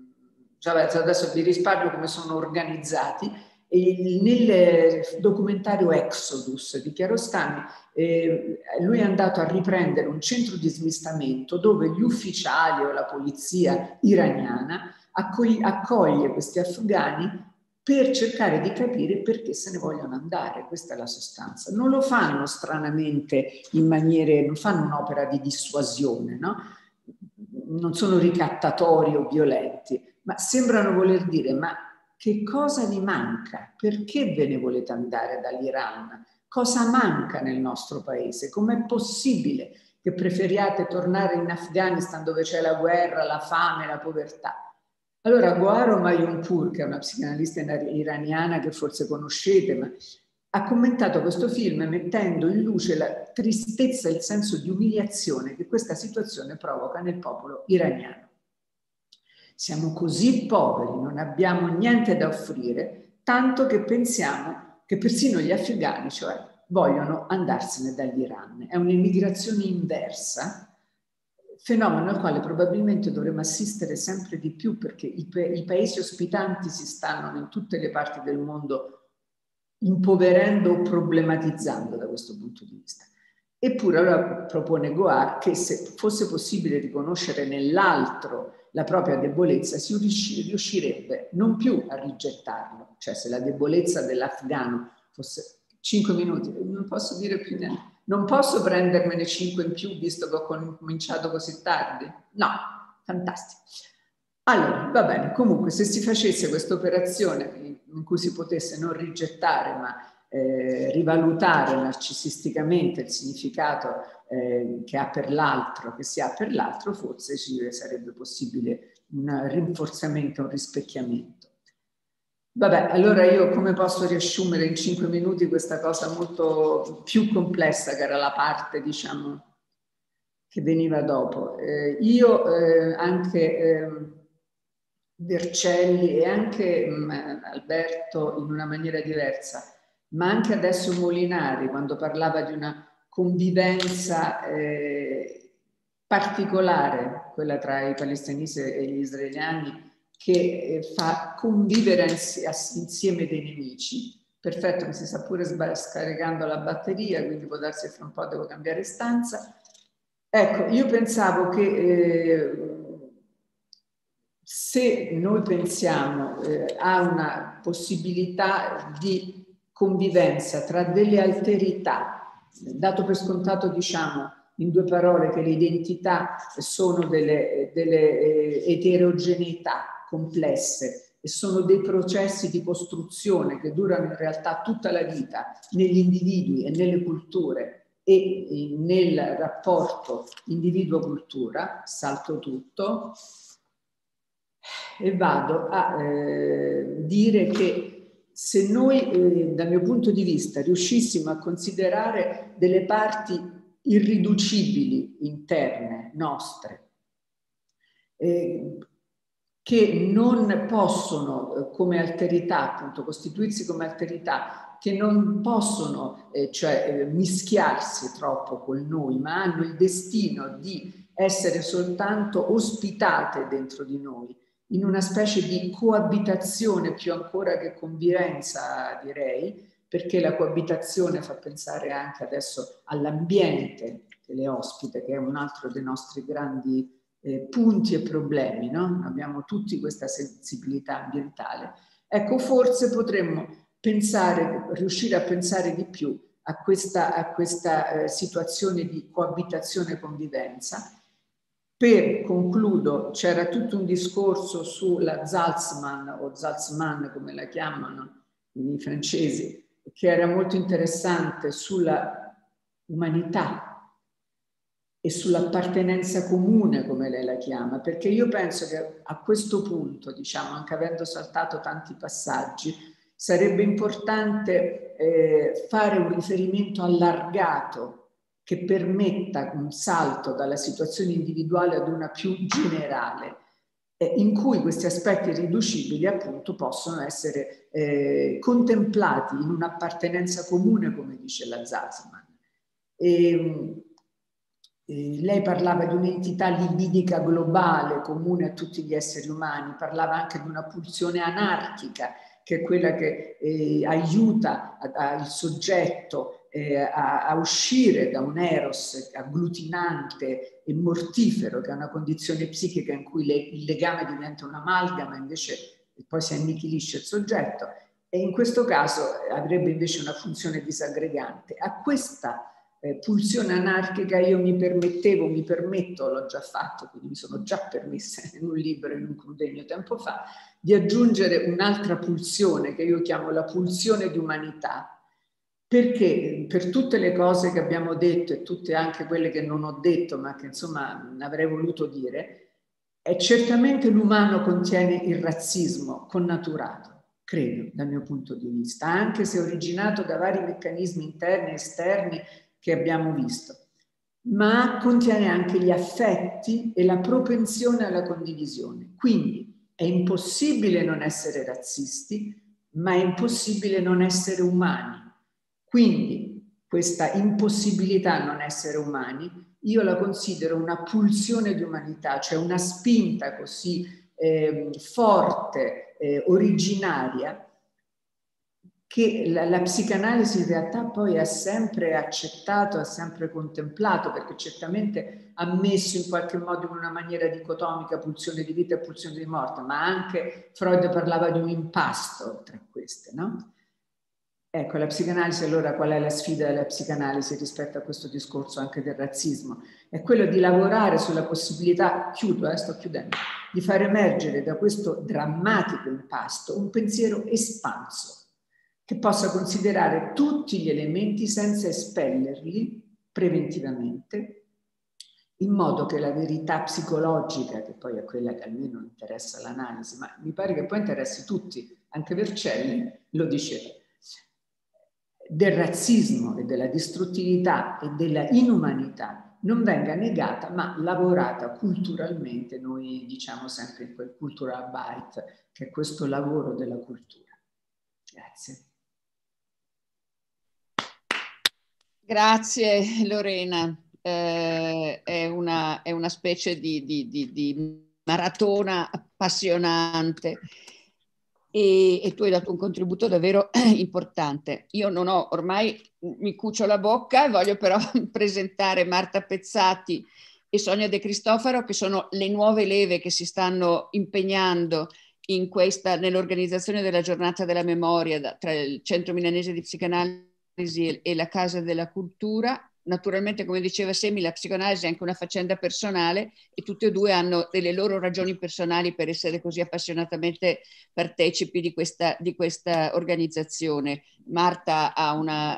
adesso vi risparmio come sono organizzati. E nel documentario Exodus di Kiarostami eh, lui è andato a riprendere un centro di smistamento dove gli ufficiali o la polizia iraniana accoglie, accoglie questi afghani per cercare di capire perché se ne vogliono andare. Questa è la sostanza. Non lo fanno stranamente in maniere, non fanno un'opera di dissuasione, no? Non sono ricattatori o violenti, ma sembrano voler dire ma che cosa vi manca? Perché ve ne volete andare dall'Iran? Cosa manca nel nostro paese? Com'è possibile che preferiate tornare in Afghanistan dove c'è la guerra, la fame, la povertà? Allora Gohar Mayunpour, che è una psicanalista iraniana che forse conoscete, ma ha commentato questo film mettendo in luce la tristezza e il senso di umiliazione che questa situazione provoca nel popolo iraniano. Siamo così poveri, non abbiamo niente da offrire, tanto che pensiamo che persino gli afghani, cioè, vogliono andarsene dall'Iran. È un'immigrazione inversa, fenomeno al quale probabilmente dovremo assistere sempre di più perché i, i paesi ospitanti si stanno in tutte le parti del mondo impoverendo o problematizzando da questo punto di vista. Eppure allora propone Goar che se fosse possibile riconoscere nell'altro la propria debolezza, si riuscirebbe non più a rigettarlo. Cioè se la debolezza dell'afgano fosse... Cinque minuti, non posso dire più niente. Non posso prendermene cinque in più visto che ho cominciato così tardi? No, fantastico. Allora, va bene, comunque se si facesse questa operazione in cui si potesse non rigettare ma eh, rivalutare narcisisticamente il significato eh, che ha per l'altro, che si ha per l'altro, forse ci sarebbe possibile un rinforzamento, un rispecchiamento. Vabbè, allora io come posso riassumere in cinque minuti questa cosa molto più complessa che era la parte, diciamo, che veniva dopo. Eh, io eh, anche eh, Vercelli e anche mh, Alberto in una maniera diversa, ma anche adesso Molinari quando parlava di una convivenza eh, particolare, quella tra i palestinesi e gli israeliani, che fa convivere insieme dei nemici. Perfetto, mi si sta pure scaricando la batteria, quindi può darsi che fra un po' devo cambiare stanza. Ecco, io pensavo che eh, se noi pensiamo eh, a una possibilità di convivenza tra delle alterità, dato per scontato, diciamo, in due parole, che le identità sono delle, delle eh, eterogeneità complesse e sono dei processi di costruzione che durano in realtà tutta la vita negli individui e nelle culture e nel rapporto individuo-cultura, salto tutto e vado a eh, dire che se noi eh, dal mio punto di vista riuscissimo a considerare delle parti irriducibili interne nostre eh, che non possono eh, come alterità, appunto, costituirsi come alterità, che non possono eh, cioè, eh, mischiarsi troppo con noi, ma hanno il destino di essere soltanto ospitate dentro di noi, in una specie di coabitazione più ancora che convivenza, direi, perché la coabitazione fa pensare anche adesso all'ambiente che le ospita, che è un altro dei nostri grandi Eh, punti e problemi, no? Abbiamo tutti questa sensibilità ambientale. Ecco, forse potremmo pensare, riuscire a pensare di più a questa, a questa eh, situazione di coabitazione e convivenza. Per, concludo, c'era tutto un discorso sulla Salzmann o Salzmann come la chiamano i francesi, che era molto interessante sulla umanità e sull'appartenenza comune, come lei la chiama, perché io penso che a questo punto, diciamo, anche avendo saltato tanti passaggi, sarebbe importante eh, fare un riferimento allargato che permetta un salto dalla situazione individuale ad una più generale, eh, in cui questi aspetti irriducibili appunto possono essere eh, contemplati in un'appartenenza comune, come dice la Salzmann. E, Eh, lei parlava di un'entità libidica globale comune a tutti gli esseri umani, parlava anche di una pulsione anarchica che è quella che eh, aiuta a, a, il soggetto eh, a, a uscire da un eros agglutinante e mortifero, che è una condizione psichica in cui le, il legame diventa un'amalgama, invece poi si annichilisce il soggetto, e in questo caso avrebbe invece una funzione disaggregante. A questa Eh, pulsione anarchica io mi permettevo, mi permetto, l'ho già fatto, quindi mi sono già permessa in un libro, in un crudegno tempo fa, di aggiungere un'altra pulsione che io chiamo la pulsione di umanità, perché per tutte le cose che abbiamo detto e tutte anche quelle che non ho detto, ma che insomma avrei voluto dire, è certamente l'umano contiene il razzismo connaturato, credo, dal mio punto di vista, anche se originato da vari meccanismi interni e esterni che abbiamo visto, ma contiene anche gli affetti e la propensione alla condivisione. Quindi è impossibile non essere razzisti, ma è impossibile non essere umani. Quindi questa impossibilità a non essere umani, io la considero una pulsione di umanità, cioè una spinta così eh, forte, eh, originaria, che la, la psicanalisi in realtà poi ha sempre accettato, ha sempre contemplato, perché certamente ha messo in qualche modo in una maniera dicotomica pulsione di vita e pulsione di morte, ma anche Freud parlava di un impasto tra queste, no? Ecco, la psicanalisi allora qual è la sfida della psicanalisi rispetto a questo discorso anche del razzismo? È quello di lavorare sulla possibilità, chiudo, eh, sto chiudendo, di far emergere da questo drammatico impasto un pensiero espanso, che possa considerare tutti gli elementi senza espellerli preventivamente, in modo che la verità psicologica, che poi è quella che almeno interessa l'analisi, ma mi pare che poi interessi tutti, anche Vercelli lo diceva, del razzismo e della distruttività e della inumanità non venga negata, ma lavorata culturalmente. Noi diciamo sempre in quel cultural bite, che è questo lavoro della cultura. Grazie. Grazie Lorena, eh, è, una, è una specie di, di, di, di maratona appassionante e, e tu hai dato un contributo davvero importante. Io non ho, ormai mi cucio la bocca, voglio però presentare Marta Pezzati e Sonia De Cristofaro, che sono le nuove leve che si stanno impegnando in questa, nell'organizzazione della giornata della memoria da, tra il Centro Milanese di Psicanalisi e la Casa della Cultura. Naturalmente, come diceva Semi, la psicoanalisi è anche una faccenda personale e tutte e due hanno delle loro ragioni personali per essere così appassionatamente partecipi di questa, di questa organizzazione. Marta ha una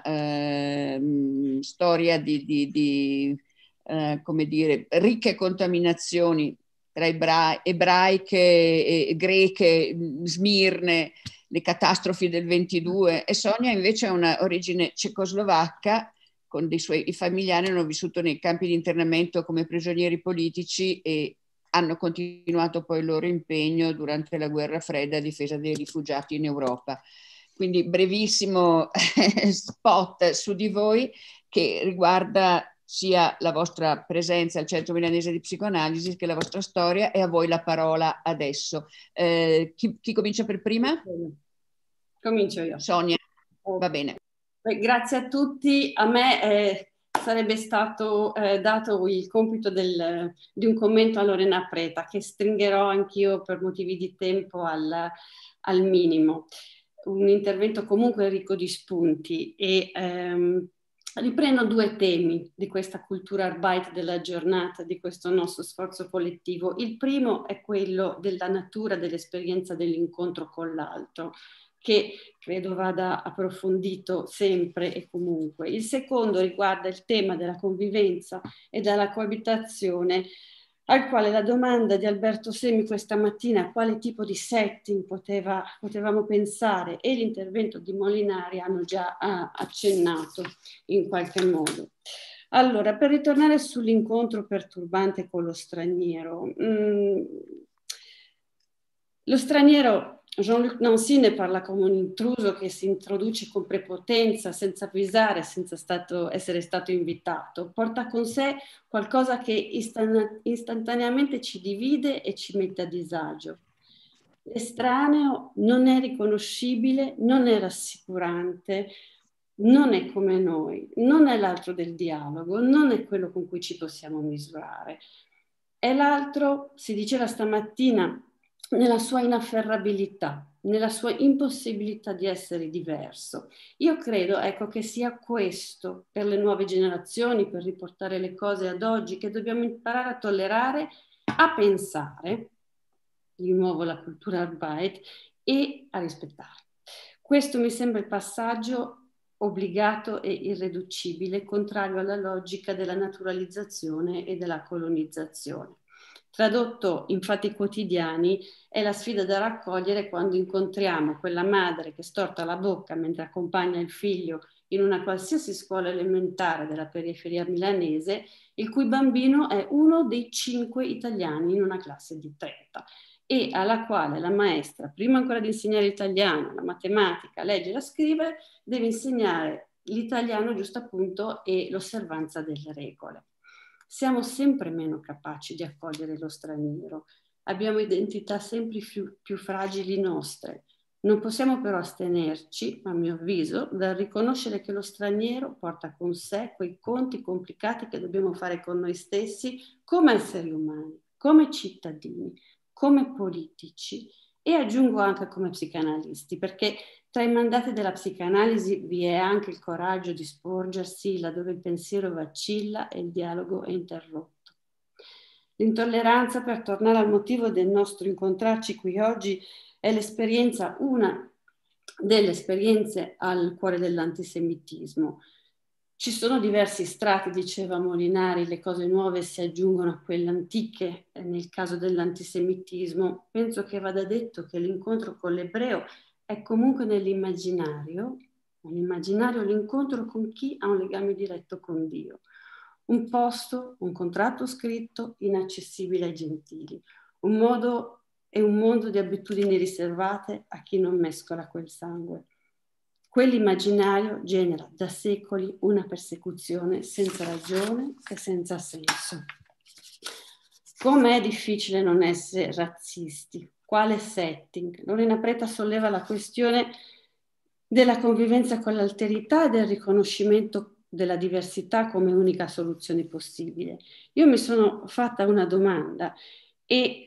eh, storia di, di, di eh, come dire, ricche contaminazioni tra ebra ebraiche e, e greche, Smirne, le catastrofi del ventidue, e Sonia invece ha una origine cecoslovacca, con dei suoi i familiari hanno vissuto nei campi di internamento come prigionieri politici e hanno continuato poi il loro impegno durante la guerra fredda a difesa dei rifugiati in Europa. Quindi brevissimo spot su di voi che riguarda sia la vostra presenza al Centro Milanese di Psicoanalisi che la vostra storia, e a voi la parola adesso. Eh, chi, chi comincia per prima? Comincio io. Sonia, va bene. Beh, grazie a tutti. A me eh, sarebbe stato eh, dato il compito del, di un commento a Lorena Preta, che stringherò anch'io per motivi di tempo al, al minimo. Un intervento comunque ricco di spunti e ehm, riprendo due temi di questa cultura arbeit della giornata, di questo nostro sforzo collettivo. Il primo è quello della natura dell'esperienza dell'incontro con l'altro, che credo vada approfondito sempre e comunque. Il secondo riguarda il tema della convivenza e della coabitazione, al quale la domanda di Alberto Semi questa mattina, a quale tipo di setting poteva, potevamo pensare, e l'intervento di Molinari hanno già ah, accennato in qualche modo. Allora, per ritornare sull'incontro perturbante con lo straniero, mh, lo straniero, Jean-Luc Nancy ne parla come un intruso che si introduce con prepotenza, senza avvisare, senza stato, essere stato invitato. Porta con sé qualcosa che istantaneamente ci divide e ci mette a disagio. L'estraneo non è riconoscibile, non è rassicurante, non è come noi, non è l'altro del dialogo, non è quello con cui ci possiamo misurare. È l'altro, si diceva stamattina, nella sua inafferrabilità, nella sua impossibilità di essere diverso. Io credo, ecco, che sia questo per le nuove generazioni, per riportare le cose ad oggi, che dobbiamo imparare a tollerare, a pensare, di nuovo la cultura arbeit, e a rispettare. Questo mi sembra il passaggio obbligato e irreducibile, contrario alla logica della naturalizzazione e della colonizzazione. Tradotto in fatti quotidiani, è la sfida da raccogliere quando incontriamo quella madre che storta la bocca mentre accompagna il figlio in una qualsiasi scuola elementare della periferia milanese, il cui bambino è uno dei cinque italiani in una classe di trenta e alla quale la maestra, prima ancora di insegnare l'italiano, la matematica, leggere e scrivere, deve insegnare l'italiano giusto appunto e l'osservanza delle regole. Siamo sempre meno capaci di accogliere lo straniero, abbiamo identità sempre più, più fragili nostre, Non possiamo però astenerci, a mio avviso, dal riconoscere che lo straniero porta con sé quei conti complicati che dobbiamo fare con noi stessi come esseri umani, come cittadini, come politici e aggiungo anche come psicanalisti, perché tra i mandati della psicanalisi vi è anche il coraggio di sporgersi laddove il pensiero vacilla e il dialogo è interrotto. L'intolleranza, per tornare al motivo del nostro incontrarci qui oggi, è l'esperienza, una delle esperienze al cuore dell'antisemitismo. Ci sono diversi strati, diceva Molinari, le cose nuove si aggiungono a quelle antiche nel caso dell'antisemitismo. Penso che vada detto che l'incontro con l'ebreo è comunque nell'immaginario, nell'immaginario l'incontro con chi ha un legame diretto con Dio. Un posto, un contratto scritto, inaccessibile ai gentili. Un modo e un mondo di abitudini riservate a chi non mescola quel sangue. Quell'immaginario genera da secoli una persecuzione senza ragione e senza senso. Com'è difficile non essere razzisti? Quale setting? Lorena Preta solleva la questione della convivenza con l'alterità e del riconoscimento della diversità come unica soluzione possibile. Io mi sono fatta una domanda e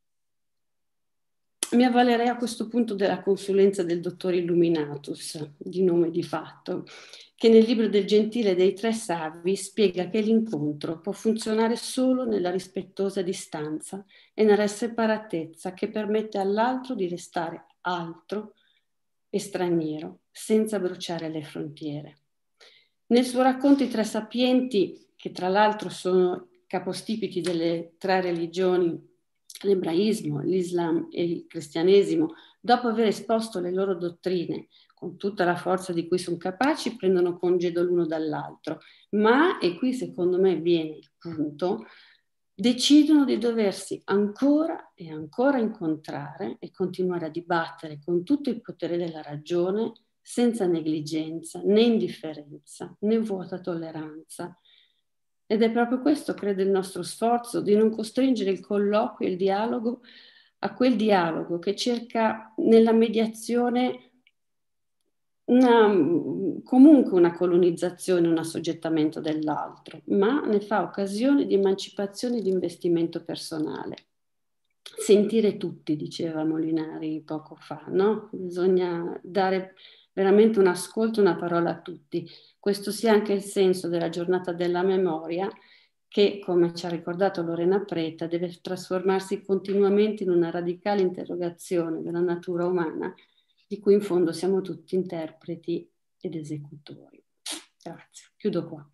mi avvalerei a questo punto della consulenza del dottor Illuminatus, di nome di fatto, che nel libro del Gentile dei Tre Savi spiega che l'incontro può funzionare solo nella rispettosa distanza e nella separatezza che permette all'altro di restare altro e straniero, senza bruciare le frontiere. Nel suo racconto I Tre Sapienti, che tra l'altro sono capostipiti delle tre religioni, l'ebraismo, l'Islam e il cristianesimo, dopo aver esposto le loro dottrine con tutta la forza di cui sono capaci, prendono congedo l'uno dall'altro, ma, e qui secondo me viene il punto, decidono di doversi ancora e ancora incontrare e continuare a dibattere con tutto il potere della ragione, senza negligenza, né indifferenza, né vuota tolleranza. Ed è proprio questo, credo, il nostro sforzo, di non costringere il colloquio e il dialogo a quel dialogo che cerca nella mediazione una, comunque una colonizzazione, un assoggettamento dell'altro, ma ne fa occasione di emancipazione e di investimento personale. Sentire tutti, diceva Molinari poco fa, no? Bisogna dare veramente un ascolto, una parola a tutti. Questo sia anche il senso della giornata della memoria che, come ci ha ricordato Lorena Preta, deve trasformarsi continuamente in una radicale interrogazione della natura umana di cui in fondo siamo tutti interpreti ed esecutori. Grazie, chiudo qua.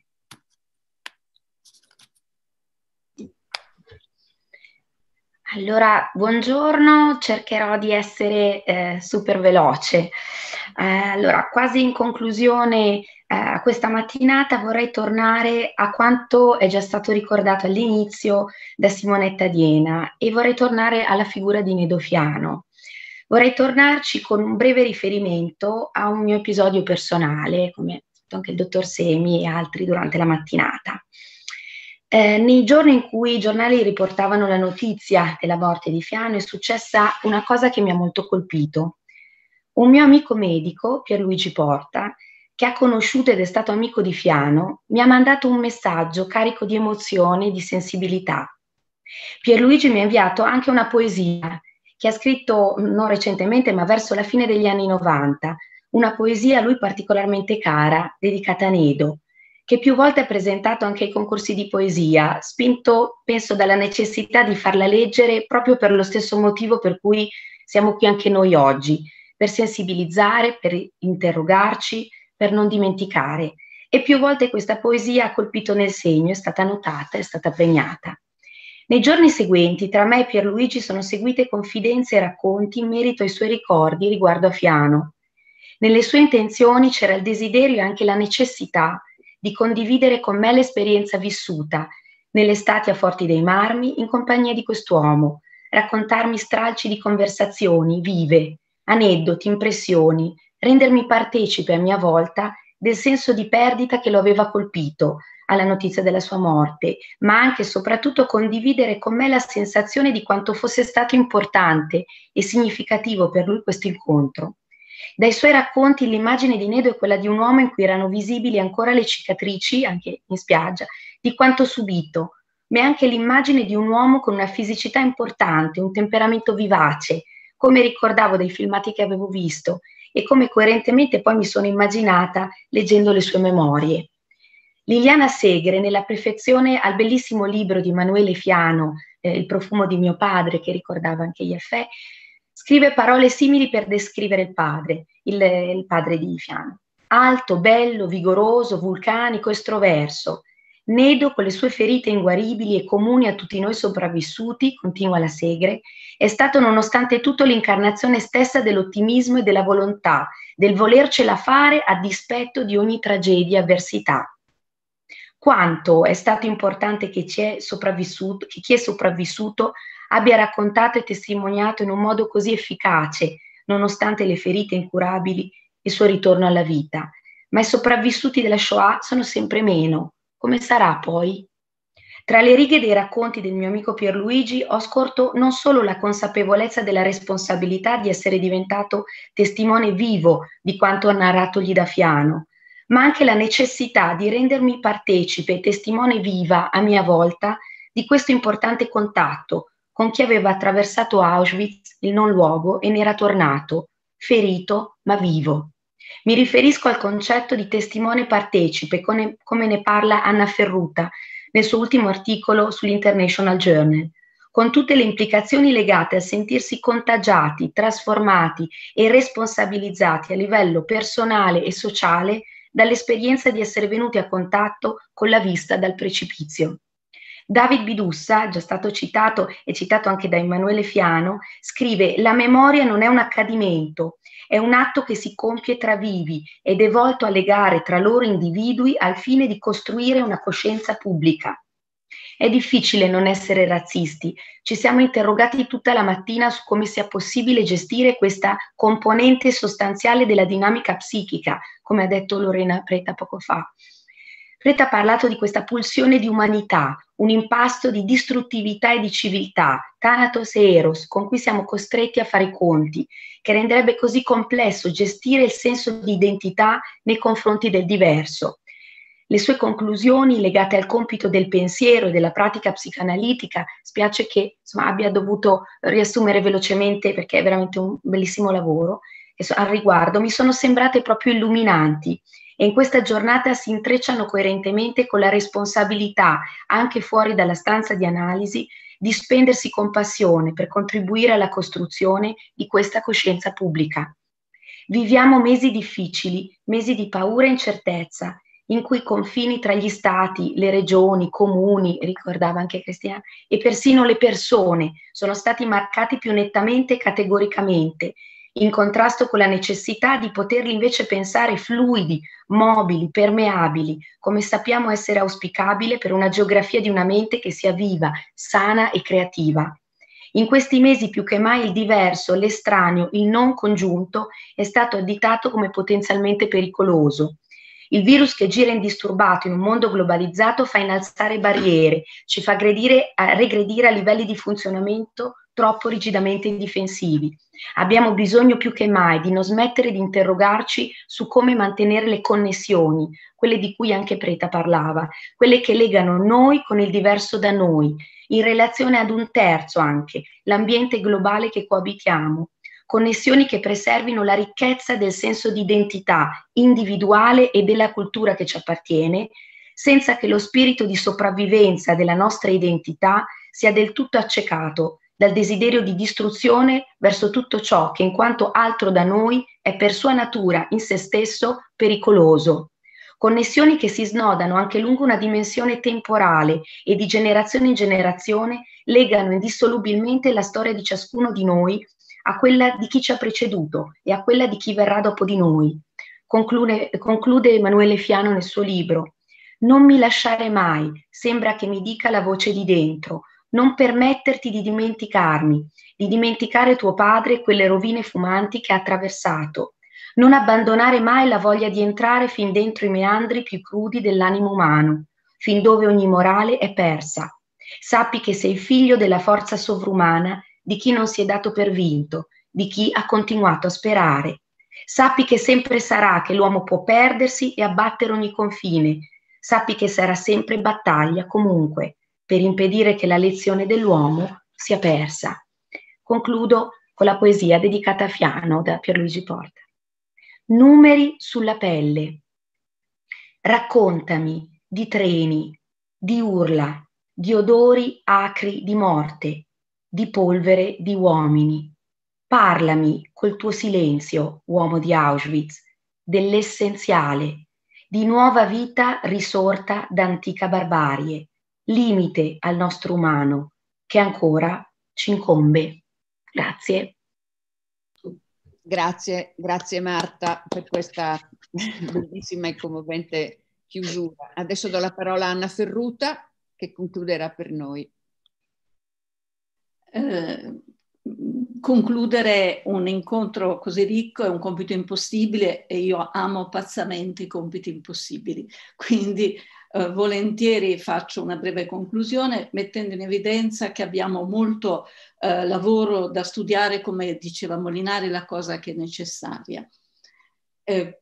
Allora, buongiorno, cercherò di essere eh, super veloce. Eh, allora, quasi in conclusione a eh, questa mattinata vorrei tornare a quanto è già stato ricordato all'inizio da Simonetta Diena e vorrei tornare alla figura di Nedofiano. Vorrei tornarci con un breve riferimento a un mio episodio personale, come ha detto anche il dottor Semi e altri durante la mattinata. Eh, nei giorni in cui i giornali riportavano la notizia della morte di Fiano è successa una cosa che mi ha molto colpito. Un mio amico medico, Pierluigi Porta, che ha conosciuto ed è stato amico di Fiano, mi ha mandato un messaggio carico di emozione e di sensibilità. Pierluigi mi ha inviato anche una poesia che ha scritto non recentemente ma verso la fine degli anni novanta, una poesia a lui particolarmente cara, dedicata a Nedo, che più volte ha presentato anche ai concorsi di poesia, spinto, penso, dalla necessità di farla leggere proprio per lo stesso motivo per cui siamo qui anche noi oggi, per sensibilizzare, per interrogarci, per non dimenticare. E più volte questa poesia ha colpito nel segno, è stata notata, è stata premiata. Nei giorni seguenti, tra me e Pierluigi sono seguite confidenze e racconti in merito ai suoi ricordi riguardo a Fiano. Nelle sue intenzioni c'era il desiderio e anche la necessità di condividere con me l'esperienza vissuta nell'estate a Forti dei Marmi in compagnia di quest'uomo, raccontarmi stralci di conversazioni vive, aneddoti, impressioni, rendermi partecipe a mia volta del senso di perdita che lo aveva colpito, alla notizia della sua morte, ma anche e soprattutto condividere con me la sensazione di quanto fosse stato importante e significativo per lui questo incontro. Dai suoi racconti l'immagine di Nedo è quella di un uomo in cui erano visibili ancora le cicatrici, anche in spiaggia, di quanto subito, ma è anche l'immagine di un uomo con una fisicità importante, un temperamento vivace, come ricordavo dai filmati che avevo visto e come coerentemente poi mi sono immaginata leggendo le sue memorie. Liliana Segre, nella prefazione al bellissimo libro di Emanuele Fiano, eh, Il profumo di mio padre, che ricordava anche Ieffè, scrive parole simili per descrivere il padre, il, il padre di Fiano. Alto, bello, vigoroso, vulcanico, estroverso. Nedo, con le sue ferite inguaribili e comuni a tutti noi sopravvissuti, continua la Segre, è stato nonostante tutto l'incarnazione stessa dell'ottimismo e della volontà, del volercela fare a dispetto di ogni tragedia e avversità. Quanto è stato importante che, ci è sopravvissuto, che chi è sopravvissuto abbia raccontato e testimoniato in un modo così efficace, nonostante le ferite incurabili, il suo ritorno alla vita. Ma i sopravvissuti della Shoah sono sempre meno. Come sarà poi? Tra le righe dei racconti del mio amico Pierluigi ho scorto non solo la consapevolezza della responsabilità di essere diventato testimone vivo di quanto narratogli da Fiano, ma anche la necessità di rendermi partecipe e testimone viva a mia volta di questo importante contatto con chi aveva attraversato Auschwitz, il non luogo, e ne era tornato, ferito ma vivo. Mi riferisco al concetto di testimone partecipe, come, come ne parla Anna Ferruta nel suo ultimo articolo sull'International Journal, con tutte le implicazioni legate al sentirsi contagiati, trasformati e responsabilizzati a livello personale e sociale dall'esperienza di essere venuti a contatto con la vista dal precipizio. David Bidussa, già stato citato e citato anche da Emanuele Fiano, scrive: «La memoria non è un accadimento, è un atto che si compie tra vivi ed è volto a legare tra loro individui al fine di costruire una coscienza pubblica». È difficile non essere razzisti. Ci siamo interrogati tutta la mattina su come sia possibile gestire questa componente sostanziale della dinamica psichica, come ha detto Lorena Preta poco fa. Preta ha parlato di questa pulsione di umanità, un impasto di distruttività e di civiltà, Thanatos e Eros, con cui siamo costretti a fare i conti, che renderebbe così complesso gestire il senso di identità nei confronti del diverso. Le sue conclusioni legate al compito del pensiero e della pratica psicanalitica, spiace che insomma, abbia dovuto riassumere velocemente perché è veramente un bellissimo lavoro, e al riguardo mi sono sembrate proprio illuminanti. E in questa giornata si intrecciano coerentemente con la responsabilità, anche fuori dalla stanza di analisi, di spendersi con passione per contribuire alla costruzione di questa coscienza pubblica. Viviamo mesi difficili, mesi di paura e incertezza, in cui i confini tra gli stati, le regioni, i comuni, ricordava anche Cristina, e persino le persone sono stati marcati più nettamente e categoricamente, in contrasto con la necessità di poterli invece pensare fluidi, mobili, permeabili, come sappiamo essere auspicabile per una geografia di una mente che sia viva, sana e creativa. In questi mesi più che mai il diverso, l'estraneo, il non congiunto è stato additato come potenzialmente pericoloso. Il virus che gira indisturbato in un mondo globalizzato fa innalzare barriere, ci fa aggredire, a regredire a livelli di funzionamento troppo rigidamente difensivi. Abbiamo bisogno più che mai di non smettere di interrogarci su come mantenere le connessioni, quelle di cui anche Preta parlava, quelle che legano noi con il diverso da noi, in relazione ad un terzo anche, l'ambiente globale che coabitiamo. Connessioni che preservino la ricchezza del senso di identità individuale e della cultura che ci appartiene, senza che lo spirito di sopravvivenza della nostra identità sia del tutto accecato dal desiderio di distruzione verso tutto ciò che in quanto altro da noi è per sua natura in se stesso pericoloso. Connessioni che si snodano anche lungo una dimensione temporale e di generazione in generazione legano indissolubilmente la storia di ciascuno di noi a quella di chi ci ha preceduto e a quella di chi verrà dopo di noi. Conclude, conclude Emanuele Fiano nel suo libro: «Non mi lasciare mai, sembra che mi dica la voce di dentro, non permetterti di dimenticarmi, di dimenticare tuo padre e quelle rovine fumanti che ha attraversato. Non abbandonare mai la voglia di entrare fin dentro i meandri più crudi dell'animo umano, fin dove ogni morale è persa. Sappi che sei figlio della forza sovrumana di chi non si è dato per vinto, di chi ha continuato a sperare. Sappi che sempre sarà che l'uomo può perdersi e abbattere ogni confine. Sappi che sarà sempre battaglia, comunque, per impedire che la lezione dell'uomo sia persa. Concludo con la poesia dedicata a Fiano da Pierluigi Porta. Numeri sulla pelle. Raccontami di treni, di urla, di odori acri di morte, di polvere di uomini. Parlami col tuo silenzio, uomo di Auschwitz, dell'essenziale, di nuova vita risorta da antica barbarie, limite al nostro umano, che ancora ci incombe. Grazie. Grazie, grazie Marta per questa bellissima e commovente chiusura. Adesso do la parola a Anna Ferruta che concluderà per noi. Eh, concludere un incontro così ricco è un compito impossibile e io amo pazzamente i compiti impossibili, quindi eh, volentieri faccio una breve conclusione mettendo in evidenza che abbiamo molto eh, lavoro da studiare, come diceva Molinari, la cosa che è necessaria. Eh,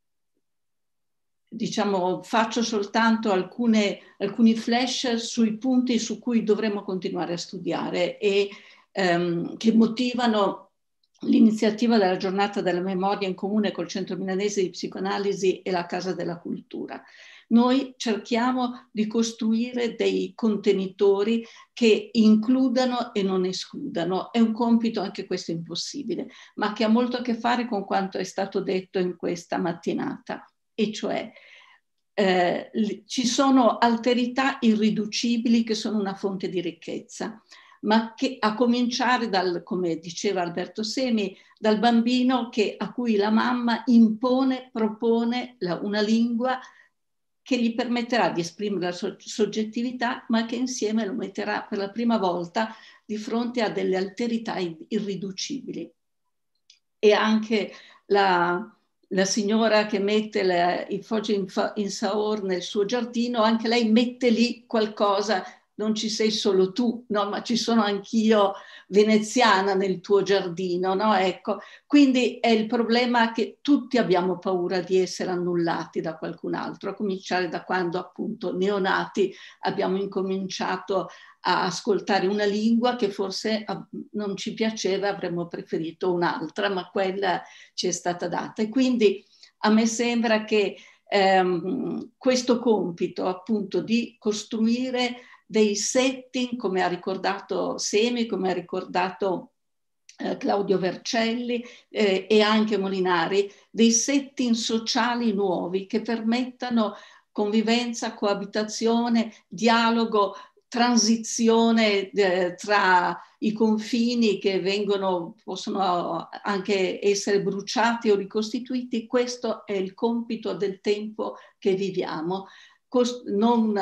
diciamo, faccio soltanto alcune, alcuni flash sui punti su cui dovremmo continuare a studiare e ehm, che motivano l'iniziativa della giornata della memoria in comune col Centro Milanese di Psicoanalisi e la Casa della Cultura. Noi cerchiamo di costruire dei contenitori che includano e non escludano. È un compito anche questo impossibile, ma che ha molto a che fare con quanto è stato detto in questa mattinata. E cioè eh, ci sono alterità irriducibili che sono una fonte di ricchezza, ma che a cominciare dal, come diceva Alberto Semi, dal bambino che, a cui la mamma impone, propone la, una lingua che gli permetterà di esprimere la so- soggettività, ma che insieme lo metterà per la prima volta di fronte a delle alterità irriducibili. E anche la... La signora che mette le, i foggi in, in saor nel suo giardino, anche lei mette lì qualcosa, non ci sei solo tu, no, ma ci sono anch'io veneziana nel tuo giardino, no? Ecco, quindi è il problema che tutti abbiamo paura di essere annullati da qualcun altro, a cominciare da quando appunto neonati abbiamo incominciato a ascoltare una lingua che forse non ci piaceva, avremmo preferito un'altra, ma quella ci è stata data. E quindi a me sembra che ehm, questo compito appunto di costruire dei setting, come ha ricordato Semi, come ha ricordato eh, Claudio Vercelli eh, e anche Molinari, dei setting sociali nuovi che permettano convivenza, coabitazione, dialogo, transizione eh, tra i confini che vengono, possono anche essere bruciati o ricostituiti. Questo è il compito del tempo che viviamo, Cost- non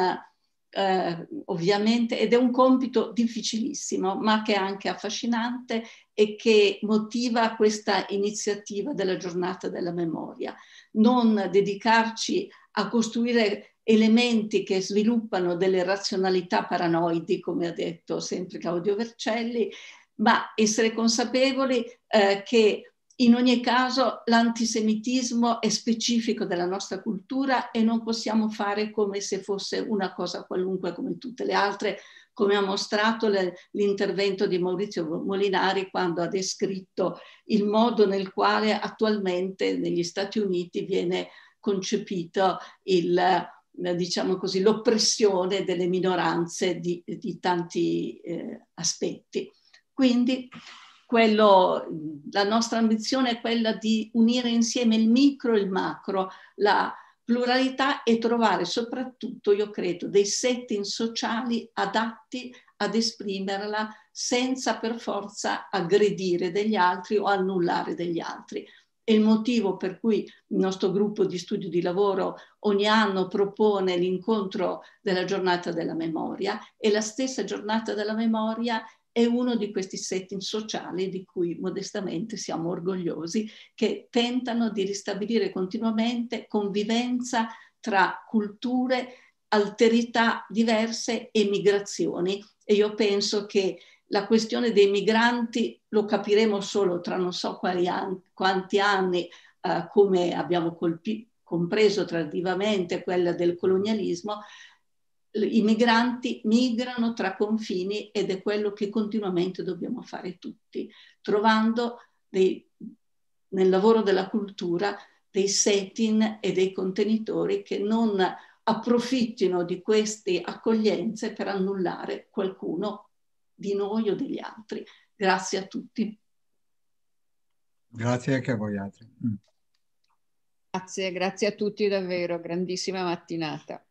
eh, ovviamente, ed è un compito difficilissimo, ma che è anche affascinante e che motiva questa iniziativa della giornata della memoria. Non dedicarci a costruire elementi che sviluppano delle razionalità paranoidi, come ha detto sempre Claudio Vercelli, ma essere consapevoli eh, che in ogni caso l'antisemitismo è specifico della nostra cultura e non possiamo fare come se fosse una cosa qualunque come tutte le altre, come ha mostrato le, l'intervento di Maurizio Molinari quando ha descritto il modo nel quale attualmente negli Stati Uniti viene concepito il diciamo così, l'oppressione delle minoranze di, di tanti eh, aspetti. Quindi quello, la nostra ambizione è quella di unire insieme il micro e il macro, la pluralità, e trovare soprattutto, io credo, dei setting sociali adatti ad esprimerla senza per forza aggredire degli altri o annullare degli altri. È il motivo per cui il nostro gruppo di studio di lavoro ogni anno propone l'incontro della giornata della memoria, e la stessa giornata della memoria è uno di questi setting sociali di cui modestamente siamo orgogliosi, che tentano di ristabilire continuamente convivenza tra culture alterità diverse e migrazioni. E io penso che la questione dei migranti lo capiremo solo tra non so quali anni, quanti anni, eh, come abbiamo colpi, compreso tardivamente quella del colonialismo. I migranti migrano tra confini ed è quello che continuamente dobbiamo fare tutti, trovando dei, nel lavoro della cultura dei setting e dei contenitori che non approfittino di queste accoglienze per annullare qualcuno di noi o degli altri. Grazie a tutti. Grazie anche a voi altri. Grazie, grazie a tutti davvero, grandissima mattinata.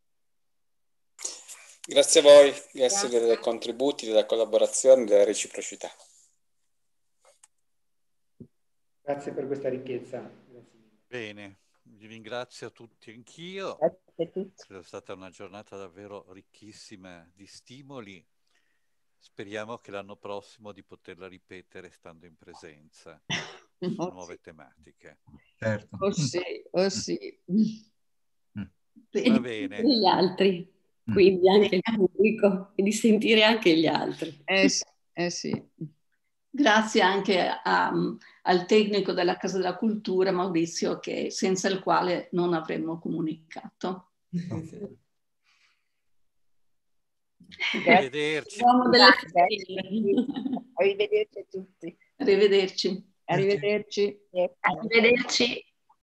Grazie a voi, grazie, Grazie. dei contributi, della collaborazione, della reciprocità. Grazie per questa ricchezza. Bene, vi ringrazio tutti anch'io. Grazie a tutti. È stata una giornata davvero ricchissima di stimoli. Speriamo che l'anno prossimo di poterla ripetere stando in presenza su Oh, nuove sì. tematiche. Certo. Oh sì, oh sì. Va bene. Gli altri, quindi anche il pubblico, e di sentire anche gli altri. Eh sì, eh sì. Grazie anche a, al tecnico della Casa della Cultura, Maurizio, che, senza il quale non avremmo comunicato. Arrivederci. Uomo delle Arrivederci a tutti. Arrivederci. Arrivederci. Arrivederci.